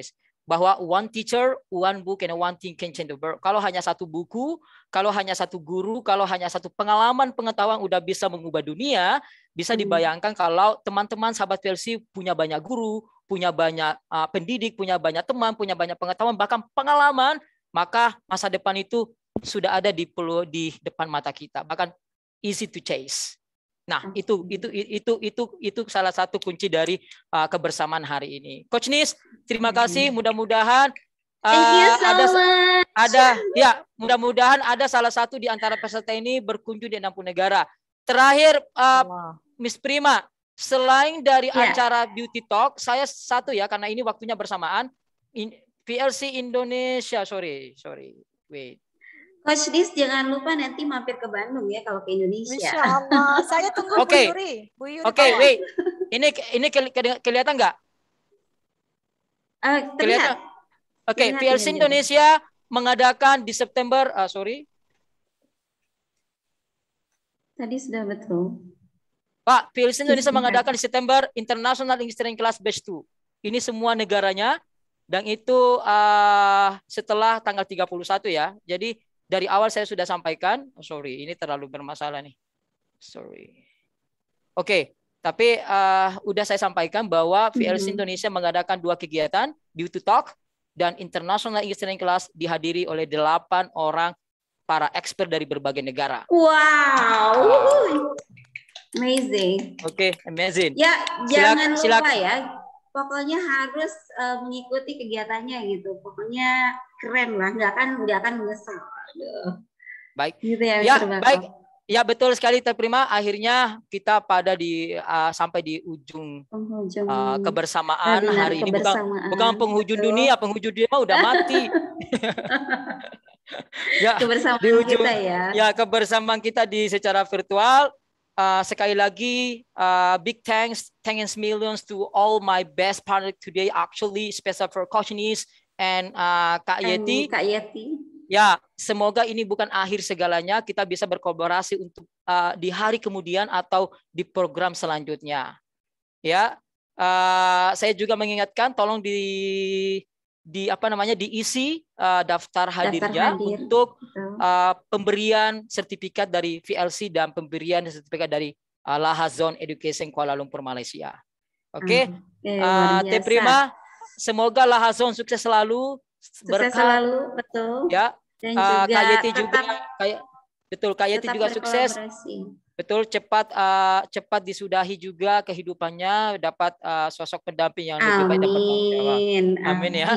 bahwa one teacher, one book, and one thing can change the world. Kalau hanya satu buku, kalau hanya satu guru, kalau hanya satu pengalaman pengetahuan udah bisa mengubah dunia, bisa dibayangkan kalau teman-teman sahabat VLC punya banyak guru, punya banyak pendidik, punya banyak teman, punya banyak pengetahuan, bahkan pengalaman, maka masa depan itu sudah ada di depan mata kita, bahkan easy to chase. Nah, itu salah satu kunci dari kebersamaan hari ini. Coach Nis, terima kasih. Mudah-mudahan mudah-mudahan ada salah satu di antara peserta ini berkunjung di 60 negara. Terakhir, Miss Prima, selain dari acara Beauty Talk, saya satu ya, karena ini waktunya bersamaan. VLC Indonesia, sorry, wait. Coach Nis, jangan lupa nanti mampir ke Bandung ya kalau ke Indonesia. Insya Allah, saya tunggu Bu Yuri. Oke, wait. Ini kelihatan nggak? Terlihat. Oke, VLC Indonesia mengadakan di September, Tadi sudah betul. Pak, VLC Indonesia mengadakan di September International English Training Class Batch 2. Ini semua negaranya, dan itu setelah tanggal 31 ya. Jadi dari awal saya sudah sampaikan, ini terlalu bermasalah nih. Oke, tapi udah saya sampaikan bahwa VLC Indonesia mengadakan 2 kegiatan, Beauty Talk dan International English Training Class, dihadiri oleh 8 orang para expert dari berbagai negara. Wow. Amazing. Oke, amazing. Ya, jangan lupa ya. Pokoknya harus mengikuti kegiatannya gitu. Pokoknya keren lah, nggak akan menyesal. Aduh. Baik. Gitu ya, baik. Ya, betul sekali Teh Prima. Akhirnya kita sampai di ujung kebersamaan hari ini. Bukan penghujung dunia, penghujung dunia udah mati. Ya, kebersamaan di ujung, kita ya. Ya, kebersamaan kita secara virtual. Sekali lagi, big thanks millions to all my best partner today, actually special for Coach Nis and Kak Yeti. Ya, semoga ini bukan akhir segalanya. Kita bisa berkolaborasi untuk di hari kemudian atau di program selanjutnya. Ya, saya juga mengingatkan, tolong diisi daftar hadirnya untuk pemberian sertifikat dari VLC dan pemberian sertifikat dari Laha Zone Education Kuala Lumpur Malaysia. Oke. Teh Prima, semoga Laha Zone sukses selalu, berkah. Betul. Ya. Dan juga Kak Yeti juga Kak Yeti juga sukses. Betul, cepat disudahi juga kehidupannya, dapat sosok pendamping yang lebih baik dan bertanggung jawab. Amin ya.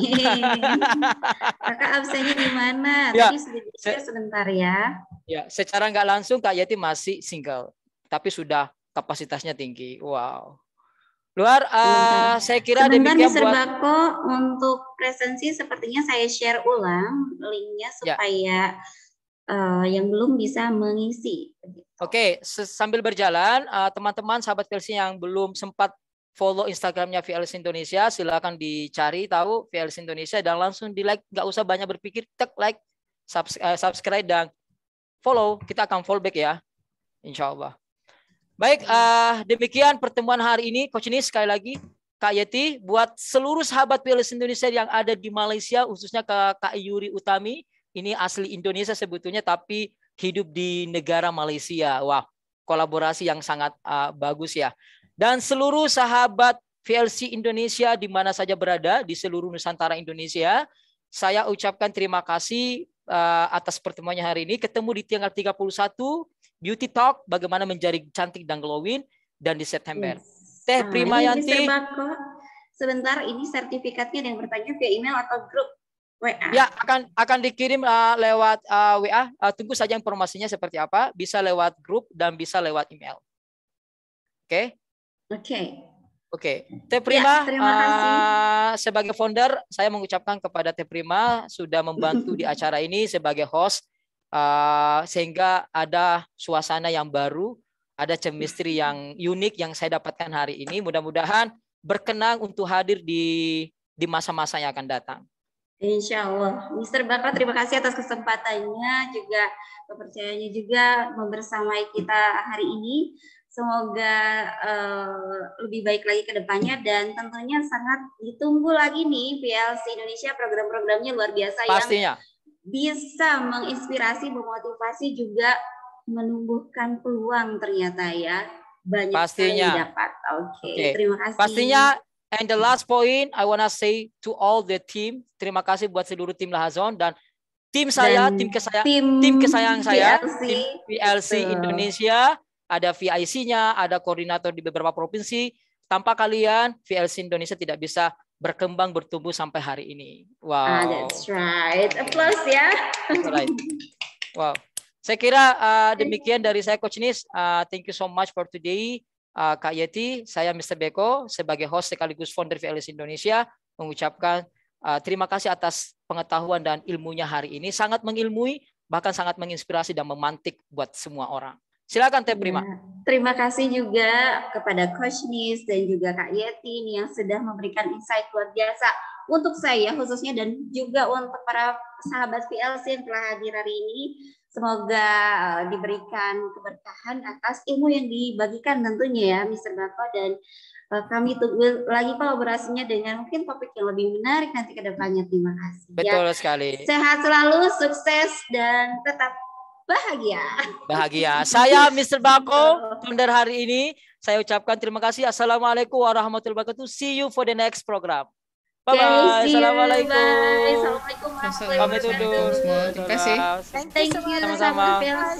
Kakak absennya di mana? Ya, tadi sudah di-share sebentar ya. Ya, secara nggak langsung Kak Yeti masih single, tapi sudah kapasitasnya tinggi. Wow. Luar, saya kira demikian Mr. Bako, untuk presensi sepertinya saya share ulang linknya supaya yang belum bisa mengisi. Oke, sambil berjalan, teman-teman sahabat VLC yang belum sempat follow Instagramnya VLC Indonesia, silakan dicari tahu VLC Indonesia dan langsung di like, nggak usah banyak berpikir, tek like, subscribe dan follow. Kita akan follow back ya, insya Allah. Baik, demikian pertemuan hari ini. Coach Nis, sekali lagi, Kak Yeti, buat seluruh sahabat VLC Indonesia yang ada di Malaysia, khususnya ke Kak Yuri Utami, ini asli Indonesia sebetulnya, tapi hidup di negara Malaysia. Wah, kolaborasi yang sangat bagus ya. Dan seluruh sahabat VLC Indonesia di mana saja berada, di seluruh Nusantara Indonesia, saya ucapkan terima kasih atas pertemuannya hari ini. Ketemu di tanggal 31, Beauty Talk, bagaimana menjadi cantik dan glowing, dan di September. Teh Prima Yanti. Sebentar, ini sertifikatnya yang bertanya via email atau grup WA? Ya, akan dikirim lewat WA. Tunggu saja informasinya seperti apa. Bisa lewat grup dan bisa lewat email. Oke? Oke. Teh Prima, terima kasih. Sebagai founder, saya mengucapkan kepada Teh Prima sudah membantu di acara ini sebagai host, sehingga ada suasana yang baru, ada chemistry yang unik yang saya dapatkan hari ini. Mudah-mudahan berkenan untuk hadir di masa-masa yang akan datang. Insya Allah. Mr. Bako, terima kasih atas kesempatannya, juga kepercayaannya juga membersamai kita hari ini. Semoga lebih baik lagi ke depannya dan tentunya sangat ditunggu lagi nih VLC Indonesia, program-programnya luar biasa Pastinya. yang bisa menginspirasi, memotivasi, juga menumbuhkan peluang ternyata ya. Banyak sekali Pastinya. didapat. Oke, terima kasih. Pastinya. And the last point I wanna say to all the team, terima kasih buat seluruh tim Lahazon dan tim saya, tim kesayangan saya, tim VLC Indonesia, ada VIC-nya, ada koordinator di beberapa provinsi. Tanpa kalian, VLC Indonesia tidak bisa berkembang, bertumbuh sampai hari ini. Wow. That's right. Applause ya. That's right. Wow. Saya kira demikian dari saya, Coach Nis. Thank you so much for today. Kak Yeti, saya Mr. Beko sebagai host sekaligus founder VLC Indonesia mengucapkan terima kasih atas pengetahuan dan ilmunya hari ini. Sangat mengilmui, bahkan sangat menginspirasi dan memantik buat semua orang. Silakan Teh Prima. Terima kasih juga kepada Coach Nis dan juga Kak Yeti nih yang sudah memberikan insight luar biasa untuk saya khususnya dan juga untuk para sahabat VLC yang telah hadir hari ini. Semoga diberikan keberkahan atas ilmu yang dibagikan tentunya ya Mr. Bako, dan kami tunggu lagi kolaborasinya dengan mungkin topik yang lebih menarik nanti ke depannya. Terima kasih. Betul sekali. Sehat selalu, sukses dan tetap bahagia. Bahagia. Saya Mr. Bako, founder hari ini. Saya ucapkan terima kasih. Assalamualaikum warahmatullahi wabarakatuh. See you for the next program. Bye-bye. Assalamualaikum. Bye. Assalamualaikum warahmatullahi wabarakatuh. Terima kasih. Thank you. Sama-sama.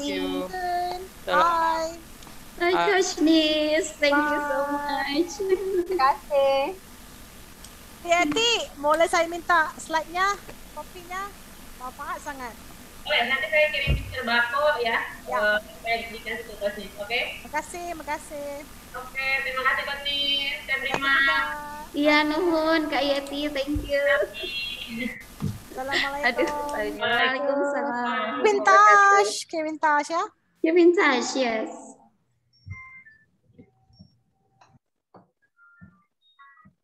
Bye. Bye, Coach Nis. Thank you so much. Terima kasih. Yeti, boleh saya minta slide-nya, kopinya? Bapak sangat. Boleh, nanti saya kirim Mr. Bako ya. Saya dikasih ke Coach Nis, oke? Makasih. Oke, terima kasih Coach Nis. Terima. Iya, nuhun Kak Yeti, thank you. Assalamualaikum. Waalaikumsalam. Vintage, kayak vintage ya? Ya vintage, yes.